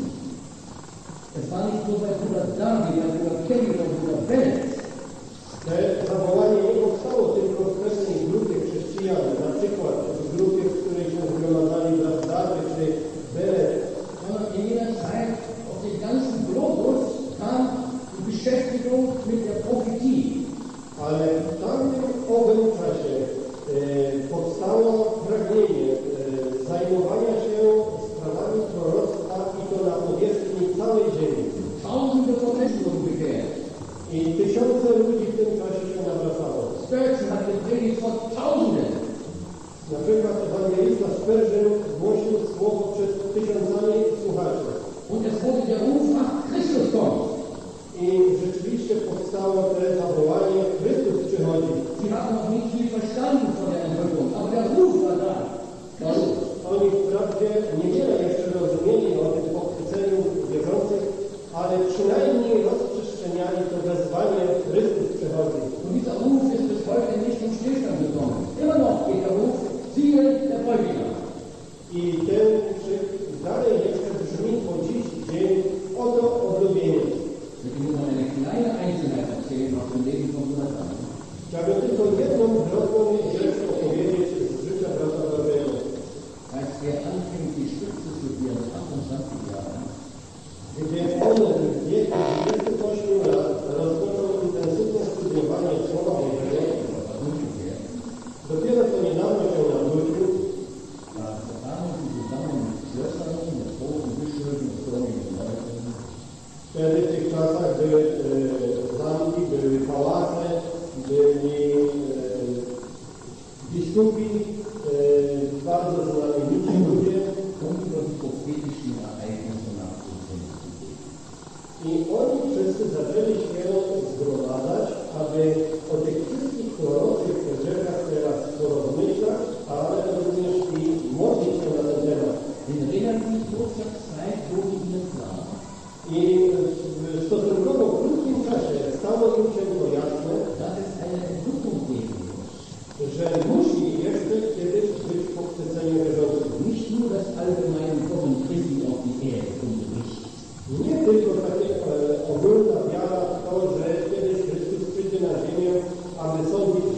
Es war nicht nur bei Bruder David, bei Bruder Kelly oder Bruder Welt. Te zawołanie nie powstało tylko w pewnej grupie chrześcijan, na przykład w grupie, w której się zgromadzali brat Dawid czy Belet, Sondern in jener Zeit auf dem ganzen Globus kam die Beschäftigung mit der Prophetie. ale w tamtym owym czasie e, powstało pragnienie e, zajmowania się sprawami proroctwa i to na powierzchni całej ziemi. Tausende von Menschen wurden bekehrt. I tysiące ludzi w tym czasie się nawracało. Spurgeon hat gepredigt vor Tausenden. Na przykład ewangelista Spurgeon głosił słowo przed tysiącami słuchaczy. Und es wurde der Ruf, ach, Christus kommt. I rzeczywiście powstało te zawołanie, Chrystus przychodzi. Sie haben noch nicht viel verstanden von der Entrückung, aber der Ruf war da. Oni, oni wprawdzie niewiele jeszcze rozumieli o tym pochwyceniu wierzących, ale przynajmniej rozprzestrzeniali to wezwanie, Chrystus przychodzi. Und dieser Ruf ist bis heute nicht zum Stillstand gekommen. Immer noch geht der Ruf, siehe, der Bräutigam. I ten krzyk dalej jeszcze brzmi po dziś dzień, oto oblubienie. Ich will nur eine kleine Einzelheit erzählen aus dem Leben von Bruder David. Chciałbym tylko jedną drobną rzecz opowiedzieć z życia brata Dawida. Als er anfing, die Schrift zu studieren, mit achtundzwanzig Jahren, Gdy on w wieku dwudziestu ośmiu lat rozpoczął intensywne studiowanie Słowa Bożego, dopiero co niedawno się nawrócił, da waren sie zusammen mit Schlössern, mit großen Bischöfen, mit vornehmen Leuten, wtedy w tych czasach były e, zamki, były pałace, byli e, biskupi, e, bardzo znamienici ludzie um über die prophetischen Ereignisse nachzudenken. i oni wszyscy zaczęli się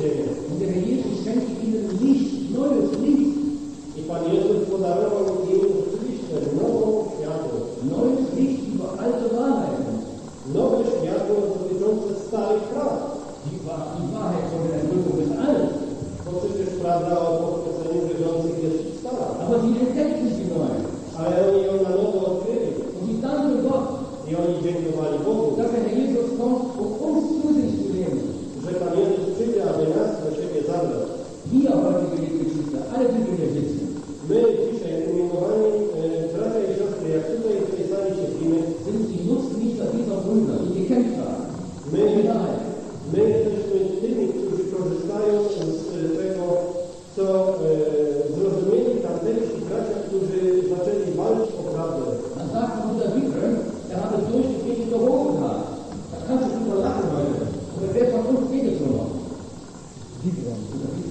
ziemię. Und der Herr Jesus schenkte ihnen Licht, neues Licht, I Pan Jezus podarował im rzeczywiście nową światło. neues Licht über alte Wahrheiten. Nowe światło dotyczące starych praw. Die, Wahr- die Wahrheit von der Entrückung ist alt, Bo przecież prawda o poświęceniu wierzących jest stara. aber sie entdeckten sie neu. Ale oni ją na nowo odkryli. Und sie danken Gott, I oni dziękowali Bogu, dass der Herr Jesus kommt, um uns zu sich zu nehmen. że Pan Jezus przyjdzie, aby nas do siebie zabrać. Wir heute, geliebte Geschwister, alle, die wir hier sitzen, My dzisiaj, umiłowani e, bracia i siostry, jak tutaj w tej sali siedzimy, sind die Nutznießer dieser Wunder, die gekämpft haben. my, Um die Wahrheit. my jesteśmy tymi, którzy korzystają z e, tego, co e, zrozumieli tamtejsi bracia, którzy zaczęli walczyć o prawdę. Dann sagt Bruder Wickel, er hat es durchgeführt in der Hohenhaar. Da kannst du drüber lachen heute. Aber wer von uns geht es nur noch? Wickel, Bruder Wickel.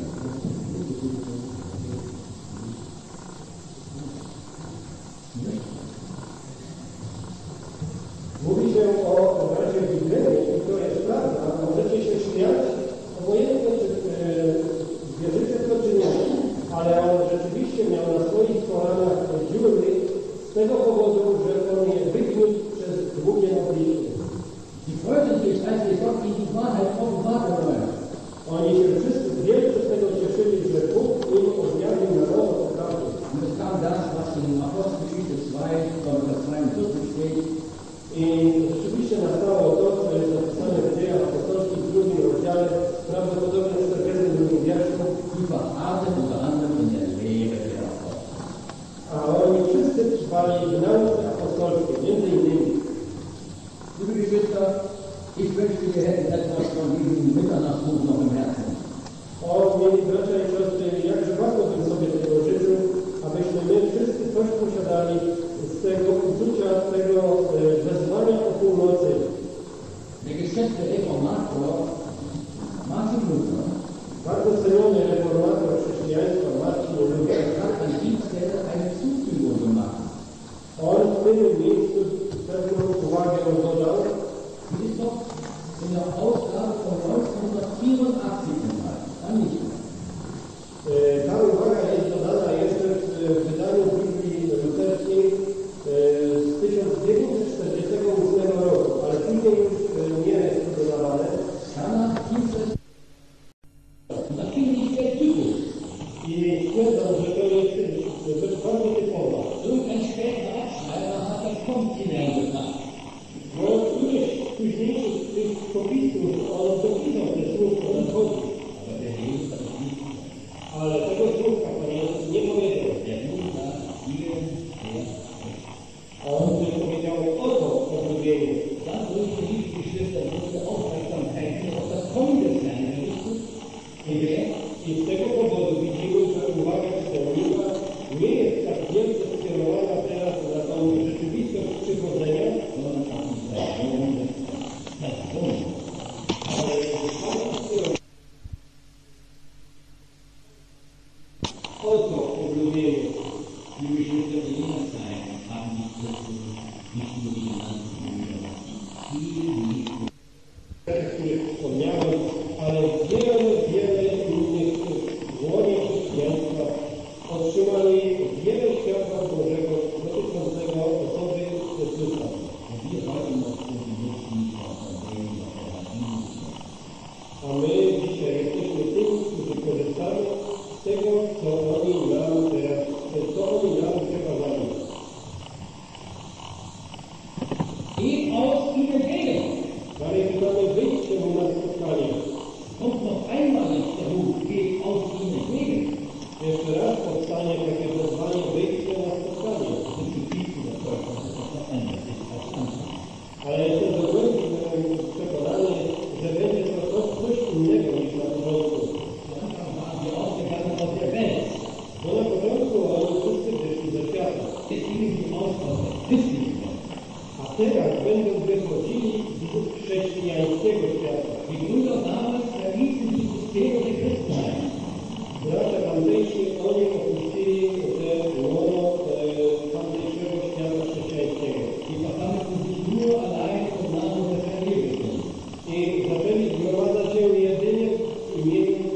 Mówi się o bracie Wiglewie i to jest prawda. Możecie się śmiać, obojętnie czy e, wierzycie w to czy nie, ale on rzeczywiście miał na swoich kolanach dziury z tego powodu, że on je wygniótł przez długie modlitwy. Die freuten sich, als wir Gott in die Wahrheit offenbaren wollen. Oni się wszyscy wielce z tego cieszyli, że Bóg im objawił na nowo to prawdę. Und es kam das, was in Apostelgeschichte zwei, Vers zweiundvierzig steht. I rzeczywiście nastało to, co jest zapisane w Dziejach Apostolskich w drugim rozdziale, prawdopodobnie w czterdziestym drugim wierszu. Die verharrten unter anderem in der Lehre der Apostel. A oni wszyscy trwali w nauce apostolskiej, między innymi. Liebe Geschwister, ich wünschte, wir hätten etwas von diesem Mitternachtsbuch noch im Herzen. O, mieli bracia i siostry, jakże bardzo bym sobie tego życzył, abyśmy my wszyscy coś posiadali z tego uczucia, tego e, wezwania o północy. Der geschätzte Reformator Martin Luther Bardzo ceniony reformator chrześcijaństwa Marcin Luther hat an dieser Stelle eine Zufügung gemacht. on w tym miejscu pewną uwagę dodał. Die ist doch in der Ausgabe von neunzehnhundertvierundachtzig enthalten. Dann nicht mehr. E, Ta uwaga jest dodana jeszcze w w wydaniu Biblii Luterskiej e, z tysiąc dziewięćset czterdziestego ósmego roku, ale później już e, nie jest to dodawane. Danach gibt es, und das finde ich sehr typisch, I stwierdzam, że to jest rzecz bardzo typowa. irgendein späterer Abschreiber hat das Kontinent gebracht. No, któryś późniejszy z tych popisów, on dopisał te słówko na chodzi. Aber der Jesus hat es nicht gesagt. Ale tego słówka Pan Jezus nie powiedział. Der Bund sagt, hier, der, A on też powiedział oto oblubienie. dadurch, liebe Geschwister, unsere Aufmerksamkeit nur auf das Kommende sein gerichtet. I, I z tego powodu widzimy, że uwaga czytelnika nie jest tak wielce skierowana teraz na tą rzeczywistość przychodzenia, sondern auf die Person des Personen. ale jest bardzo skierowana. Oto oblubienie. Liebe Geschwister, in jener Zeit haben die Christen nicht nur die genannten Brüder, viel, viel O których wspomniałem, ale wiele, wiele innych w łonie chrześcijaństwa otrzymali wiele światła Bożego dotyczącego osoby Chrystusa. und wir heute noch so die Nutznießer von dem, was er hat ihnen gesagt. A my dzisiaj jesteśmy tymi, którzy korzystamy z tego, co oni nam teraz, co oni nam przekazali. Geht aus ihnen gegen. Dalej czytamy wyjście mu na spotkanie. Kommt noch einmal jetzt der Ruf, geht aus ihnen gegen. Jeszcze raz powstanie takie wezwanie wyjście na spotkanie. Und die Kriege der Völker, dass es etwas anderes ist als Anfang. Ale jestem do głębi przekonany, że będzie to coś, coś innego niż na początku. Am Anfang waren wir ausgegangen aus der Welt. Bo na początku oni wszyscy wyszli ze świata. Jetzt gingen sie aus aus der christlichen Welt. A teraz będą wychodzili z chrześcijańskiego świata. Die Brüder damals verließen die Systeme der Christenheit. Bracia tamtejsi, oni opuścili te łono e, tamtejszego świata chrześcijańskiego. Die versammelten sich nur allein im Namen des Evangeliums. I zaczęli zgromadzać się jedynie w imieniu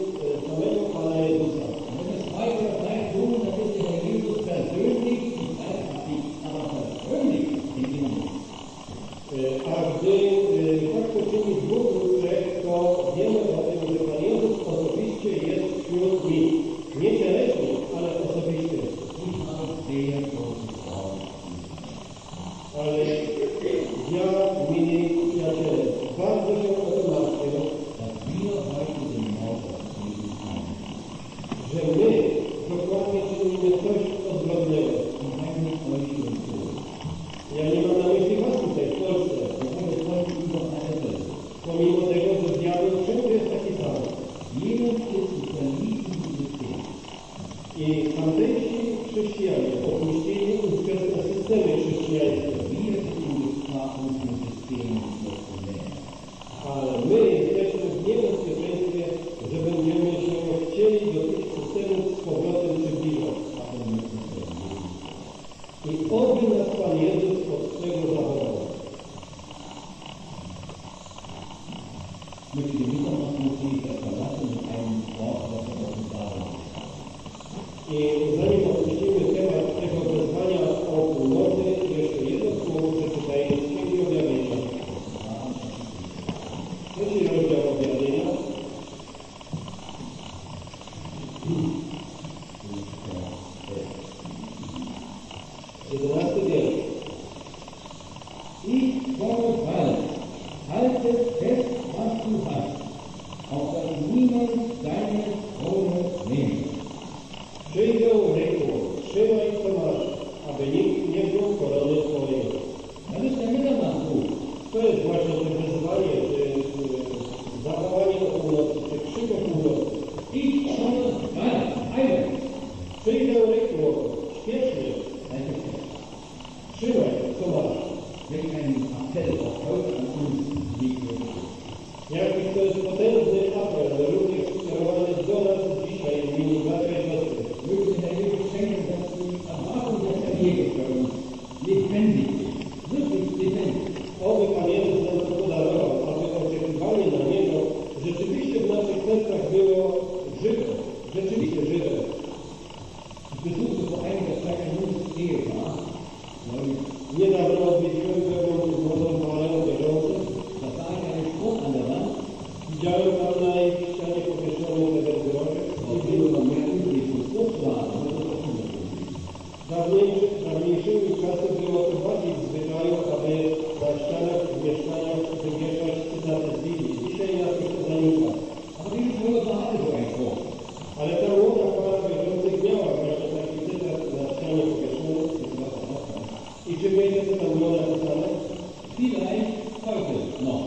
Jenes ist die Verließen dieses Systems. I tamtejsi chrześcijanie opuścili ówczesne systemy chrześcijańskie. Wir sind gefragt, unsere Systeme noch zu lernen. Ale my jesteśmy w niebezpieczeństwie, że będziemy się chcieli do tych systemów z powrotem przybliżać. I oby nas Pan Jezus od tego zachował. Möchte die Mitternachtmusik verlassen mit einem Wort, das er offenbaren. I zanim opuścimy temat tego wezwania o północy, jeszcze jedno słowo przeczytajmy z Księgi Objawienia. Trzeci rozdział Objawienia. jedenasty wiersz. Ich fordere bald, halte fest, was du hast, auf dass niemand deine Krone nehme. Przyjdę ręką, trzymaj co masz, aby nikt nie wziął korony twojej. Das ist der Mitternachtsruf. To jest właśnie to wezwanie, czy zawołanie o północy, czy krzyk o północy. Ich fordere bald, eilig. Przyjdę ręką, śpiesznie, Halte fest. trzymaj co masz. Welch ein Appell auch heute an uns liegt. Jakiś to jest potężny apel, ale również skierowany do nas dzisiaj w imieniu naszej siostry. Möge der Herr schenken, dass die Erwartung der Karriere für uns lebendig ist. Wirklich lebendig. Oby Pan Jezus nam to podarował, aby oczekiwanie na Niego rzeczywiście w naszych sercach było żywe, rzeczywiście żywe. Ich besuchte vor einiger Zeit ein junges Ehepaar. Niedawno odwiedziłem pewną młodą parę wierzącą. Da sah ich einen Spruch an der Wand. Widziałem tam na ich ścianie powieszony pewien groszek. Aus dem immer mehr üblich und Frucht war, aber das ist auch unterschiedlich. Dawniejszy, dawniejszymi czasy było to bardziej w zwyczaju, aby na ścianach w mieszkaniach wywieszać cytaty z Biblii. Dzisiaj na tych to zanika. Aber diese Junge war also ein Spruch. Ale ta młoda para wierzących miała właśnie taki cytat na ścianie powieszony. I czy wiecie, co tam było napisane? Vielleicht heute noch.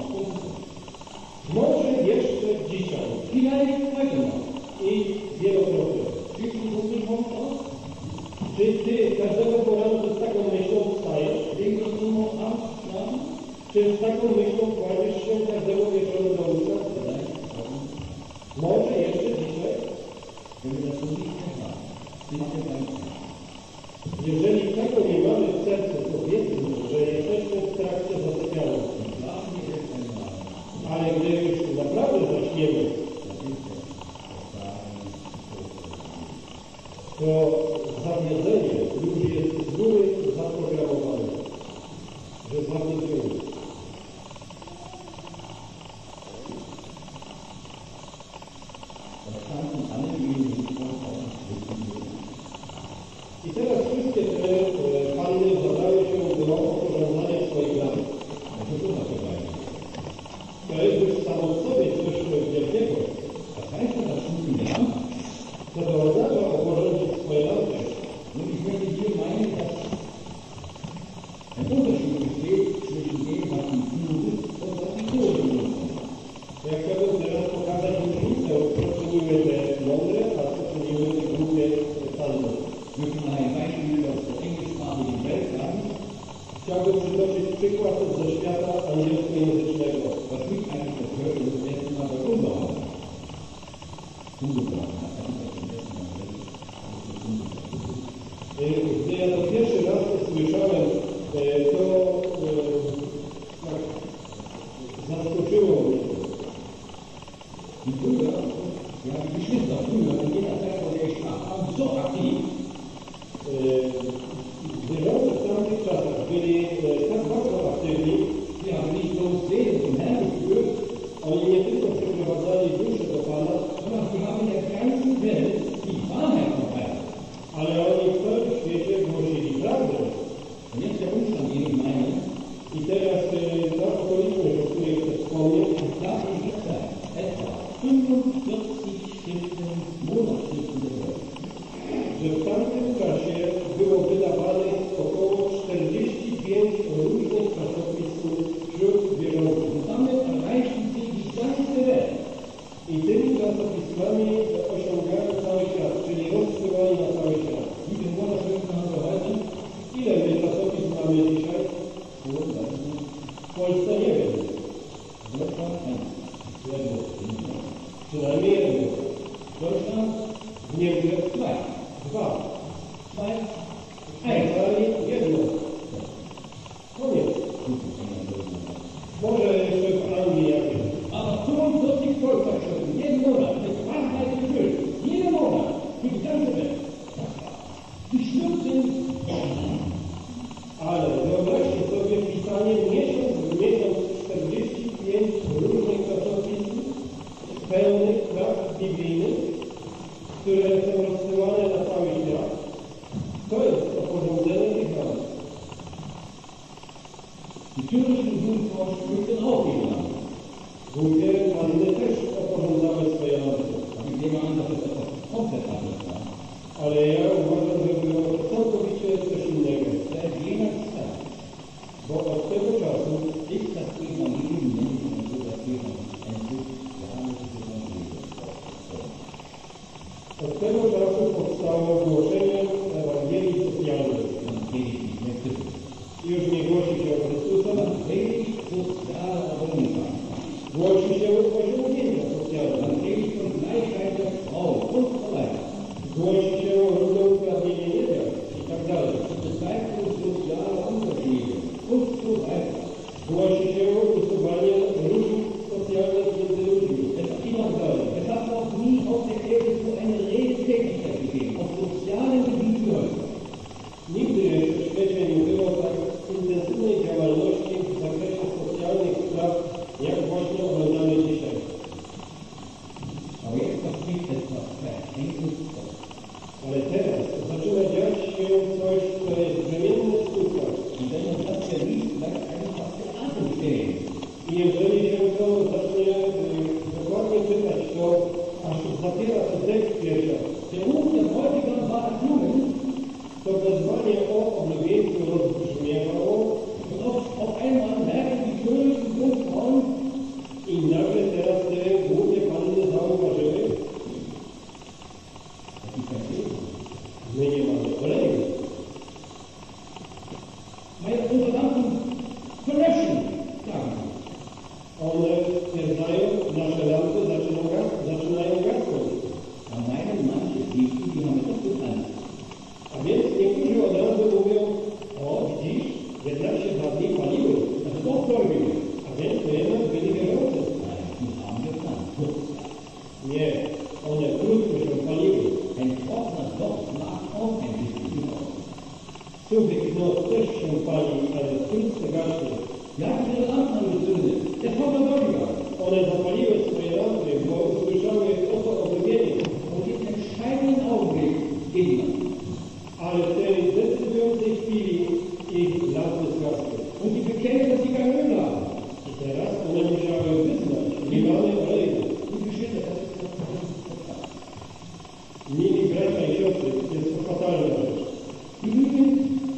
Może jeszcze dzisiaj. Vielleicht heute noch. I wielokrotnie. Siehst du so viel Punkt aus? Czy ty każdego poranku z taką myślą wstajesz? Legst du noch abends schlafen? Czy z taką myślą kładziesz się każdego wieczoru do łóżka? Vielleicht heute. Może jeszcze dzisiaj? Wenn wir das so nicht erfahren, sind wir beim Ziel. Jeżeli tego nie mamy w sercu, to wiedzmy, że jesteśmy w trakcie zasypiania. Schlafen wir jetzt einmal. Ale gdy już naprawdę zaśniemy, to zawiedzenie już jest z góry zaprogramowane, że zawiedziemy. I teraz wszystkie te e, panny zadały się do oporządzania swoich lam. To jest już samo w sobie coś wielkiego. Co to oznacza oporządzić swoje lampy? Und ich möchte hier meinen, dass ein Unterschied besteht zwischen dem, was die Bibel und was die Kirche tun. Ja chciałbym teraz pokazać różnicę, co czyniły te mądre, a co czyniły te głupie panny. Ich möchte mal ein Beispiel aus der englischsprachigen Welt sagen, Chciałbym przytoczyć przykład ze świata angielskojęzycznego. was mich eigentlich das Hören das erste Mal bei Unbehauen umgebracht hat. Das ist das erste Mal drin. Gdy ja to pierwszy raz to słyszałem, to tak, zaskoczyło mnie. Die Brüder, ja, die Geschwister früher, in jeder Zeit, wo der sprach, waren so aktiv, Wierzący w tamtych czasach byli tak bardzo aktywni, die haben nicht bloß Seelen zum Herrn geführt, oni nie tylko przeprowadzali duszę do Pana, sondern sie haben der ganzen Welt die Wahrheit verbreitet. ale oni w całym świecie głosili prawdę. Und jetzt der Umstand, den ich meine, I teraz ta okoliczność, o której chcę wspomnieć, darf ich jetzt sagen, etwa fünfundvierzig Schriften, Monatsschriften der Welt. że w tamtym czasie było wydawanych około czterdzieści pięć różnych czasopism wśród wierzących. Und damit erreichten sie die ganze Welt. I tymi czasopismami Przynajmniej jedno. Deutschland, w Niemczech dwa. Dwa. Zwei. W Szwajcarii jedno. Koniec. Może jeszcze w Anglii jakieś. Aber fünfundvierzig Volksabschriften, jeden Monat, mit Frankreich gefüllt. Jeden Monat, für die ganze Welt. Die schlimm sind. Ale wyobraźcie sobie pisanie miesiąc w miesiąc czterdzieści pięć różnych czasopism pełnych praw biblijnych, które są rozsyłane na cały świat. To jest oporządzenie tych rad. Die thürischen Jugendvorschriften auch gegen. Głupie panny też oporządzały swoje rady. Aber ich nehme an, dass es etwas komplett anderes war. Ale ja uważam, że było to całkowicie coś innego. Seit jener Zeit Bo od tego czasu ist das Evangelium nämlich ein so, dass wir ein soziales Evangelium brauchen. od tego czasu powstało głoszenie Ewangelii socjalnej. Man predigt nicht mehr Christus. Już nie głosi się o Chrystusa, Man predigt soziale Errungenschaften. głosi się osiągnięcia socjalne. Man predigt von Gleichheit der Frau und so weiter. Głosi się o równouprawnienie niewiast i tak dalej. Beseitigung sozialer Unterschiede und so weiter. Głosi się o usuwanie różnic socjalnych między ludźmi Es i tak dalej. es hat noch nie auf der Erde so eine Redetätigkeit gegeben, auf sozialen Gebieten. Nigdy jeszcze w świecie nie było tak intensywnej działalności w zakresie socjalnych spraw, jak właśnie oglądamy dzisiaj. Aber jetzt passiert etwas Verächtliches. Ale teraz zaczyna dziać się coś, co jest brzemienne w skutkach. Und wenn uns das verliest, bleibt einfach der Atem stehen. I jeżeli się to zacznie y, dokładnie czytać, to aż zapiera się dech w piersiach. Der Ruf der Bräutigam war erklungen To wezwanie o oblubieństwie rozbrzmiewało und auf, auf einmal merken die Königin Jungfrauen, i nagle teraz te główne panny zauważyły, dass sie verstehen. my nie mamy oleju. Meine unsere Lampen verlöschen, sagen sie. One stwierdzają, nasze lampy zaczynają, gas- zaczynają gasnąć. Da meinen manche Christen, die haben etwas getan. A więc niektórzy od razu mówią, o widzisz, jednak się dawniej paliły. Das ist auch gläubig. A więc to jednak byli wierzący. Nein, die haben getan. Kurz. Nie, one krótko się paliły. Ein trockener Docht macht auch ein bisschen aus. Suchy knot też się pali, ale wkrótce gaśnie. Die haben ihre Lampen angezündet. Der Feuer Gläubiger. One zapaliły swoje lampy, bo usłyszały oto objawienie. Und im entscheidenden Augenblick gegen man. Ale w tej decydującej chwili ich lampy zgasły. Und die bekennen, dass sie kein Öl haben. I teraz one musiały wyznać, nie mamy oleju. Die Geschichte, das ist das ist Mili bracia i siostry, jest to fatalna rzecz. genügend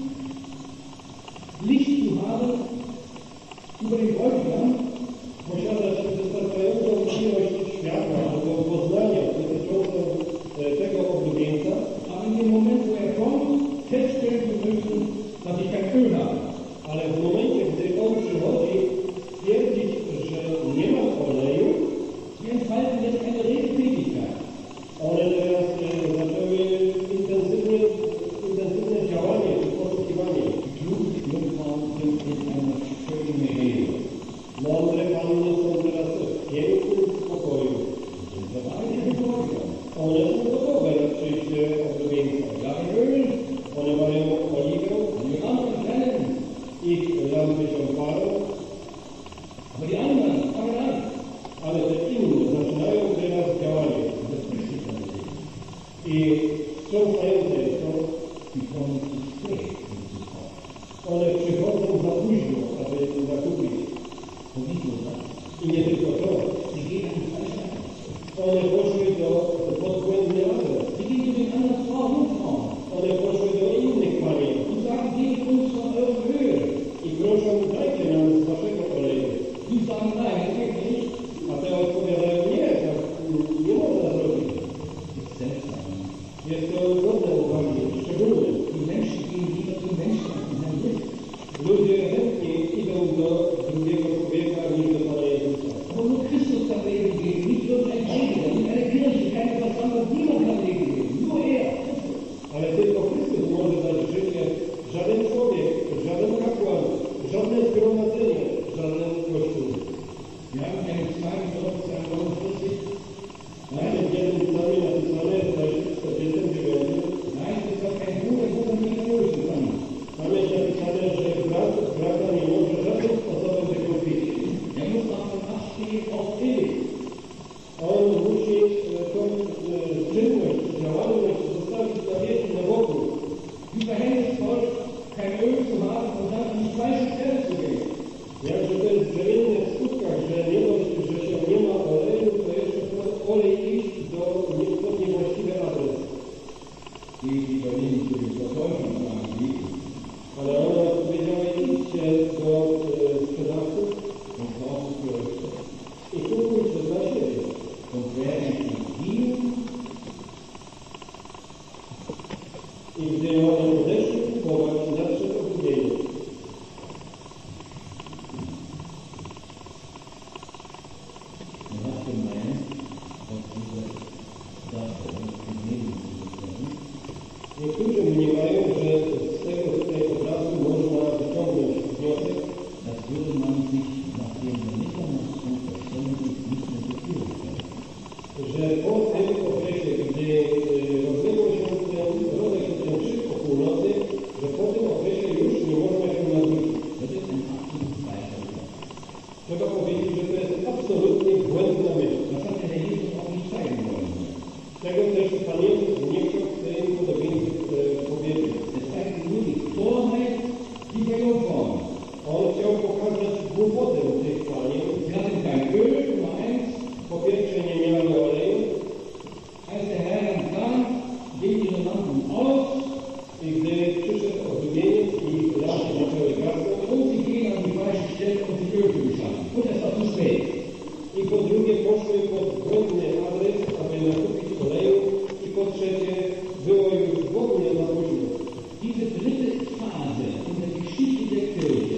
Licht zu haben über den Bräutigam, Posiadać wystarczającą miłość światła albo poznania dotyczącą e, tego oblubieńca, aber in dem Moment, wo er kommt, feststellen zu müssen, dass ich kein Öl habe. ale w momencie, gdy on przychodzi, stwierdzić, że nie ma oleju, Sie entfalten jetzt eine Redetätigkeit. one teraz e, zaczęły intensywnie, intensywne działanie czy poszukiwanie. Die klugen Jungfrauen sind in einer schönen Rede. Mądre panny są teraz w pięknym spokoju. Sind bereit, den Bräutigam. One są gotowe na przyjście oblubieńca. Ja, ein Öl, One mają oliwę, und die Lampen brennen. ich lampy się palą, Aber die anderen fangen an. ale te inne zaczynają teraz działanie. Und das Frühstück dann gesehen. I wstrząsające jest to, Die kommen zu spät, um zu kaufen. one przychodzą za późno, aby zakupić. Und nicht nur das. I nie tylko to, Sie gehen an die falsche Adresse. one poszły do podbłędny adres. Sie gehen zu den anderen Frauen und Frauen. One poszły do innych panien Und sagen, gebt uns von eurem Öl. i proszą, dajcie nam z waszego oleju. Die sagen, nein, das geht nicht. A te odpowiadają, nie, tak nie można zrobić. Das ist seltsam. Jest to godne uwagi, szczególne. Die Menschen gehen lieber zu Menschen als zu Herrn Christus. Ludzie chętniej idą do drugiego człowieka niż do Pana Jezusa. Aber nur Christus kann Leben geben, nicht irgendein Heiliger, może iść do nie- pod niewłaściwy adres. Die Übernehmen für die Verkäufer sagen die, Ale ona odpowiedziała, idźcie do e, sprzedawców und kaufen für euch i kupujcie dla siebie. und werden es ihnen I gdy one odeszły kupować, nadszedł odmówienie. und was gemeint, dass diese Sache genehmigt werden. Niektórzy mniemają, że z tego tutaj obrazu można wyciągnąć wniosek, Das würde man sich nach dem Mitternachtsruf verständlich nicht mehr gefühlt haben. że po tym okresie, gdy e, rozległ się ten, rozległ się ten krzyk o północy, że po tym okresie już nie można się nawrócić. Das ist ein absolutes Beispiel. Trzeba powiedzieć, że to jest absolutnie błędna myśl. Das hat der Herr Jesus auch nicht zeigen wollen. Tego też Pan Jezus nie chciał w tym podobieństwie e, powiedzieć. Es zeigt nur die Torheit, die wir umformen. On chciał pokazać głupotę tych panien. Sie hatten kein Öl, Nummer eins. Po pierwsze nie miały oleju Als der Herr dann kam, ging ihre Lampen aus i gdy przyszedł odmieniec i lampy zaczęły gasnąć und sie gingen an die falsche Stelle und die Öl geschaffen. Und es war zu spät. i po drugie poszły pod błędny adres, aby nakupić oleju i po trzecie było już w ogóle za późno. Diese dritte Phase in der Geschichte der Kirche,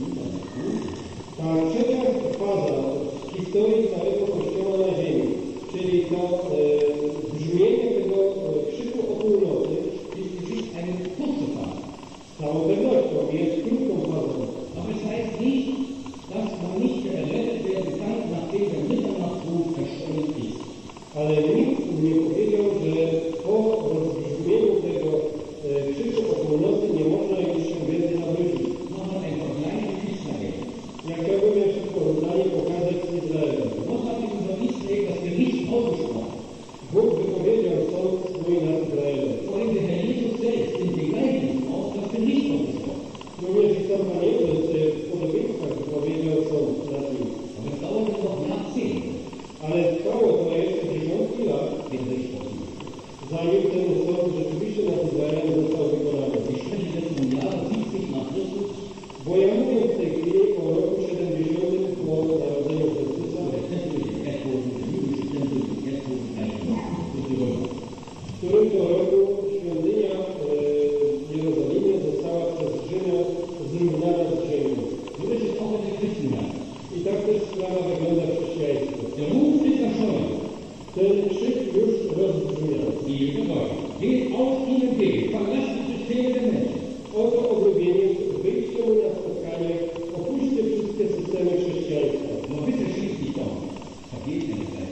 Ta trzecia faza w historii całego Kościoła na ziemi, czyli to e, brzmienie tego e, krzyku o północy, ist nicht eine kurze Phase. z całą pewnością jest krótką fazą. Aber es heißt nicht, dass man nicht errettet werden kann, nachdem der Mitternachtsruf verstanden ist. Ale nikt nie powiedział, że po rozbrzmieniu tego e, krzyku o północy nie można już się więcej nawrócić. Noch ein Vergleich mit Israel. Ja chciałbym jeszcze w porównaniu pokazać z Izraelem. Gott hat über Israel das Gericht ausgesprochen. Bóg wypowiedział sąd swój nad Izraelem. Vor allem der Herr Jesus selbst in dem Gleichnis auch das Gericht ausgesprochen. Również i sam Pan Jezus e, w podobieństwach wypowiedział sąd nad nim. Aber es dauerte noch Jahrzehnte, Ale trwało to jeszcze dziesiątki lat, den Gericht ausgesprochen. zanim ten sąd rzeczywiście nad Izraelem został wykonany. Ich spreche jetzt vom Jahre siebzig nach Christus, Bo ja mówię w tej chwili o roku siedemdziesiątym po narodzeniu Chrystusa, wo der Tempel in Erdboden, der jüdische Tempel in Erdboden gleich durch die Römer. w którym to roku świątynia e, w Jerozolimie została przez Rzymian zrównana z ziemią. So ist es auch in der Christenheit. I tak też sprawa wygląda w chrześcijaństwie. Der Ruf ist erschollen. Ten krzyk już rozbrzmiał. Die Jünger, geht aus ihnen weg, verlasst die Systeme der Menschen. Oto oblubienie, wyjście mu na spotkanie, opuśćcie wszystkie systemy chrześcijaństwa. No bitte schließlich doch, vergeht mir nicht.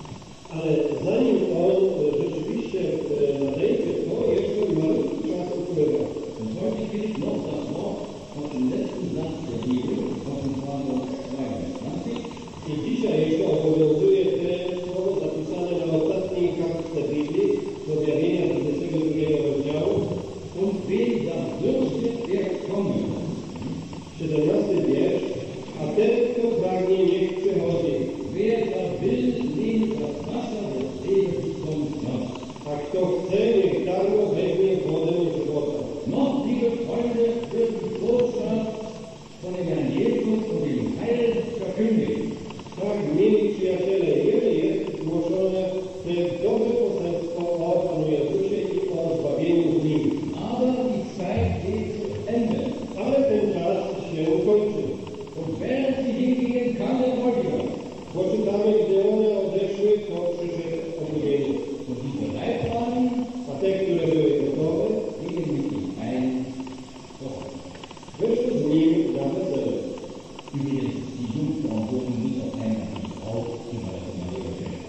Ale zanim on e, rzeczywiście e, nadejdzie, to jeszcze malutki czas upływa. Und heute gilt noch das Wort aus dem letzten Satz der Bibel, Offenbarung zweiundzwanzig. I dzisiaj jeszcze obowiązuje te słowo zapisane na ostatniej kartce Biblii, z objawienia dwudziestego drugiego rozdziału, Und wen da dürstet, der komme. siedemnasty wiersz. A ten, kto pragnie, niech przychodzi. Wer da will, nehme das Wasser des Lebens zum Glas. A kto chce, niech darmo weźmie wodę żywota. Noch, liebe Freunde, wird die Botschaft von dem Herrn Jesus und dem Heil verkündigt. Tak, mieli przyjaciele, wiele jest zgłoszone te dobre poselstwo o Panu Jezusie i o zbawieniu z Nim. Aber die Zeit geht zu Ende. Ale ten czas się kończy. Und während sie hingingen, kam der Bräutigam. Bo czytamy, gdy one odeszły, to przyszedł objawienie. Und die bereit waren, A te, które były gotowe, gingen mit ihm ein. Doch, wyszły z Nim na wesele. übrigens, die Jungfrauen wurden nicht auf einmal die Braut, die mal das Maria geschenkt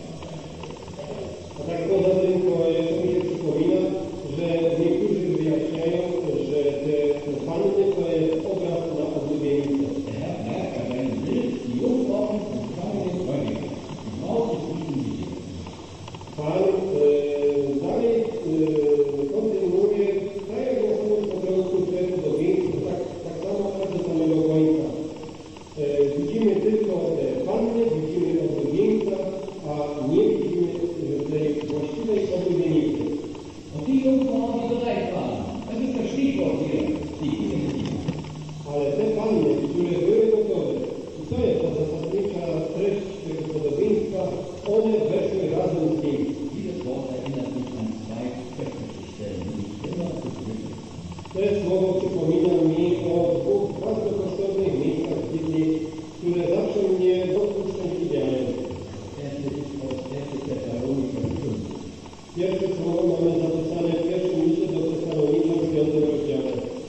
A tak poza tym, to jeszcze mi się przypomina, że niektórzy wyjaśniają, że te panny to jest obraz na oblubienicę. Der Herr bleibt bei seinem Bild, die Jungfrauen empfangen den Bräutigam. Die Braut ist ihnen gegeben. Pan e, dalej e, kontynuuje, tak jak na samym początku tego podobieństwa, tak, tak samo aż do samego końca. E, widzimy tylko te panny, widzimy oblubieńca, a nie widzimy właściwej oblubienicy. Und die Jungfrauen, die bereit waren, das ist das Stichwort hier, die Initiative. Ale te panie, które były gotowe, i to jest ta zasadnicza treść tego podobieństwa, one weszły razem z nim. Dieses Wort erinnert mich an zwei köstliche Stellen, die ich immer begrüße. To słowo przypomina mi o dwóch bardzo kosztownych miejscach w Biblii, które zawsze mnie uszczęśliwiają. Pierwsze słowo mamy zapisane w pierwszym liście do Tesaloniczan w piątym rozdziale.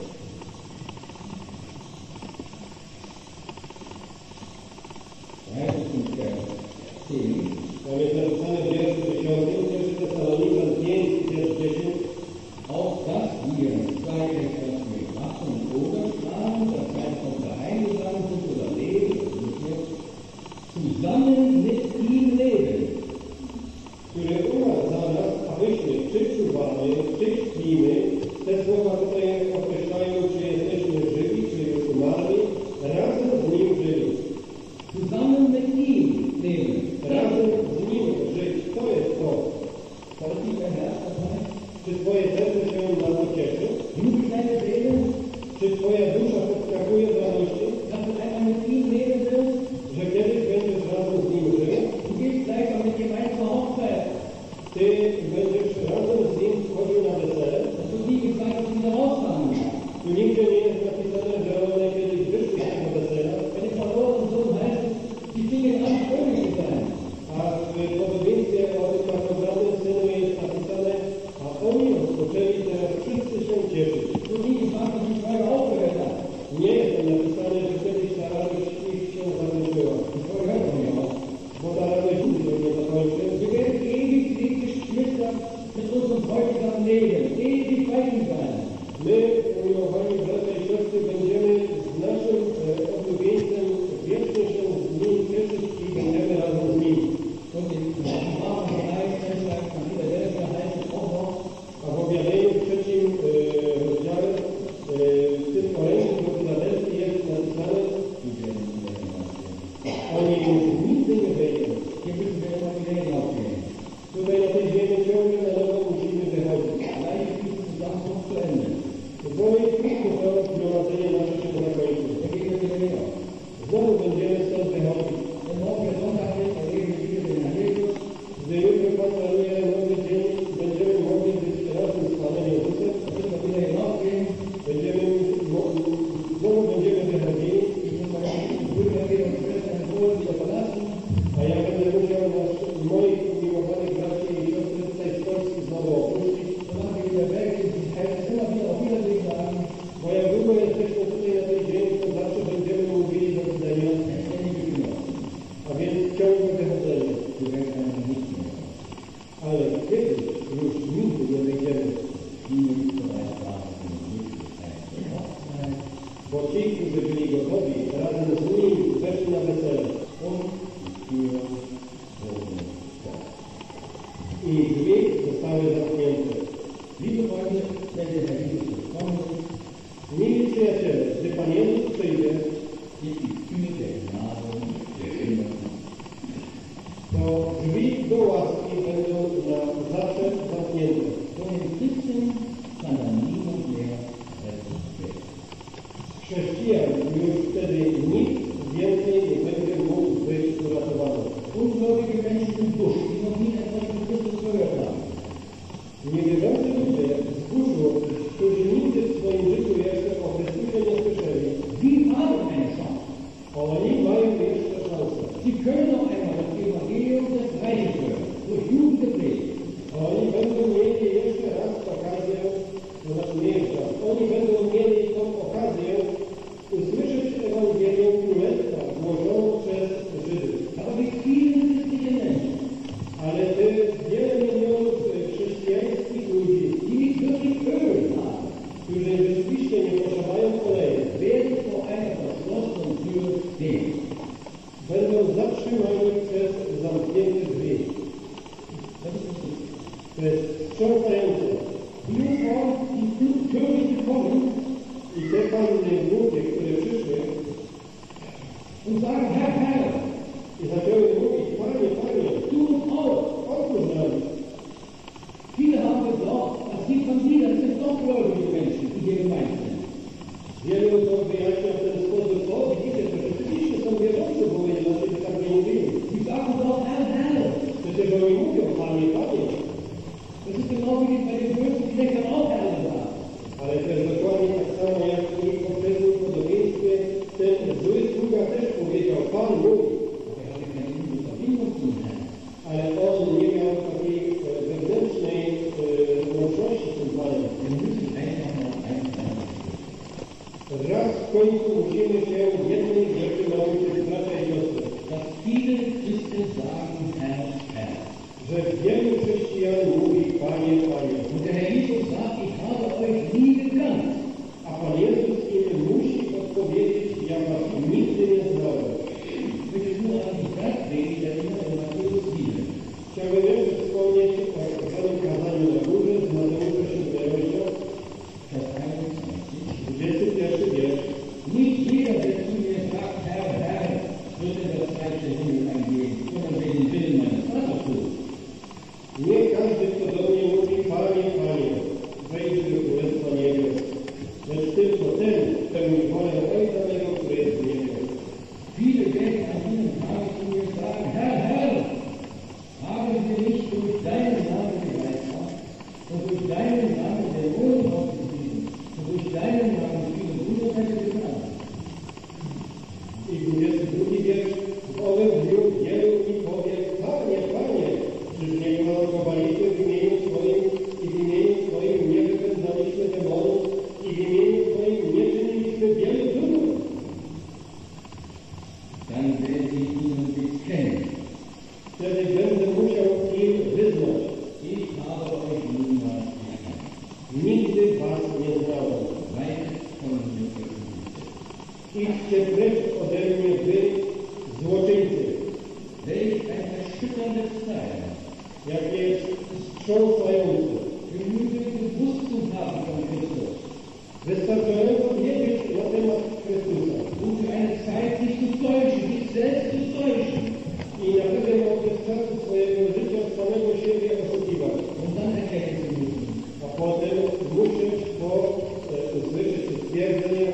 Tam jest napisane w wierszu dziesiątym, pierwszy Tesaloniczan pięć, wiersz dziesięć. Auch das wir sei etwas mit Waffen oder Strafen, das heißt vom Verheimlichen sind oder leben, zusammen mit ihm leben. Który umarł za nas, abyśmy czy czuwamy, czy śpimy. Te słowa tutaj określają, czy jesteśmy żywi, czy już umarli, razem z nim żyli. Zusammen mit ihm leben. Razem z nim żyć. To jest to. Czy twoje serce się na to cieszy? Czy twoja dusza podskakuje z radości? Że kiedyś będziesz razem z nim żył? Ty będziesz razem z nim wchodził na wesele? Tu nigdzie nie jest napisane, że one kiedyś wyszły z tego wesela. A w podobieństwie o tym marnotrawnym synu jest napisane, a oni rozpoczęli teraz wszyscy się cieszyć. Nie jest tam napisane, że kiedyś ta radość ich się zakończyła. Bo ta radość nigdy się nie zakończy. My, umiłowani bracia i siostry, będziemy z naszym e, oblubieńcem wiecznie się z nim cieszyć i będziemy razem z nim. A w objawieniu w trzecim e, rozdziale e, w tym orędziu do Filadelfii jest napisane, oni już nigdy nie wejdą. Tutaj na tej ziemi ciągle na nowo musimy wychodzić. Bo i krótko to zgromadzenie nasze się zakończy. Znowu będziemy stąd wychodzić. Gdy jutro Pan planuje nowy dzień, będziemy mogli być razem z Panem Jezusem. Będziemy, znowu będziemy wychodzili. A ja będę musiał nas, moich umiłowanych braci i siostry tutaj z Polski znowu opuścić. Bo jak długo jesteśmy tutaj na tej ziemi, to zawsze będziemy mówili do widzenia. A więc ciągle wychodzenie. Ale kiedyś już nigdy nie wyjdziemy. Bo ci, którzy byli gotowi, razem z nim weszli na wesele. I drzwi zostały zamknięte. Mili przyjaciele, gdy Pan Jezus przyjdzie, to drzwi do łaski będą na zawsze zamknięte. Chrześcijan już wtedy nikt więcej nie będzie mógł być uratowany. Niewierzący ludzie z guszu, którzy nigdy w swoim życiu jeszcze o Chrystusie nie słyszeli, oni mają jeszcze szansę. Oni będą mieli jeszcze raz okazję, to znaczy nie jeszcze raz, oni będą mieli tą okazję usłyszeć Ewangelię Królestwa głoszoną przez Żydów. Ale ty wiele milionów chrześcijańskich ludzi, którzy rzeczywiście nie posiadają oleju, będą zatrzymani przez zamknięte drzwi. To jest wstrząsające. I te panny głupie, które przyszły i zaczęły mówić, Panie, Panie, otwórz nam. on nie miał takiej e, wewnętrznej e, łączności z tym Panem. Raz w końcu musimy się jednej rzeczy nauczyć, bracia i siostry. Dass viele Christen sagen, Herr, Herr. Że wielu chrześcijan mówi Panie, Panie. Und der Herr Jesus sagt, ich habe euch nie gekannt. A Pan Jezus im musi odpowiedzieć, ja was nigdy nie znałem. Ich möchte nur an die Bergpredigt erinnern in Matthäus sieben. Chciałbym jeszcze wspomnieć o określonym kazaniu na górze z Mateusza siódmego rozdziału, dwudziesty pierwszy wiersz. Nicht jeder, der zu mir sagt, Herr, Herr, wird in das Reich der Himmel eingehen, sondern wer den Willen meines Vaters tut. Nie każdy, kto do mnie mówi, Panie, Panie, wejdzie do Królestwa Niebios, lecz tylko ten pełni wolę Ojca mego, który jest w niebie. Viele werden an jenem Tage zu mir sagen, Herr, Herr, haben wir nicht durch deinen Namen geweissagt und durch deinen Namen Dämonen ausgetrieben und durch deinen Namen viele Wunderwerke getan? I dwudziesty drugi wiersz. W owym dniu wielu mi powie, Panie, Panie, czyż nie prorokowaliśmy w imieniu Twoim i w imieniu Twoim nie wypędzaliśmy demonów i w imieniu Twoim nie czyniliśmy wielu cudów? Dann werde ich ihnen bekennen, Wtedy będę musiał im wyznać, ich habe euch niemals gekannt. nigdy was nie znałem. Weit von mir weg. Idźcie precz ode mnie, wy złoczyńcy. Welch ein erschütterndes Zeichen. Jakie wstrząsające. Genüge gewusst zu haben von Christus. Wystarczająco wiedzieć na temat Chrystusa. Und für eine Zeit sich zu täuschen, sich selbst zu täuschen. I na pewien okres czasu swojego życia samego siebie oszukiwać. Und dann erkennen zu müssen. A potem musieć po e, usłyszeć stwierdzenie,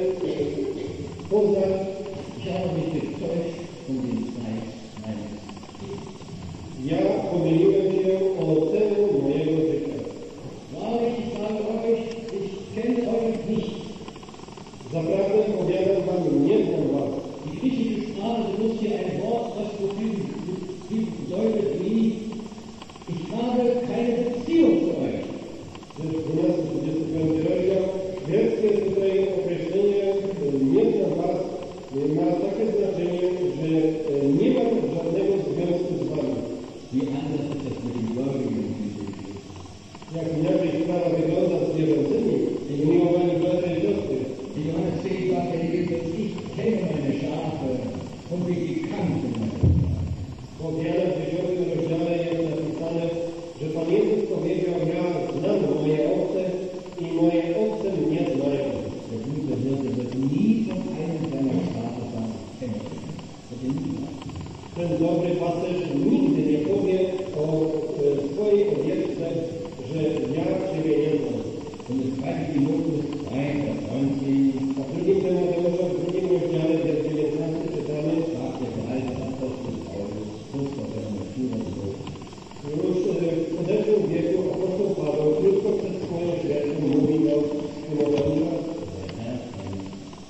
poznać, Ich habe mich getäuscht um den Zeit meines Lebens. ja pomyliłem się o celu mojego życia. Wahrlich, ich sage euch, ich kenne euch nicht. Zaprawdę powiadam wam, nie znam was. Die griechische Sprache benutzt hier ein Wort, das so viel bedeutet wie, ich habe keine Beziehung zu euch. To jest dwunasty, dwudziesty piąty rozdział. Greckie tutaj określenie nie znam was ma takie znaczenie, że nie mam żadnego związku z wami. Wie anders ist das mit den Gläubigen in diesem Krieg. Jak inaczej sprawa wygląda z wierzącymi i miłowani bracia i siostry. In Johannes zehn sagt der Jesus, ich kenne meine Schafe und bin gekannt in meinen Schafen. Bo w Jana w dziesiątym rozdziale jest napisane, że Pan Jezus powiedział, ja znam moje owce i moje owce mnie znają. Der gute Hirte wird nie von einem seiner Schafe sagen, ich kenne dich. Wird er nie machen. Ten dobry pasterz nigdy nie powie o e, swojej owieczce, że ja Ciebie nie znam. Und in zweiten Timotheus drei, Vers neunzehn A w drugim Tymoteusza, w drugim rozdziale, wers dziewiętnasty czytamy, sagt der alte Apostel Paulus, kurz vor seiner Martyrertod, już e, w podeszłym wieku apostoł Paweł krótko przed swoją śmiercią mówi do Tymoteusza, der Herr kennt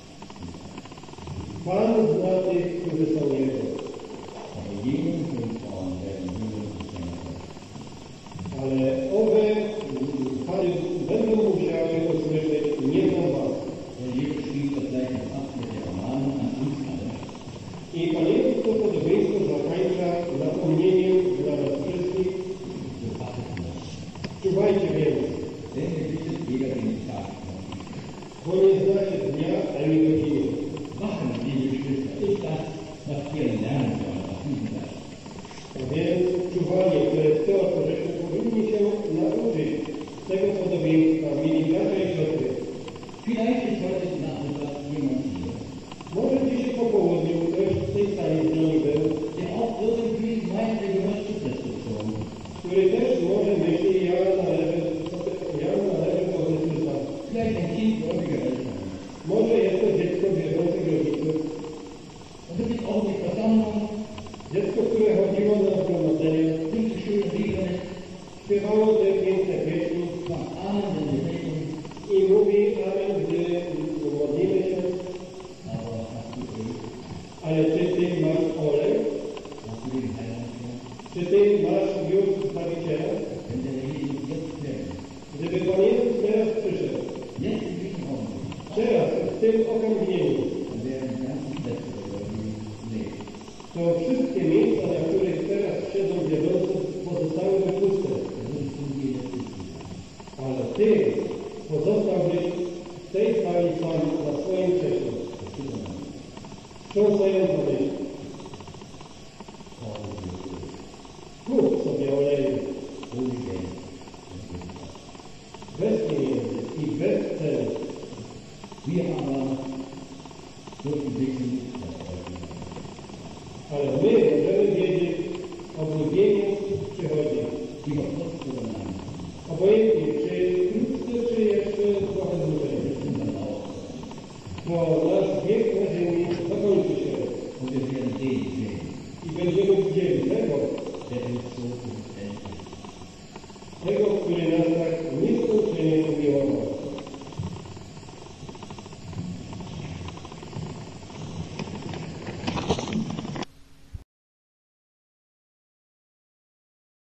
Pan zna tych, którzy są Jego, aber jenen fünf Frauen werden Himmel geschenkt. ale owe pary będą musiały usłyszeć, nie znam was. Der Jesus schließt das gleiche ab mit der Ermahnung an uns alle. I Pan Jezus to podobieństwo zakończa napomnieniem dla nas wszystkich. Beachtet nur. Czuwajcie więc, Denn ihr wisset weder den Tag noch die bo nie znacie dnia ani godziny. Wachen, liebe Geschwister, ist das, was wir lernen sollen auf diesem Vers. A więc czuwanie, to jest to, co żeśmy powinni się nauczyć z tego podobieństwa, mili bracia i siostry. Vielleicht ist heute Nachmittag jemand hier, Może dzisiaj po południu ktoś w tej sali z nami był, der auch irgendwie meint, er gehört zu Christus schon. który też może myśli, ja należę, ja należę do Chrystusa. Vielleicht ein Kind gläubiger Eltern. Może jest to dziecko wierzących rodziców, Und du bist auch in die Versammlung, dziecko, które chodziło na zgromadzenie, singt die schönen Lieder, śpiewało te piękne pieśni sagt Amen, wenn wir beten, i mówi amen, gdy modlimy się, aber hast du Öl, ale czy ty masz olej? hast du den Heiland schon? Czy ty masz Kościół Zbawiciela, gdyby Pan Jezus teraz przyszedł, teraz, w tym okamgnieniu, to wszystkie miejsca, na których teraz siedzą wierzący, pozostałyby puste. Ale Ty pozostałbyś w tej sali sam na swoim krześle. Wstrząsająca myśl. Kup sobie oleju. Bez pieniędzy i bez celu. Ale my możemy wiedzieć, oblubienie przychodzi. Obojętnie, czy wkrótce, czy jeszcze trochę dłużej. Bo nasz wiek na ziemi zakończy się. I będziemy widzieli tego, tego, który nas tak nieskończenie pomiłował.